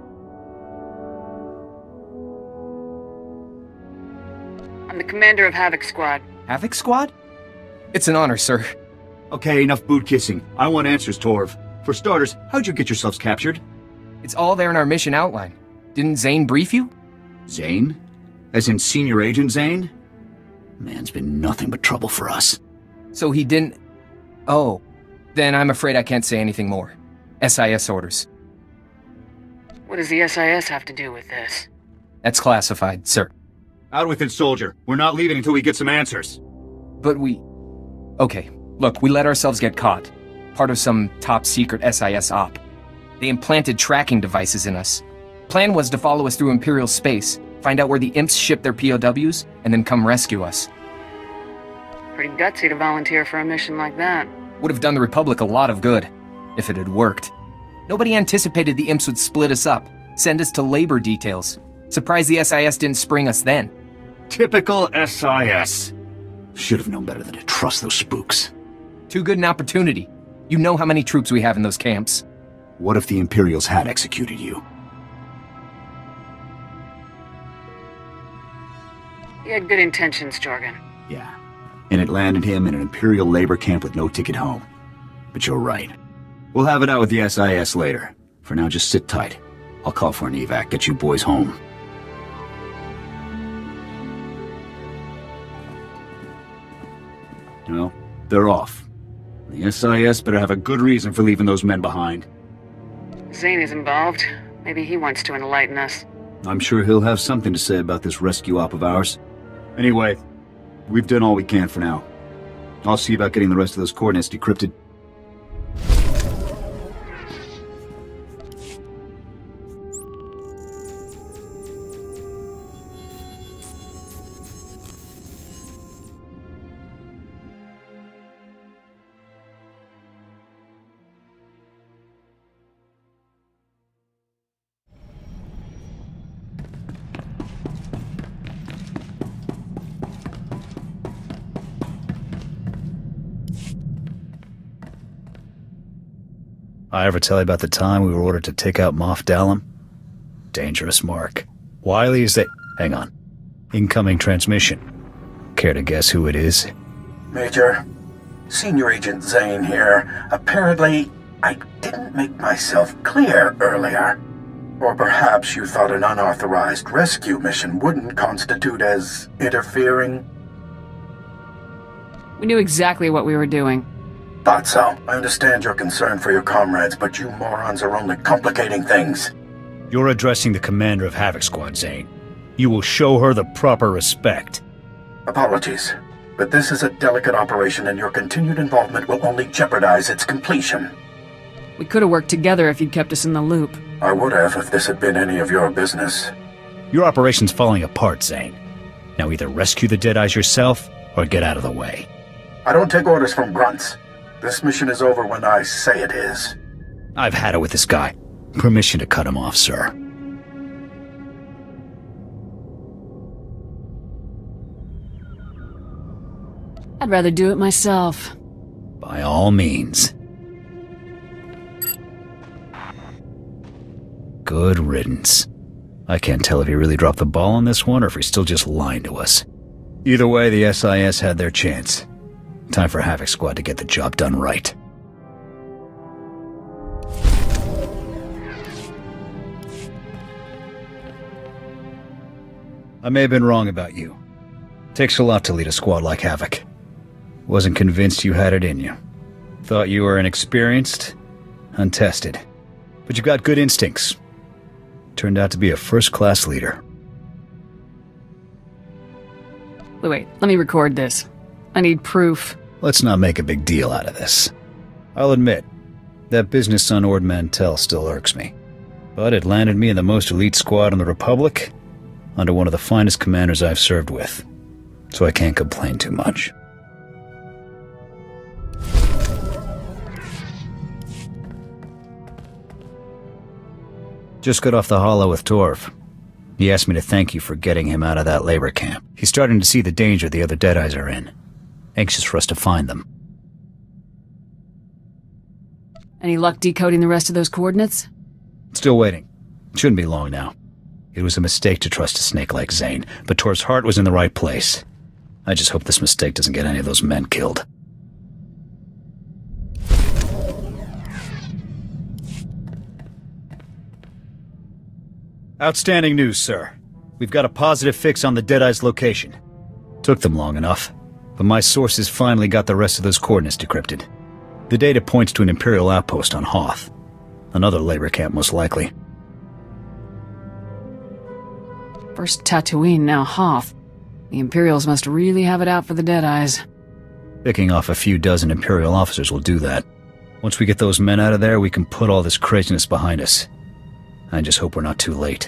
I'm the commander of Havoc Squad. Havoc Squad? It's an honor, sir. Okay, enough boot kissing. I want answers, Torv. For starters, how'd you get yourselves captured? It's all there in our mission outline. Didn't Zane brief you? Zane? As in Senior Agent Zane? Man's been nothing but trouble for us. So he didn't... Oh. Then I'm afraid I can't say anything more. SIS orders. What does the SIS have to do with this? That's classified, sir. Out with it, soldier. We're not leaving until we get some answers. But we... Okay, look, we let ourselves get caught. Part of some top-secret SIS op. They implanted tracking devices in us. Plan was to follow us through Imperial space, find out where the imps ship their POWs, and then come rescue us. Pretty gutsy to volunteer for a mission like that. Would have done the Republic a lot of good, if it had worked. Nobody anticipated the imps would split us up, send us to labor details. Surprised the SIS didn't spring us then. Typical SIS. Should have known better than to trust those spooks. Too good an opportunity. You know how many troops we have in those camps. What if the Imperials had executed you? He had good intentions, Jorgen. Yeah. And it landed him in an Imperial labor camp with no ticket home. But you're right. We'll have it out with the SIS later. For now, just sit tight. I'll call for an evac, get you boys home. Well, they're off. The SIS better have a good reason for leaving those men behind. Zane is involved. Maybe he wants to enlighten us. I'm sure he'll have something to say about this rescue op of ours. Anyway, we've done all we can for now. I'll see about getting the rest of those coordinates decrypted. I ever tell you about the time we were ordered to take out Moff Dallam? Dangerous mark. Wiley is that... Hang on. Incoming transmission. Care to guess who it is? Major, Senior Agent Zane here. Apparently, I didn't make myself clear earlier. Or perhaps you thought an unauthorized rescue mission wouldn't constitute as interfering? We knew exactly what we were doing. Thought so. I understand your concern for your comrades, but you morons are only complicating things. You're addressing the commander of Havoc Squad, Zane. You will show her the proper respect. Apologies, but this is a delicate operation and your continued involvement will only jeopardize its completion. We could have worked together if you'd kept us in the loop. I would have if this had been any of your business. Your operation's falling apart, Zane. Now either rescue the Deadeyes yourself, or get out of the way. I don't take orders from grunts. This mission is over when I say it is. I've had it with this guy. Permission to cut him off, sir. I'd rather do it myself. By all means. Good riddance. I can't tell if he really dropped the ball on this one or if he's still just lying to us. Either way, the SIS had their chance. Time for Havoc Squad to get the job done right. I may have been wrong about you. Takes a lot to lead a squad like Havoc. Wasn't convinced you had it in you. Thought you were inexperienced, untested. But you've got good instincts. Turned out to be a first-class leader. Wait, let me record this. I need proof. Let's not make a big deal out of this. I'll admit, that business on Ord Mantell still irks me. But it landed me in the most elite squad in the Republic, under one of the finest commanders I've served with. so I can't complain too much. Just got off the holo with Torv. He asked me to thank you for getting him out of that labor camp. He's starting to see the danger the other Deadeyes are in. Anxious for us to find them. Any luck decoding the rest of those coordinates? Still waiting. Shouldn't be long now. It was a mistake to trust a snake like Zane, but Torv's heart was in the right place. I just hope this mistake doesn't get any of those men killed. Outstanding news, sir. We've got a positive fix on the Deadeye's location. Took them long enough, but my sources finally got the rest of those coordinates decrypted. The data points to an Imperial outpost on Hoth. Another labor camp, most likely. First Tatooine, now Hoth. The Imperials must really have it out for the Deadeyes. Picking off a few dozen Imperial officers will do that. Once we get those men out of there, we can put all this craziness behind us. I just hope we're not too late.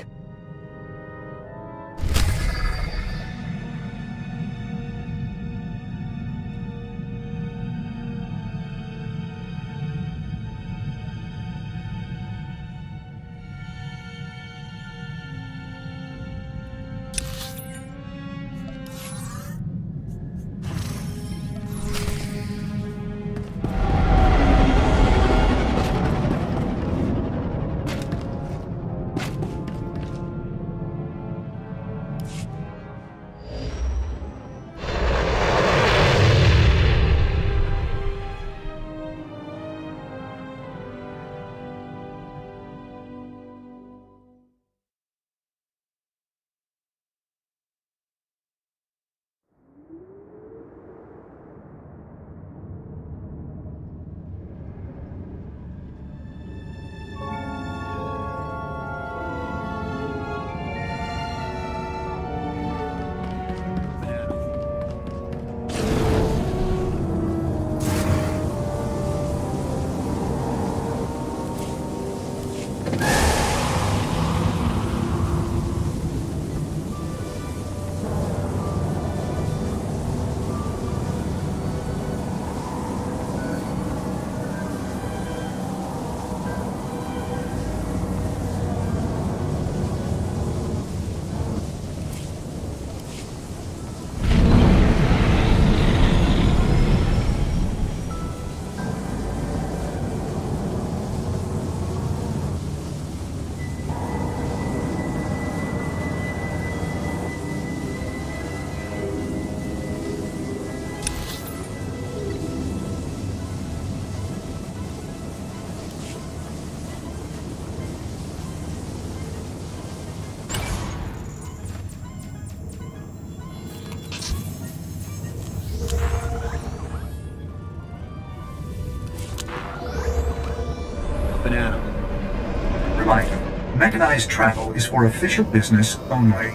Reminder, mechanized travel is for official business only.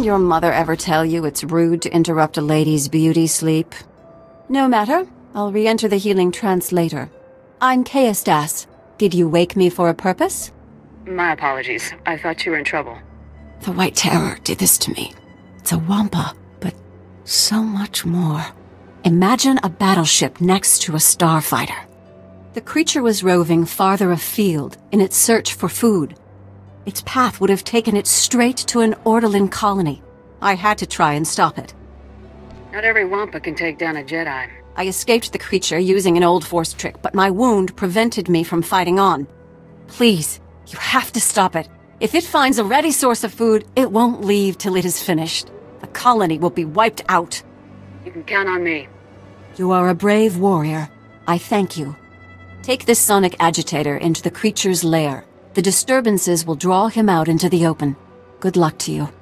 your mother ever tell you it's rude to interrupt a lady's beauty sleep? No matter. I'll re-enter the healing trance later. I'm Kaestas. Did you wake me for a purpose? My apologies. I thought you were in trouble. The White Terror did this to me. It's a wampa, but so much more. Imagine a battleship next to a starfighter. The creature was roving farther afield in its search for food. Its path would have taken it straight to an Ordolan colony. I had to try and stop it. Not every wampa can take down a Jedi. I escaped the creature using an old Force trick, but my wound prevented me from fighting on. Please, you have to stop it. If it finds a ready source of food, it won't leave till it is finished. The colony will be wiped out. You can count on me. You are a brave warrior. I thank you. Take this sonic agitator into the creature's lair. The disturbances will draw him out into the open. Good luck to you.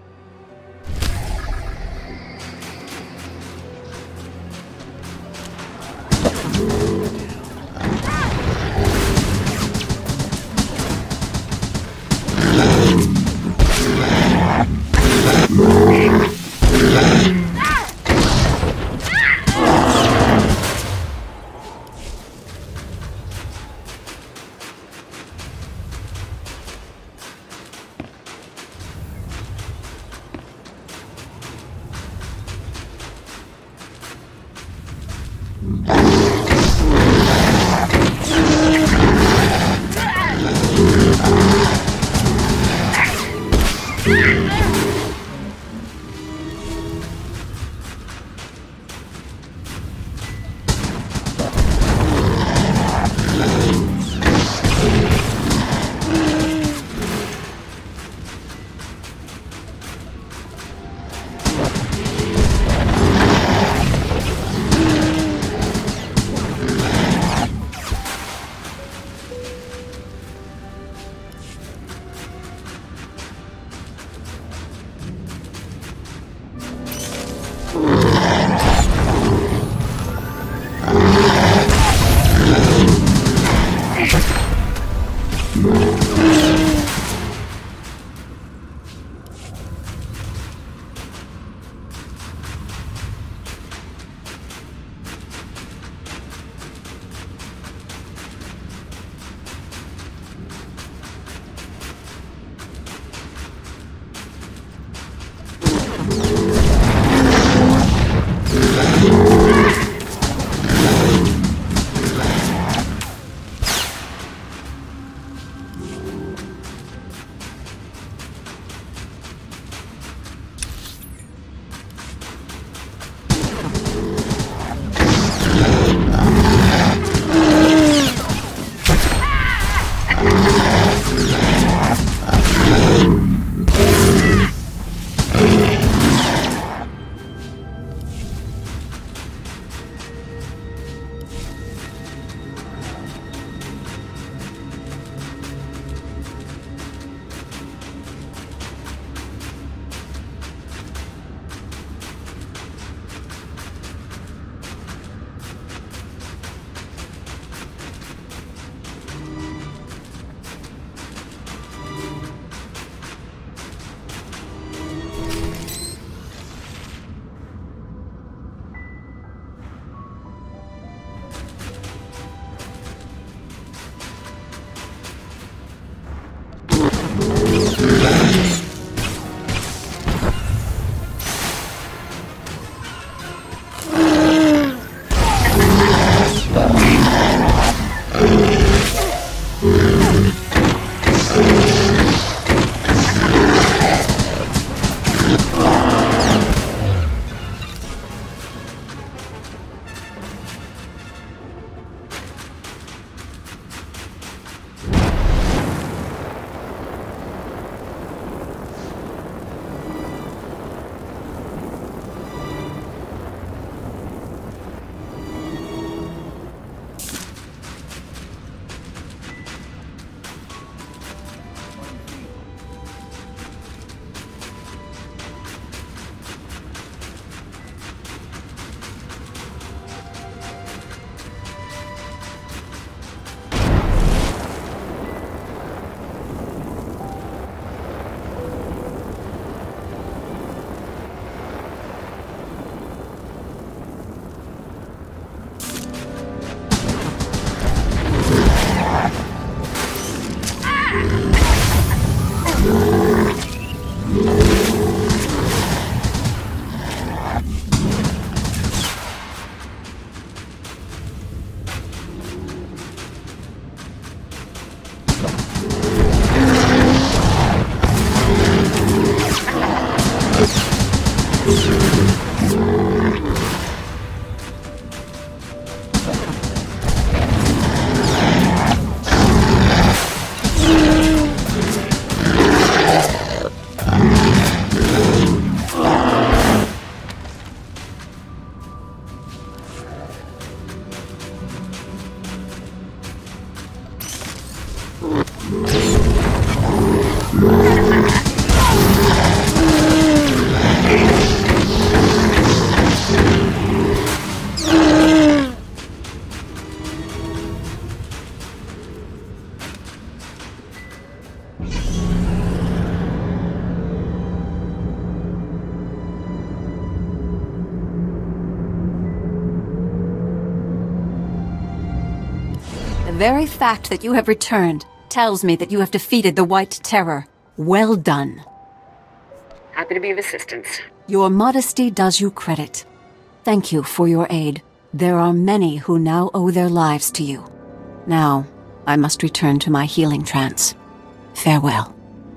The very fact that you have returned tells me that you have defeated the White Terror. Well done. Happy to be of assistance. Your modesty does you credit. Thank you for your aid. There are many who now owe their lives to you. Now, I must return to my healing trance. Farewell.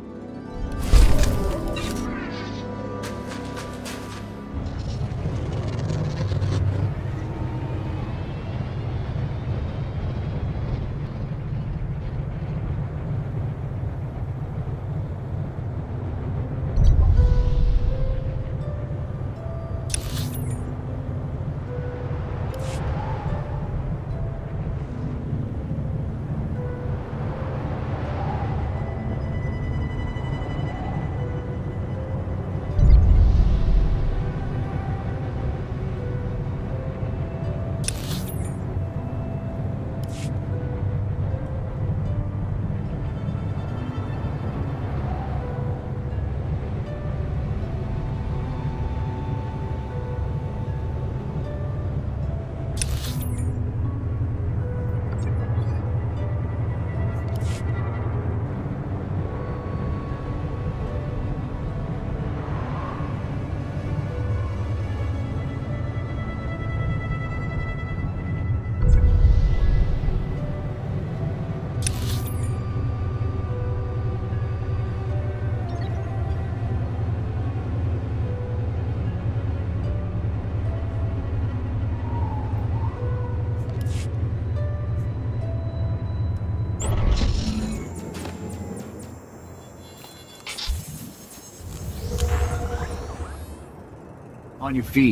On your feet.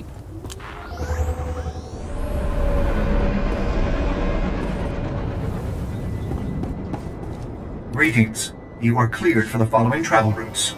Greetings. You are cleared for the following travel routes.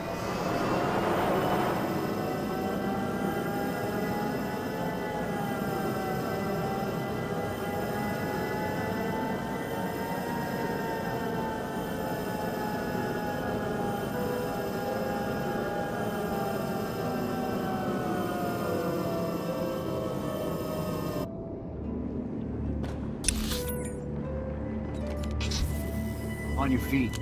On your feet.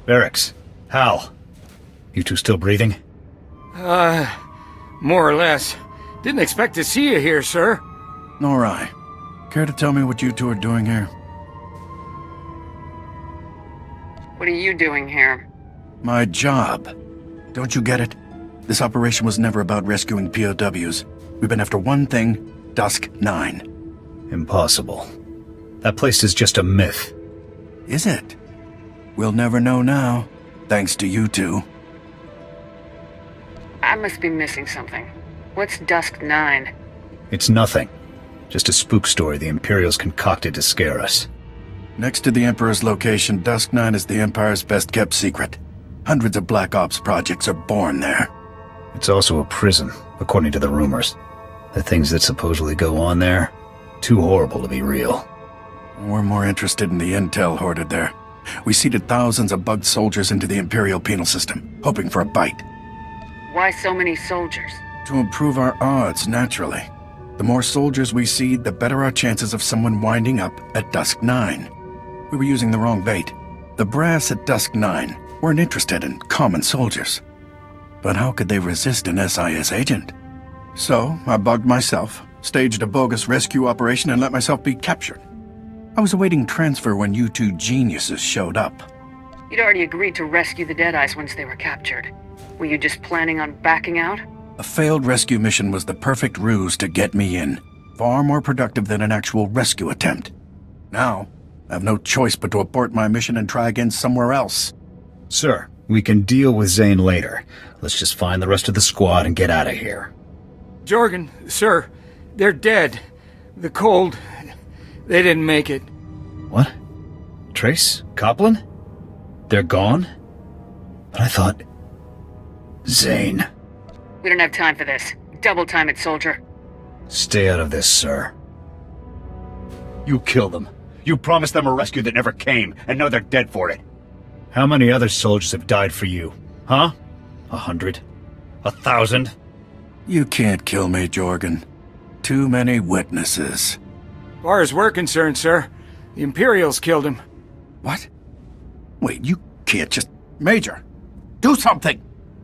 Barracks. Hal. You two still breathing? More or less. Didn't expect to see you here, sir. Nor I. Care to tell me what you two are doing here? What are you doing here? My job. Don't you get it? This operation was never about rescuing POWs. We've been after one thing, Dusk 9. Impossible. That place is just a myth. Is it? We'll never know now, thanks to you two. I must be missing something. What's Dusk 9? It's nothing. Just a spook story the Imperials concocted to scare us. Next to the Emperor's location, Dusk 9 is the Empire's best-kept secret. Hundreds of Black Ops projects are born there. It's also a prison, according to the rumors. The things that supposedly go on there, too horrible to be real. We're more interested in the intel hoarded there. We seeded thousands of bugged soldiers into the Imperial penal system, hoping for a bite. Why so many soldiers? To improve our odds, naturally. The more soldiers we seed, the better our chances of someone winding up at Dusk 9. We were using the wrong bait. The brass at Dusk 9 weren't interested in common soldiers. But how could they resist an SIS agent? So, I bugged myself, staged a bogus rescue operation, and let myself be captured. I was awaiting transfer when you two geniuses showed up. You'd already agreed to rescue the Deadeyes once they were captured. Were you just planning on backing out? A failed rescue mission was the perfect ruse to get me in. Far more productive than an actual rescue attempt. Now, I have no choice but to abort my mission and try again somewhere else. Sir, we can deal with Zane later. Let's just find the rest of the squad and get out of here. Jorgen, sir, they're dead. The cold, they didn't make it. What? Trace? Copland? They're gone? But I thought... Zane. We don't have time for this. Double time it, soldier. Stay out of this, sir. You killed them. You promised them a rescue that never came, and now they're dead for it. How many other soldiers have died for you? Huh? 100? 1,000? You can't kill me, Jorgen. Too many witnesses. Far as we're concerned, sir, the Imperials killed him. What? Wait, you can't just... Major! Do something!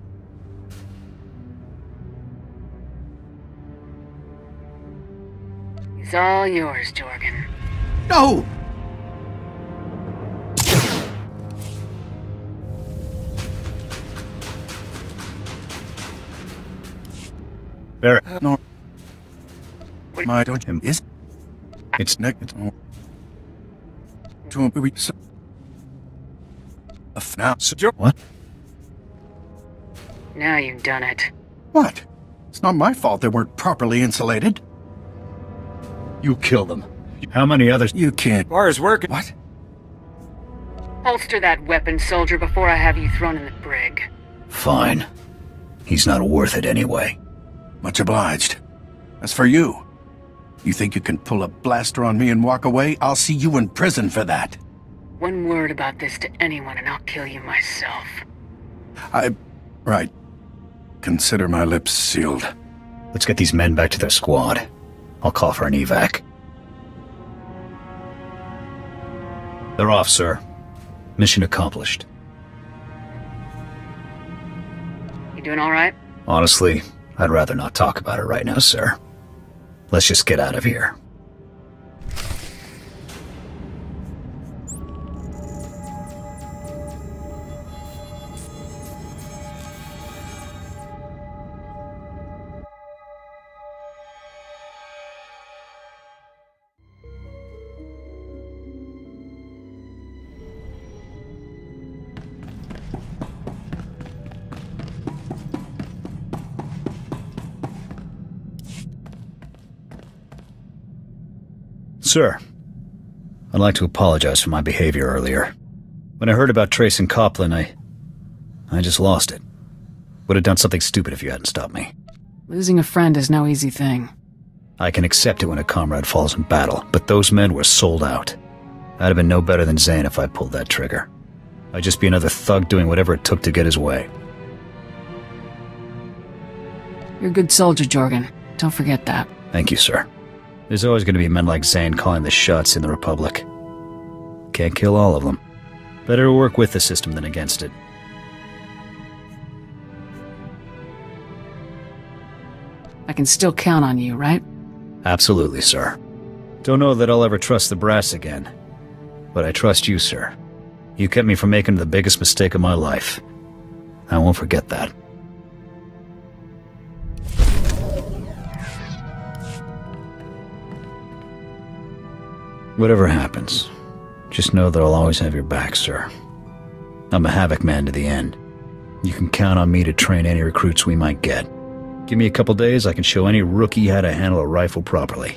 It's all yours, Jorgen. No! Barrett. No. My don't him is. It's next. To be so. Now, what? Now you've done it. What? It's not my fault they weren't properly insulated. You killed them. How many others? You can't. Bars working. What? Holster that weapon, soldier, before I have you thrown in the brig. Fine. He's not worth it anyway. Much obliged. As for you, you think you can pull a blaster on me and walk away? I'll see you in prison for that. One word about this to anyone and I'll kill you myself. Right. Consider my lips sealed. Let's get these men back to their squad. I'll call for an evac. They're off, sir. Mission accomplished. You doing all right? Honestly, I'd rather not talk about it right now, sir. Let's just get out of here. Sir, I'd like to apologize for my behavior earlier. When I heard about Trace and Copland, I just lost it. Would have done something stupid if you hadn't stopped me. Losing a friend is no easy thing. I can accept it when a comrade falls in battle, but those men were sold out. I'd have been no better than Zane if I pulled that trigger. I'd just be another thug doing whatever it took to get his way. You're a good soldier, Jorgen. Don't forget that. Thank you, sir. There's always going to be men like Zane calling the shots in the Republic. Can't kill all of them, Better to work with the system than against it. I can still count on you, right? Absolutely, sir. Don't know that I'll ever trust the brass again, but I trust you, sir. You kept me from making the biggest mistake of my life. I won't forget that. Whatever happens, just know that I'll always have your back, sir. I'm a Havoc man to the end. You can count on me to train any recruits we might get. Give me a couple days, I can show any rookie how to handle a rifle properly.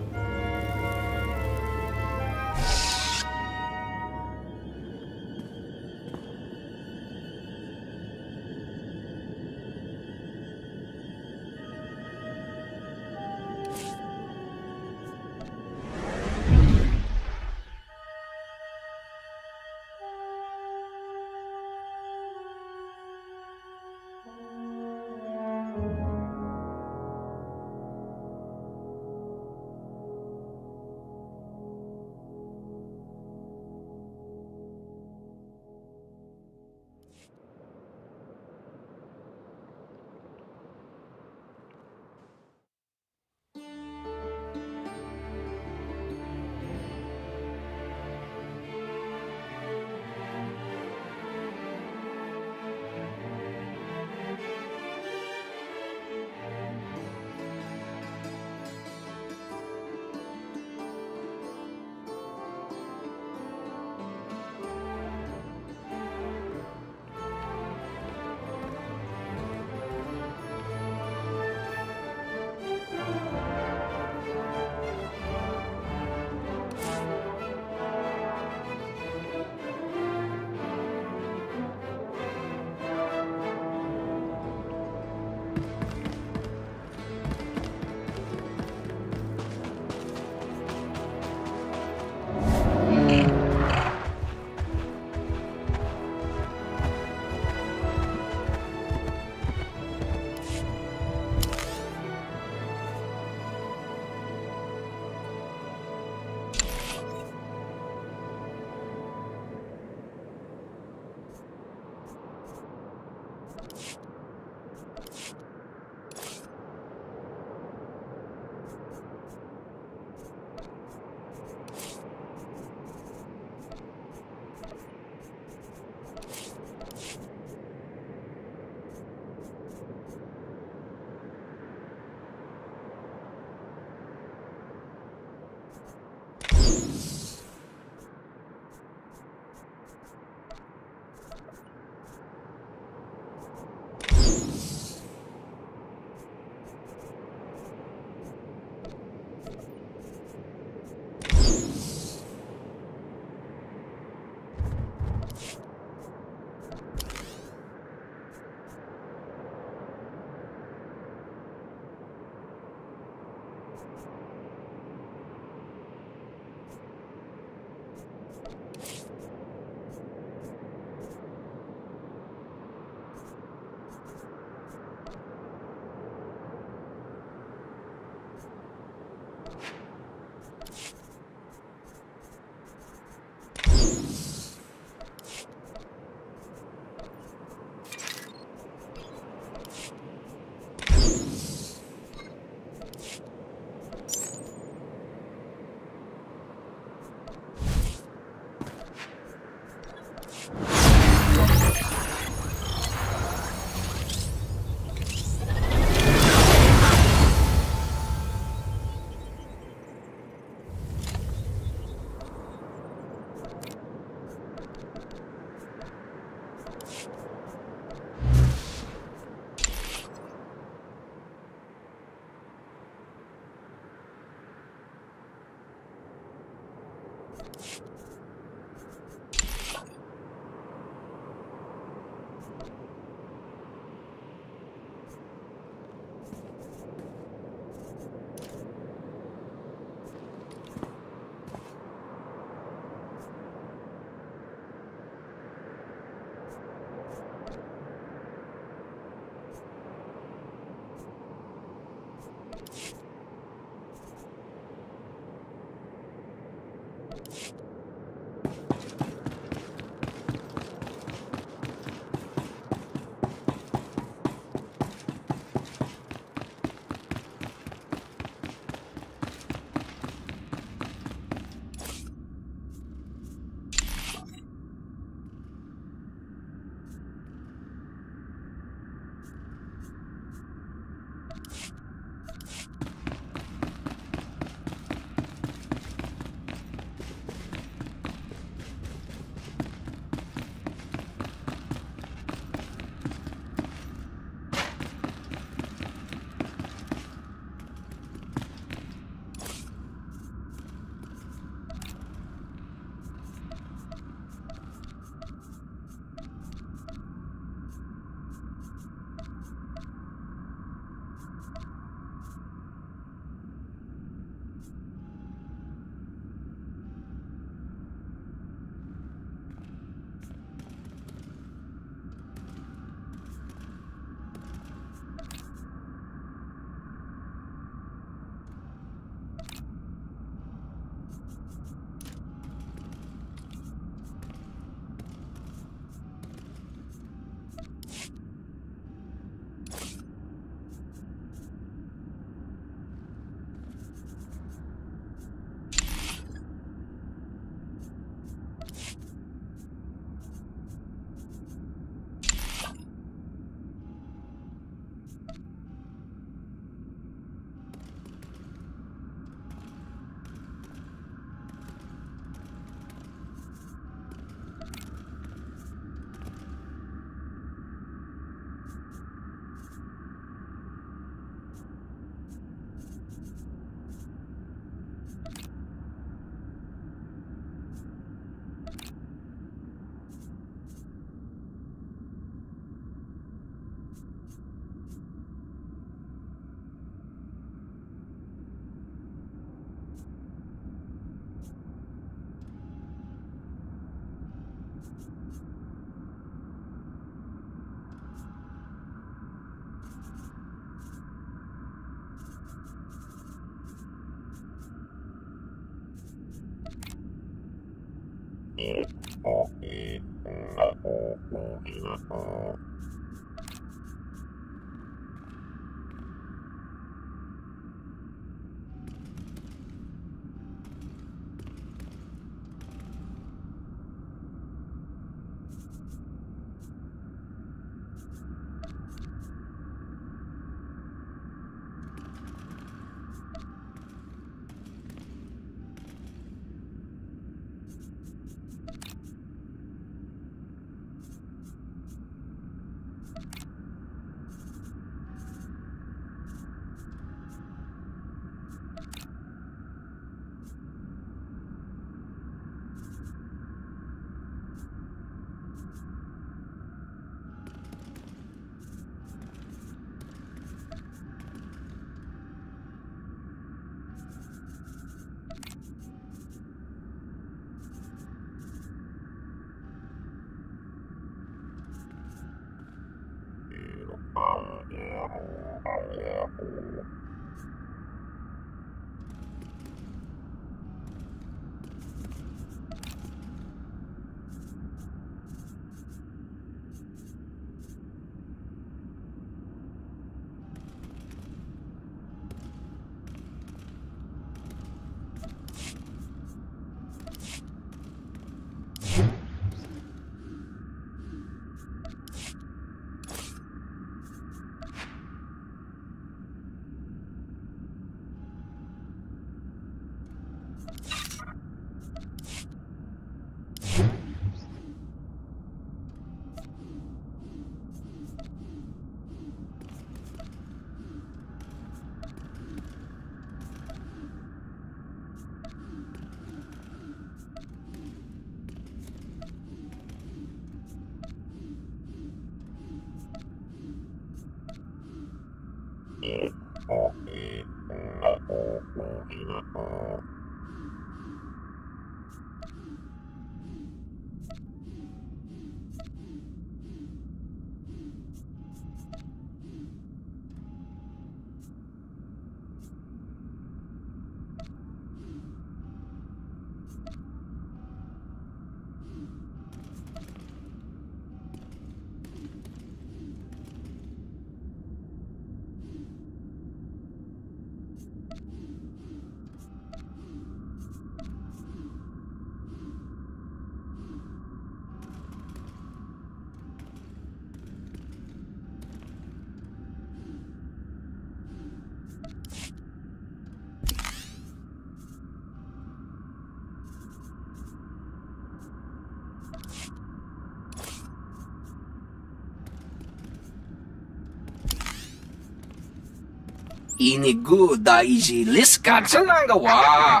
Inigu daiji liska tsanangawa.